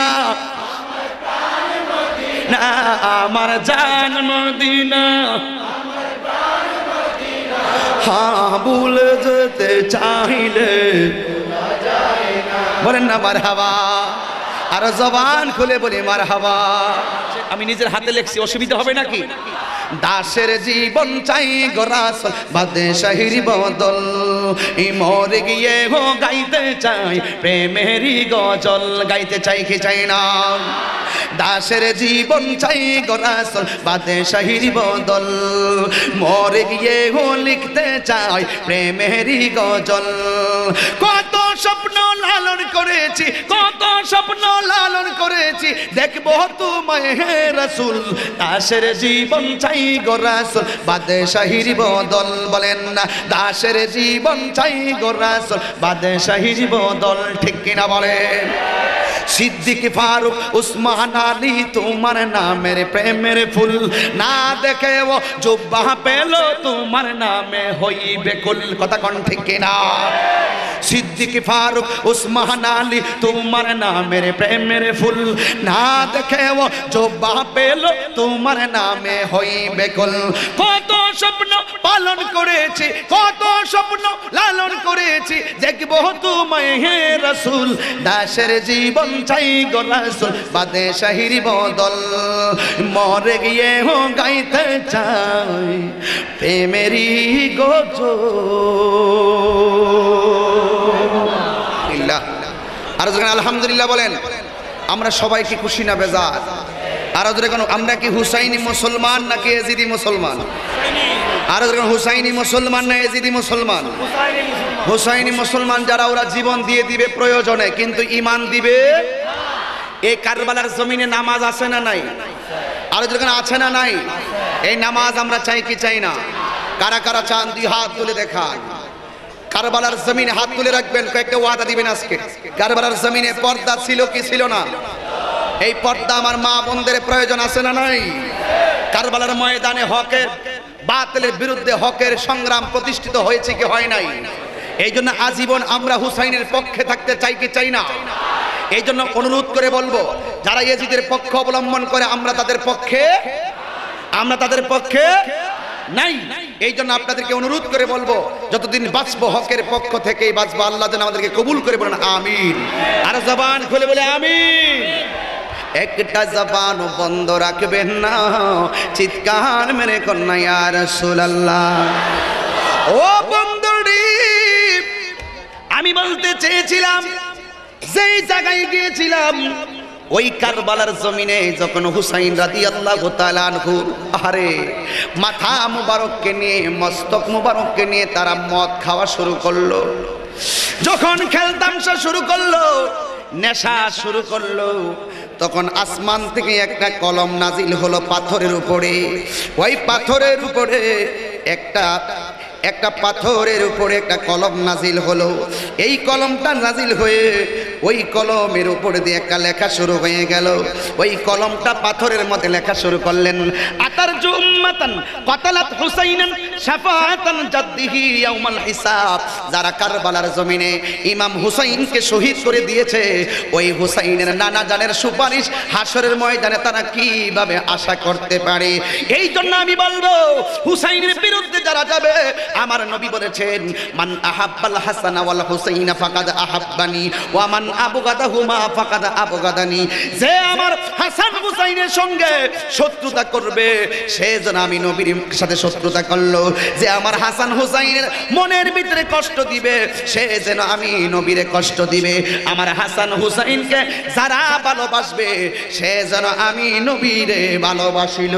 না আমার জান মদিনা হ্যাঁ ভুলে যেতে চাইলে বলেন না মারহাবা আর জবান খুলে বলি মারহাবা আমি নিজের হাতে লিখছি অসুবিধা হবে নাকি দাসের জীবন চাই গোরাসল বাদে শাহির বদল ই মরে গিয়ে হো গাইতে চাই প্রেমেরই গজল গাইতে চাই কি চাই না দাসের জীবন চাই গোরাসল বাদে শাহির বদল মরে গিয়ে হো লিখতে চাই প্রেমেরই গজল কত স্বপ্ন লালন করেছি কত স্বপ্ন লালন করেছি দেখবো তোমায় হে রাসূল দাসের জীবন চাই গো রাসূল বাদে শাহির বদল বলেন না দাসের জীবন চাই গো রাসূল বাদে শাহির বদল ঠিক কিনা বলেন সিদ্দিক ফারুক উসমান আলী তোমার নামের প্রেমের ফুল না দেখে ও জুব্বা পেলো তোমার নামে হইবে কুল কথা কোন ঠিক কিনা সিদ্দিক ফারুক উসমান আলী তোমার নামের প্রেমের ফুল না দেখে ও জুব্বা পেলো তোমার নামে হইবে কুল কত স্বপ্ন পালন করেছি কত স্বপ্ন লালন করেছি দেখবো তোমায় হে রাসূল দাসের জীবন চাই গো রাসূল বাদে শাহির বদল মরে গিয়ে হো গাইতে চাই প্রেমেরই গজল আর যখন আলহামদুলিল্লাহ বলেন আমরা সবাই কি খুশি না বেজার আর যখন আমরা কি হুসাইনি মুসলমান নাকি এজিদি মুসলমান আর যখন হুসাইনি মুসলমান না এজিদি মুসলমান হুসাইনি মুসলমান যারা ওরা জীবন দিয়ে দিবে প্রয়োজনে কিন্তু ঈমান দিবে এই কারবালার জমিনে নামাজ আছে না নাই আর যখন আছে না নাই এই নামাজ আমরা চাই কি চাই না কারা কারা চান দুই হাত তুলে দেখান কারবালার জমিনে হাত তুলে রাখবেন কয়েকটা ওয়াদা দিবেন আজকে কারবালার জমিনে পর্দা ছিল কি ছিল না এই পর্দা আমার মা বোনদের প্রয়োজন আছে না নাই কারবালার ময়দানে হকের বাতিলের বিরুদ্ধে হকের সংগ্রাম প্রতিষ্ঠিত হয়েছে কি হয় নাই এই জন্য আজীবন আমরা হুসাইনের পক্ষে থাকতে চাই কি চাই না এই জন্য অনুরোধ করে বলবো যারা ইয়াজিদের পক্ষ অবলম্বন করে আমরা তাদের পক্ষে নাই এই জন্য আপনাদেরকে অনুরোধ করে বলবো যতদিন বাঁচবো হকের পক্ষ থেকেই বাঁচবো আল্লাহ যেন আমাদেরকে কবুল করে বলেন আমিন আর জবান খুলে বলে আমিন একটা জবান বন্ধ রাখবেন না চিৎকার মেরে কন্যা ইয়া রাসূলুল্লাহ ও বন্ধুরি আমি বলতে চেয়েছিলাম যেই জায়গায় গিয়েছিলাম ওই কারবালার জমিনে যখন হুসাইন রাদিয়াল্লাহু তাআলা আনহু আরে মাথা মুবারককে নিয়ে মস্তক মুবারককে নিয়ে তারা মদ খাওয়া শুরু করলো যখন খেলতামশা শুরু করলো নেশা শুরু করলো তখন আসমান থেকে একটা কলম নাজিল হলো পাথরের উপরে ওই পাথরের উপরে একটা পাথরের উপরে একটা কলম নাজিল হলো এই কলমটা নাজিল হয়ে ওই কলমের উপর দিয়ে একটা লেখা শুরু হয়ে গেল। ওই কলমটা পাথরের মধ্যে লেখা শুরু করলেন, আতারজু উম্মাতান কাতালাত হুসাইনান শাফাআতান জাদ্দিহি ইয়াউমাল হিসাব। যারা কারবালার জমিনে ইমাম হুসাইনকে শহীদ করে দিয়েছে, ওই হুসাইনের নানা জানের সুপারিশ হাসরের ময়দানে তারা কিভাবে আশা করতে পারে? এই জন্য আমি বলবো, হুসাইনের বিরুদ্ধে যারা যাবে, আমার নবী বলেছেন, মান আহাব্বাল হাসান ওয়াল হুসাইনা ফাকাদ আহাব্বানি ওয়া মান আবগাদাহুমা ফাকাদ আবগাদানি। যে আমার হাসান হুসাইনের সঙ্গে শত্রুতা করবে, সে যেন আমি নবীর সাথে শত্রুতা করলো। যে আমার হাসান হুসাইনের মনের ভিতরে কষ্ট দিবে, সে যেন আমি নবীরে কষ্ট দিবে। আমার হাসান হুসাইনকে যারা ভালোবাসবে, সে যেন আমি নবীরে ভালোবাসিল।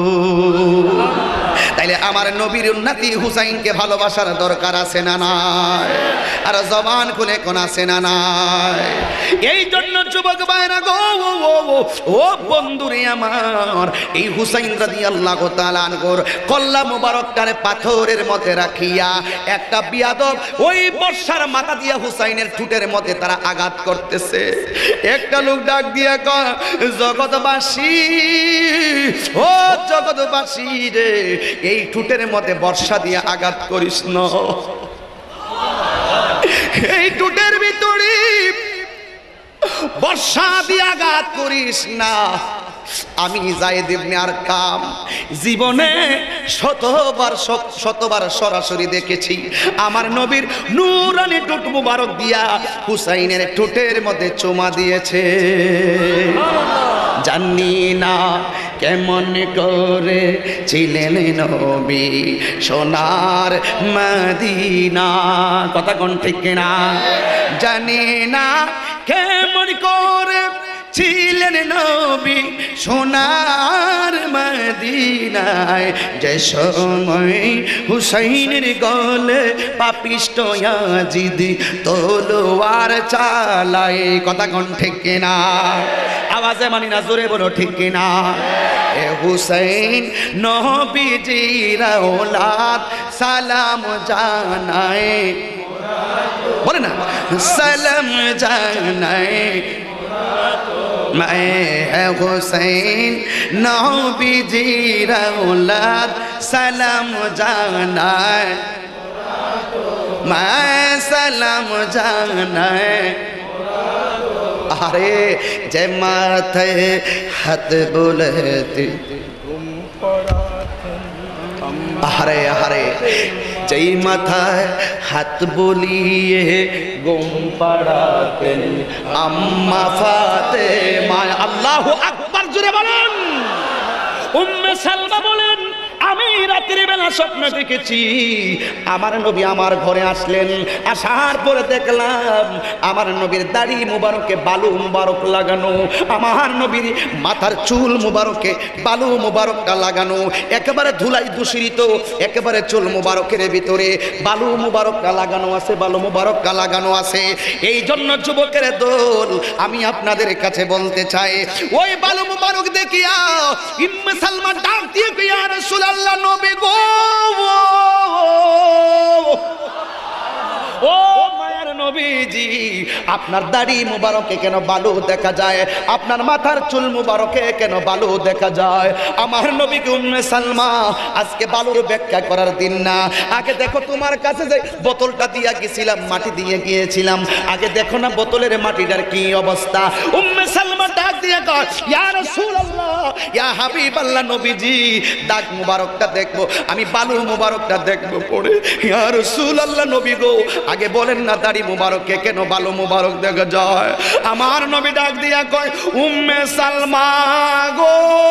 তাইলে আমার নবীর উন্নতি হুসাইনকে ভালোবাসার দরকার আছে না নাই? আর জবান খুলে কোন আছে না নাই? এই জন্য যুবক ভাইরা গো, ও বন্ধুরে আমার, এই হুসাইন রাদিয়াল্লাহু তাআলা আনহুর কল্লা মুবারকটারে পাথরের মধ্যে রাখিয়া একটা বিয়াদব ওই বর্ষার মাথা দিয়া হুসাইনের ঠুটের মধ্যে তারা আঘাত করতেছে। একটা লোক ডাক দিয়া কয়, জগৎবাসী, ও জগৎবাসী রে, এই ঠুটের মধ্যে বর্ষা দিয়ে আঘাত করিস না, এই ঠুটের ভিতরে বর্ষা দিয়ে আঘাত করিস না। আমি যায়েদ ইবনে আরকাম জীবনে শতবার সরাসরি দেখেছি আমার নবীর নূরানি ঠোঁট মুবারক দিয়া হুসাইনের ঠোঁটের মধ্যে চুমা দিয়েছে। জানি না কেমন করে ছিলেন নবী সোনার মদিনা, কথা কোন ঠিক না? জানি না কেমন করে ছিলেন নবী সোনার মদিনায়, যে সময় হুসাইনের গলে পাপিষ্ট ইয়াজিদ তলোয়ার চালায়, কথা কোন ঠিক না? আওয়াজে মানি না, জোরে বলো ঠিক না? এ হুসাইন নবীজির औलाद সালাম জানায়, বলে না সালাম জানায়। मैं हुसैन नबीजीर औलाद सलाम जानाए, मैं सलाम जानाए। अरे जय माथे हाथ बोलती, हरे हरे जय माथाয় হাত বলিয়ে গোম পাড়াতেন আম্মা ফাতেমা। আল্লাহু আকবার, জোরে বলেন। উম্মে সালমা বলেন, আমি রাতের বেলা স্বপ্ন দেখেছি আমার নবী আমার ঘরে আসলেন। আসার পরে দেখলাম আমার নবীর দাড়ি মুবারকে বালু মুবারক লাগানো, আমার নবীর মাথার চুল মুবারকে বালু মুবারকটা লাগানো, একেবারে ধুলাই দূষিত, একেবারে চুল মুবারকের ভিতরে বালু মুবারকটা লাগানো আছে, বালু মুবারকটা লাগানো আছে। এই জন্য যুবকের দল, আমি আপনাদের কাছে বলতে চাই, ওই বালু মুবারক দেখিয়া উম্মে সালমা ডাক দিয়ে ইয়া রাসূলুল্লাহ, নবী গো, ও মায়ার নবীজি, আপনার দাড়ি মুবারকে কেন বালু দেখা যায়? আপনার মাথার চুল মুবারকে কেন বালু দেখা যায়? আমার নবীকে উম্মে সালমা, আজকে বালুর ব্যাখ্যা করার দিন না। আগে দেখো তোমার কাছে যে বোতলটা দিয়া গেছিলাম, মাটি দিয়ে গিয়েছিলাম, আগে দেখো না বোতলের মাটিটার কি অবস্থা। উম্মে সালমা ডাক দিয়ে কয়, ইয়া রাসূলুল্লাহ, ইয়া হাবিবাল্লাহ, নবীজি দাগ মুবারকটা দেখবো, আমি বালু মুবারকটা দেখবো পড়ে। ইয়া রাসূলুল্লাহ, নবী গো, আগে বলেন না দাড়ি মুবারকে কেন বালু মুবারক দেখা যায়? আমার নবী ডাক দিয়া কয়, উম্মে সালমা গো,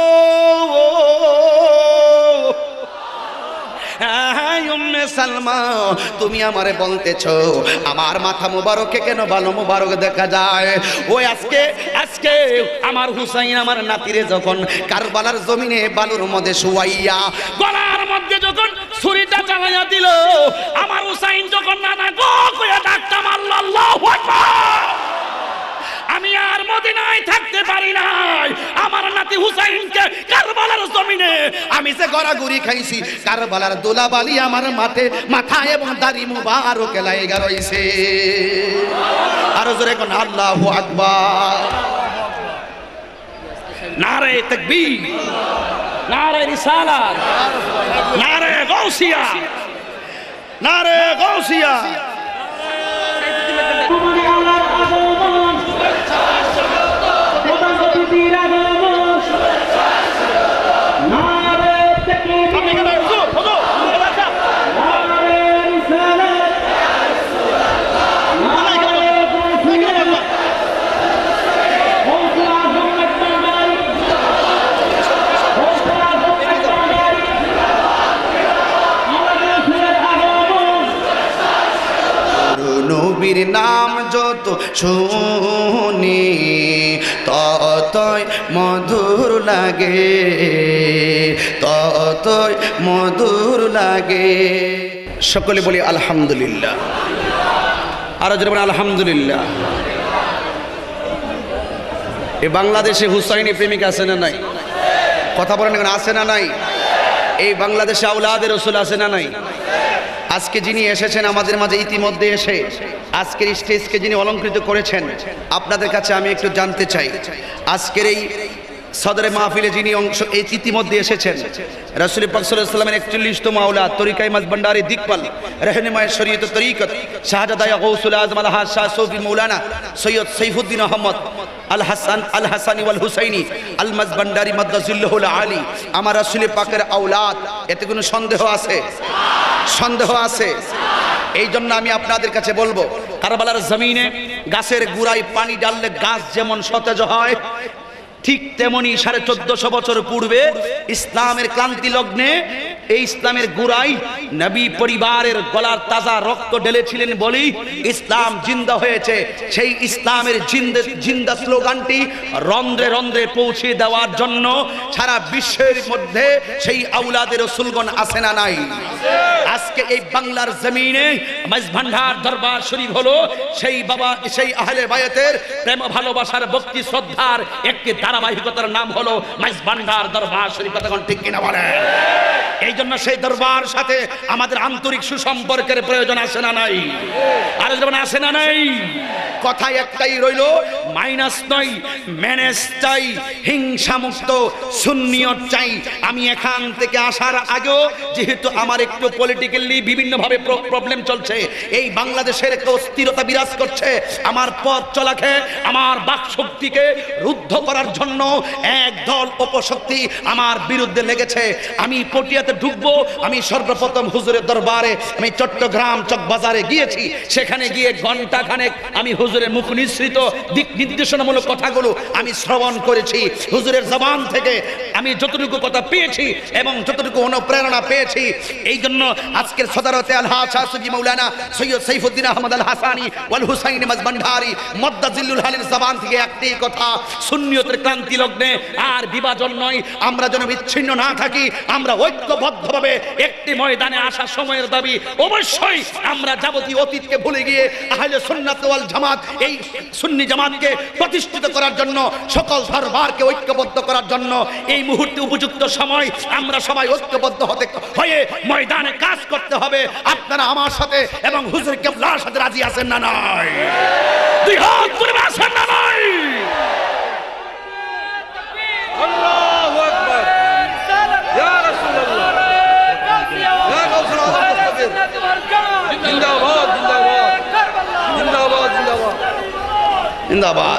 উম্মে সালমা, তুমি আমারে বলতেছো আমার মাথা মুবারকে কেন বালু মুবারক দেখা যায়? ওই আজকে আমার হুসাইন আমার নাতিরে যখন কারবালার জমিনে বালুর মধ্যে শুয়াইয়া গলার মধ্যে যখন ছুরিটা চালাইয়া দিল, আমার হুসাইন যখন নানা গো কইয়া ডাকতাম আল্লাহু আকবার, আমি আর মদিনায় থাকতে পারি নাই। আমার নাতি হুসাইনকে কারবালার জমিনে আমি যে গড়াগড়ি খাইছি, কারবালার দোলাবালি আমার মাথা এবং দাড়ি মুবারক লাইগা রইছে। আর জোরে কোন আল্লাহু আকবার। নারে তাকবীর, নারে রিসালাত, নারে গাউসিয়া, নারে গাউসিয়া। নবীর নাম যত শুনি ততই মধুর লাগে, ততই মধুর লাগে। সকলে বলি আলহামদুলিল্লাহ। আরো যারা বলেন আলহামদুলিল্লাহ। এই বাংলাদেশে হুসাইনি প্রেমিক আছে না নাই? কথা বলেন এখন, আছে না নাই? এই বাংলাদেশে আওলাদের রাসূল আছে না নাই? আজকে যিনি এসেছেন আমাদের মাঝে ইতিমধ্যে এসে আজকের স্টেজকে যিনি অলঙ্কৃত করেছেন, আপনাদের কাছে আমি একটু জানতে চাই, আজকের এই সদরে মাহফিলে যিনি এই ইতিমধ্যে এসেছেন, রাসূল পাক সাল্লাল্লাহু আলাইহি ওয়াসাল্লামের 41তম আওলাদ, তরিকায়ে মাঝভান্ডারি দিকপাল, रहनुমায়ে শরীয়ত তরিকত, শাহজাদা গৌসুল আজম আলহাজ শাহ সৌফি মৌলানা সৈয়দ সাইফুদ্দিন আহমদ আল হাসানি ওয়াল হুসাইনি আল মাঝভান্ডারি মাদ্দাজিল্লাহুল আলী, আমার রাসূল পাকের আওলাদ। এতে কোনো সন্দেহ আছে? সন্দেহ আছে? এই জন্য আমি আপনাদের কাছে বলবো, কারবালার জমিনে গাছের গুড়ায় পানি ঢাললে গাছ যেমন সতেজ হয়, ঠিক তেমনি 1450 বছর পূর্বে ইসলামের ক্লান্তি লগ্নে এই ইসলামের গোড়ায় নবী পরিবারের গলার তাজা রক্ত ঢেলেছিলেন বলেই ইসলাম জিন্দা হয়েছে। সেই ইসলামের জিন্দা স্লোগানটি রন্ধ্রে রন্ধ্রে পৌঁছে দেওয়ার জন্য সারা বিশ্বের মধ্যে সেই আওলাদের রাসূলগণ আছে না নাই? আজকে এই বাংলার জমিনে মাঝভান্ডার দরবার শরীফ হলো সেই বাবা, সেই আহলে বায়াতের প্রেম ভালোবাসার ভক্তি শ্রদ্ধার একটি ধারাবাহিকতার নাম হলো মাঝভান্ডার দরবার শরীফ। কথাগণ ঠিক কিনা বলে? এই জন্য সেই দরবার সাথে আমাদের আন্তরিক সুসম্পর্কের প্রয়োজন আছে না নাই? আর যেমন আছে না নাই? কথা একটাই রইল, মাইনাস নয়, ম্যানেজ চাই, হিংসা মুক্ত সুন্নিয়ত চাই। আমি এখান থেকে আসার আগেও যেহেতু আমার একটু পলিটিক্যালি বিভিন্নভাবে প্রবলেম চলছে, এই বাংলাদেশের একটা অস্থিরতা বিরাজ করছে, আমার পথ চলাকে, আমার বাক শক্তিকে রুদ্ধ করার জন্য একদল অপশক্তি আমার বিরুদ্ধে লেগেছে। আমি পটিয়াতে ঢুকবো, আমি সর্বপ্রথম হুজুরের দরবারে, আমি চট্টগ্রাম চকবাজারে গিয়েছি, সেখানে গিয়ে ঘন্টা খানেক আমি হুজুরের মুখ নিঃসৃত দিক নির্দেশনামূলক কথাগুলো আমি শ্রবণ করেছি। হুজুরের জবান থেকে আমি যতটুকু কথা পেয়েছি এবং যতটুকু অনুপ্রেরণা পেয়েছি, এই জন্য আজকের সদরতে আলহাজ শাহসুফি মাওলানা সৈয়দ সাইফুদ্দিন আহমদ আল হাসানি ওয়াল হুসাইনি মাঝভান্ডারি মদ্দাজিল্লুল হালির জবান থেকে একটি কথা, সুন্নিয়তের ক্রান্তি লগ্নে আর বিভাজন নয়, আমরা যেন বিচ্ছিন্ন না থাকি, আমরা ঐক্যবদ্ধভাবে একটি ময়দানে আসার সময়ের দাবি। অবশ্যই আমরা যাবতীয় অতীতকে ভুলে গিয়ে আহলে সুন্নাত ওয়াল জামাত, এই সুন্নি জামাতকে প্রতিষ্ঠিত করার জন্য, সকল দরবারকে ঐক্যবদ্ধ করার জন্য এই মুহূর্তে উপযুক্ত সময়। আমরা সবাই ঐক্যবদ্ধ হয়ে ময়দানে কাজ করতে হবে। আপনারা আমার সাথে এবং হুজুর কিবলার সাথে রাজি আছেন না নাই? দুই হাত তুলে আছেন না নাই? আল্লাহু আকবার, ইয়া রাসূলুল্লাহ, ইয়া গাউসুল আযম, জিন্দাবাদ জিন্দাবাদ জিন্দাবাদ জিন্দাবাদ জিন্দাবাদ।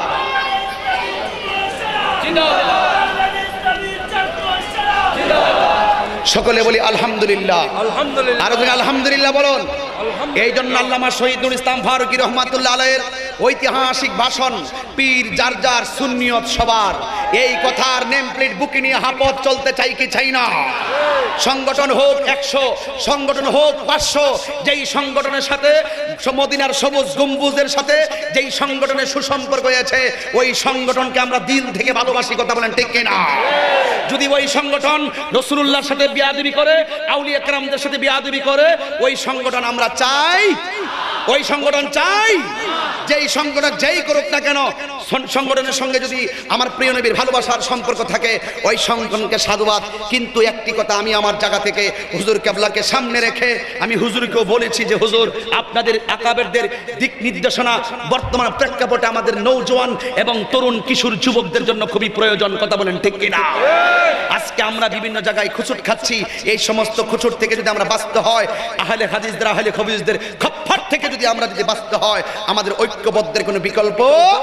সকলে বলি আলহামদুলিল্লাহ। আলহামদুলিল্লাহ। আরো দিন আলহামদুলিল্লাহ বলুন। এই জন্য আল্লামা শহীদুল ইসলাম ফারুকী রহমাতুল্লাহ আলাইহির ঐতিহাসিক ভাষণ, পীর যার যার সুন্নিয়ত সবার, এই কথার নেম প্লেট বুকে নিয়ে হাপত চলতে চাই কি চাই না? সংগঠন হোক 100, সংগঠন হোক 500, যেই সংগঠনের সাথে মদিনার সবুজ গম্বুজের সাথে যেই সংগঠনের সুসম্পর্ক হয়েছে, ওই সংগঠনকে আমরা দিল থেকে ভালোবাসি। কথা বলেন ঠিক কিনা? যদি ওই সংগঠন রাসূলুল্লাহর সাথে বিয়াদবি করে, আউলিয়া কেরামদের সাথে বিয়াদবি করে, ওই সংগঠন আমরা চাই? ওই সংগঠন চাই? যেই সংগঠন যেই করুক না কেন, সংগঠনের সঙ্গে যদি আমার প্রিয় নবীর ভালোবাসার সম্পর্ক থাকে ওই সংগঠনকে সাধুবাদ। কিন্তু একটি কথা আমি আমার জায়গা থেকে হুজুর কেবলাকে সামনে রেখে আমি হুজুরকেও বলেছি যে হুজুর আপনাদের আকাবেরদের দিক নির্দেশনা বর্তমান প্রেক্ষাপটে আমাদের নৌজওয়ান এবং তরুণ কিশোর যুবকদের জন্য খুবই প্রয়োজন। কথা বলেন ঠিক কিনা? আজকে আমরা বিভিন্ন জায়গায় খুচুট খাচ্ছি, এই সমস্ত খুচুট থেকে যদি আমরা বাঁচতে হয়, আহলে হাদিসদের আহলে খবিসদের খপ্পর থেকে যদি আমরা বাঁচতে হয়, আমাদের ঐক্যবদ্ধের কোনো বিকল্প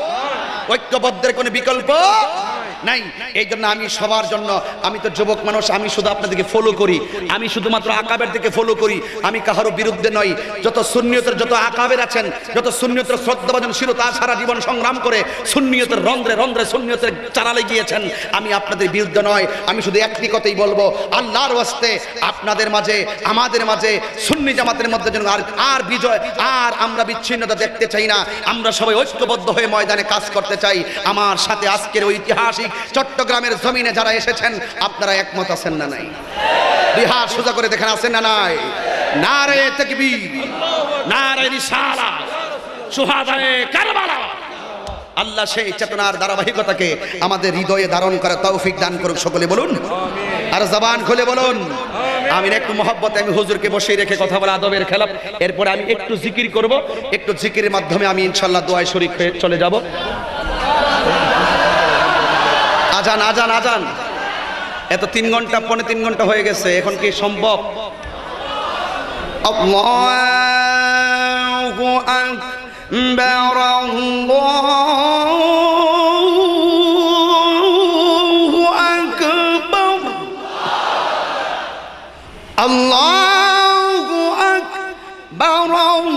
নাই। এই জন্য আমি সবার জন্য, আমি তো যুবক মানুষ, আমি শুধু আপনাদেরকে ফলো করি, আমি শুধুমাত্র আকাবের দিকে ফলো করি, আমি কাহারও বিরুদ্ধে নই। যত সুন্নিয়তের যত আকাবের আছেন, যত সুন্নিয়তের শ্রদ্ধাভাজন ছিল তা সারা জীবন সংগ্রাম করে সুন্নিয়তের রন্ধ্রে রন্ধ্রে সুন্নিয়তের চারালে গিয়েছেন, আমি আপনাদের বিরুদ্ধে নয়। আমি শুধু একটি কথাই বলবো, আল্লাহর ওয়াস্তে আপনাদের মাঝে আমাদের মাঝে সুন্নি জামাতের মধ্যে যেন আর বিজয় আর আমরা বিচ্ছিন্নতা দেখতে চাই না। আমরা সবাই ঐক্যবদ্ধ হয়ে ময়দানে কাজ করতে চাই। আমার সাথে আজকের ঐতিহাসিক চট্টগ্রামের জমিনে যারা এসেছেন আপনারা একমত আছেন না নাই? বিহার সোজা করে দেখেন আছেন না নাই? নারে তাকবীর, নারে রিসালাত, শুহাদায়ে কারবালা। আল্লাহ সেই চেতনার ধারাবাহিকতাকে আমাদের হৃদয়ে ধারণ করার তৌফিক দান করুক। সকলে বলুন আর জবান খুলে বলুন আমিন। একটু মহব্বতে আমি হুজুরকে বসিয়ে রেখে কথা বলা আদবের খেলাফ। এরপরে আমি একটু জিকির করব, একটু জিকিরের মাধ্যমে আমি ইনশাআল্লাহ দোয়ায় শরীক হয়ে চলে যাব। আজান আজান আজান, এত 3 ঘন্টা 3.25 ঘন্টা হয়ে গেছে, এখন কি সম্ভব? আল্লাহু আকবার, আল্লাহু আকবার, আল্লাহু আকবার,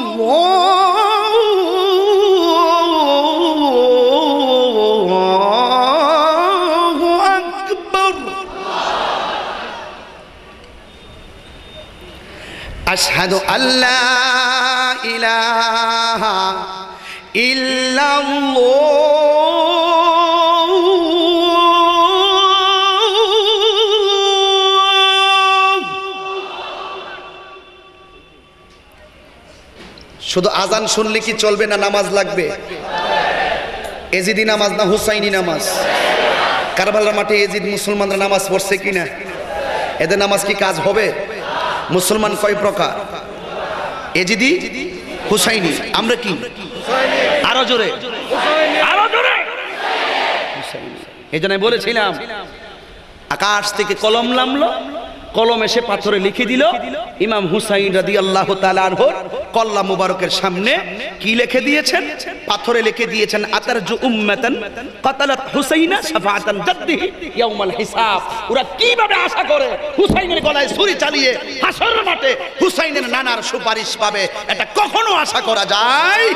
আশহাদু আল্লা ইলাহা ইল্লাল্লাহ, শুধু আজান শুনলে কি চলবে না নামাজ লাগবে? এজিদি নামাজ না হুসাইনি নামাজ? কারবালার মাঠে এজিদ মুসলমানরা নামাজ পড়ছে কিনা? এদের নামাজ কি কাজ হবে? মুসলমান কয় প্রকার? এজিদি, হুসাইনি। আমরা কি? আরো জোরে, আরো জোরে। এই জন্য বলেছিলাম আকাশ থেকে কলম নামলো, কলম এসে পাথরে লিখে দিল ইমাম হুসাইন রাদিয়াল্লাহু তাআলা আনহুর কল্লা মুবারকের সামনে কি লিখে দিয়েছেন? পাথরে লিখে দিয়েছেন আতারজু উম্মাতান কাতালাত হুসাইনা শাফাআতান জাদ্দিহি ইয়াউমাল হিসাব। ওরা কিভাবে আশা করে হুসাইনের গলায় ছুরি চালিয়ে হাসরের মাঠে হুসাইনের নানার সুপারিশ পাবে? এটা কখনো আশা করা যায়?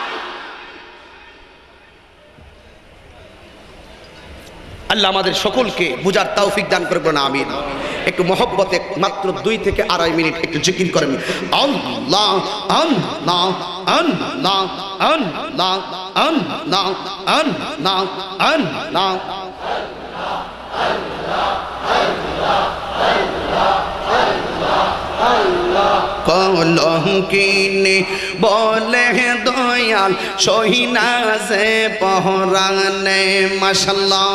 আল্লাহ আমাদের সকলকে বুঝার তৌফিক দান করবেন, আমিন। একটু মহব্বতে মাত্র 2 থেকে 2.5 মিনিট একটু জিকির করেন। আল্লাহ আল্লাহ আল্লাহ আল্লাহ আল্লাহ আল্লাহ আল্লাহ। কলঙ্কিনী বলে দয়াল সহিনাজে পহরানে মাশাআল্লাহ।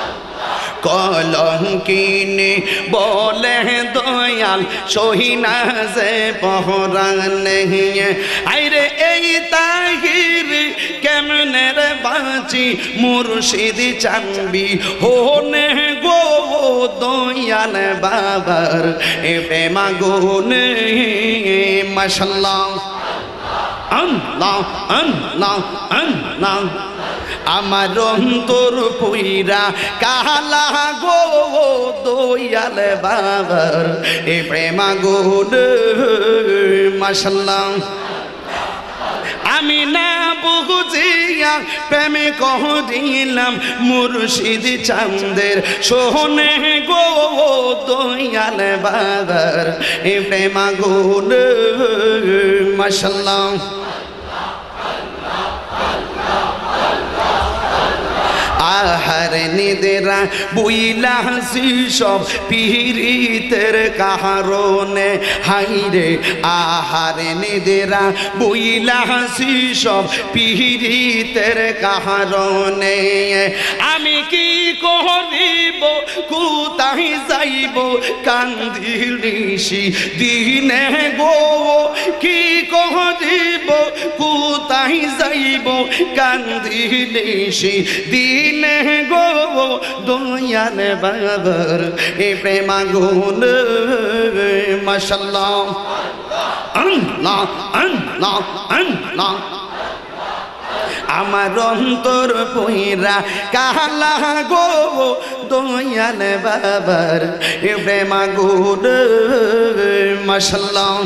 কলঙ্কিনী বলে দয়াল সহিনাজে পহরানে, আইরে এই তাহির কেমনে রে বাঁচি মুর্শিদ চানবি হোনে গো দয়াল বাবার এ প্রেমা গুনে মাশাআল্লাহ। আল্লাহ আল্লাহ আল্লাহ। আমার অন্তর পুইরা কালা গো দয়াল বাবার এ প্রেমা গুনে মাশাআল্লাহ। আমি না বুঝিয়া প্রেমে কহ দিলাম মুর্শিদ চাঁদের সোহনে গো দয়াল বাবার এ প্রেমা গুনে মাশাআল্লাহ। আহার আহারে নিদেরা বুইলা হাসি সব পিরিতের কারণে হাইরে আহারে নিদেরা বুইলা হাসি সব পিরিতের কারণে আমি কি করিব কোথায় যাইব কান্দিলিসি দিনে গো কি করিব কোথায় যাইব কান্দিলিসি দিনে গো দয়াল বাবার এ প্রেমাগুন মাশাআল্লাহ আল্লাহ আল্লাহ আল্লাহ আমার অন্তর পইরা কালা গো দয়াল বাবার এ প্রেমাগুন মাশাআল্লাহ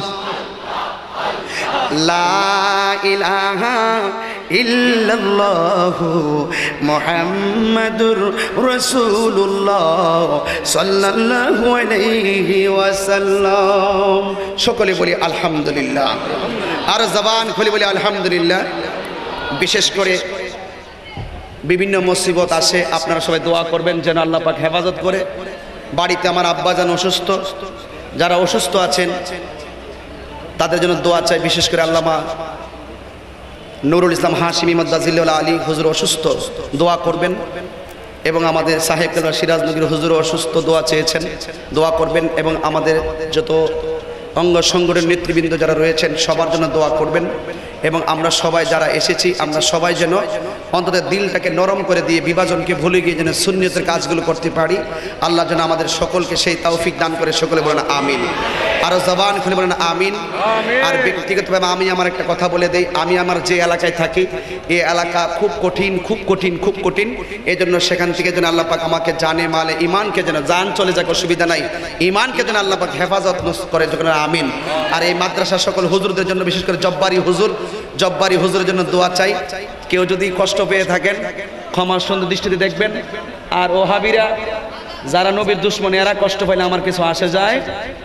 লা ইলাহা ইল্লাল্লাহু মুহাম্মাদুর রাসূলুল্লাহ সাল্লাল্লাহু আলাইহি ওয়াসাল্লাম। সকলে বলি আলহামদুলিল্লাহ, আর জবান খুলে বলি আলহামদুলিল্লাহ। বিশেষ করে বিভিন্ন মুসিবত আসে, আপনারা সবাই দোয়া করবেন যেন আল্লাহ পাক হেফাজত করে। বাড়িতে আমার আব্বাজান অসুস্থ, যারা অসুস্থ আছেন তাদের জন্য দোয়া চাই। বিশেষ করে আল্লামা নুরুল ইসলাম হাশিমি মাদ্দাজিল্লাহ আলী হুজুর অসুস্থ, দোয়া করবেন। এবং আমাদের সাহেব সিরাজ নগরী হুজুর অসুস্থ, দোয়া চেয়েছেন, দোয়া করবেন। এবং আমাদের যত অঙ্গ সংগঠনের নেতৃবৃন্দ যারা রয়েছেন সবার জন্য দোয়া করবেন। এবং আমরা সবাই যারা এসেছি আমরা সবাই যেন অন্তত দিলটাকে নরম করে দিয়ে বিভাজনকে ভুলে গিয়ে যেন সুন্নিয়তের কাজগুলো করতে পারি। আল্লাহ যেন আমাদের সকলকে সেই তৌফিক দান করে। সকলে বলেন আমিন, আরো জবান খুলে বলেন আমিন। আর ব্যক্তিগতভাবে আমি আমার একটা কথা বলে দেই, আমি আমার যে এলাকায় থাকি এই এলাকা খুব কঠিন, খুব কঠিন, খুব কঠিন। এই জন্য সেখান থেকে যেন আল্লাহ পাক আমাকে জানে মালে ইমানকে যেন জান চলে যাক অসুবিধা নাই, ইমানকে যেন আল্লাহ পাক হেফাজত করে যখন আমিন। আর এই মাদ্রাসা সকল হুজুরদের জন্য বিশেষ করে জব্বারি হুজুরের জন্য দোয়া চাই। কেউ যদি কষ্ট পেয়ে থাকেন ক্ষমার সুন্দর দৃষ্টিতে দেখবেন। আর ওহাবিরা যারা নবীর দুশমন এরা কষ্ট পাইলে আমার কিছু আসে যায়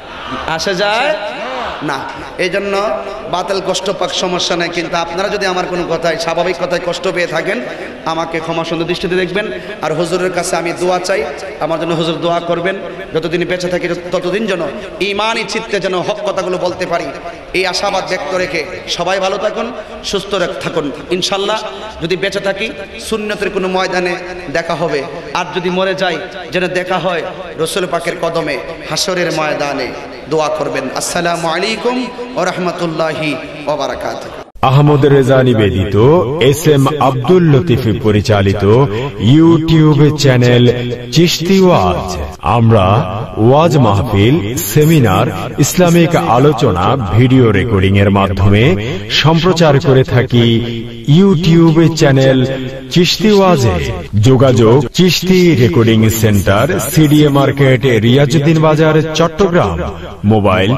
না। এই জন্য বাতিল কষ্ট পাক সমস্যা নেই, কিন্তু আপনারা যদি আমার কোনো কথায় স্বাভাবিক কথায় কষ্ট পেয়ে থাকেন আমাকে ক্ষমা সুন্দর দৃষ্টিতে দেখবেন। আর হুজুরের কাছে আমি দোয়া চাই, আমার জন্য হুজুর দোয়া করবেন। যতদিন বেঁচে থাকি ততদিন যেন ঈমানি চিত্তে যেন হক কথাগুলো বলতে পারি, এই আশাবাদ ব্যক্ত রেখে সবাই ভালো থাকুন, সুস্থ থাকুন। ইনশাল্লাহ যদি বেঁচে থাকি সুন্নতের কোনো ময়দানে দেখা হবে, আর যদি মরে যাই যেন দেখা হয় রসুল পাকের কদমে হাসরের ময়দানে। দোয়া করবেন। আসসালামু আলাইকুম ওয়া রাহমাতুল্লাহি ওয়া বারাকাতুহু। আহমদ রেজা নিবেদিত এস.এম. আব্দুল লতিফ পরিচালিত ইউটিউব চ্যানেল চিশতি ওয়াজ। আমরা ওয়াজ মাহফিল, সেমিনার, ইসলামিক আলোচনা ভিডিও রেকর্ডিং এর মাধ্যমে সম্প্রচার করে থাকি ইউটিউব চ্যানেল চিশতি ওয়াজে। যোগাযোগ Chishti recording centre, CDA market, Riazuddin Bazar, Chittagong. Mobile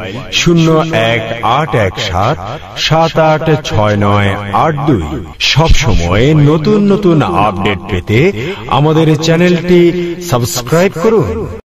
018177866982। সব সময় নতুন নতুন আপডেট পেতে আমাদের চ্যানেলটি সাবস্ক্রাইব করুন।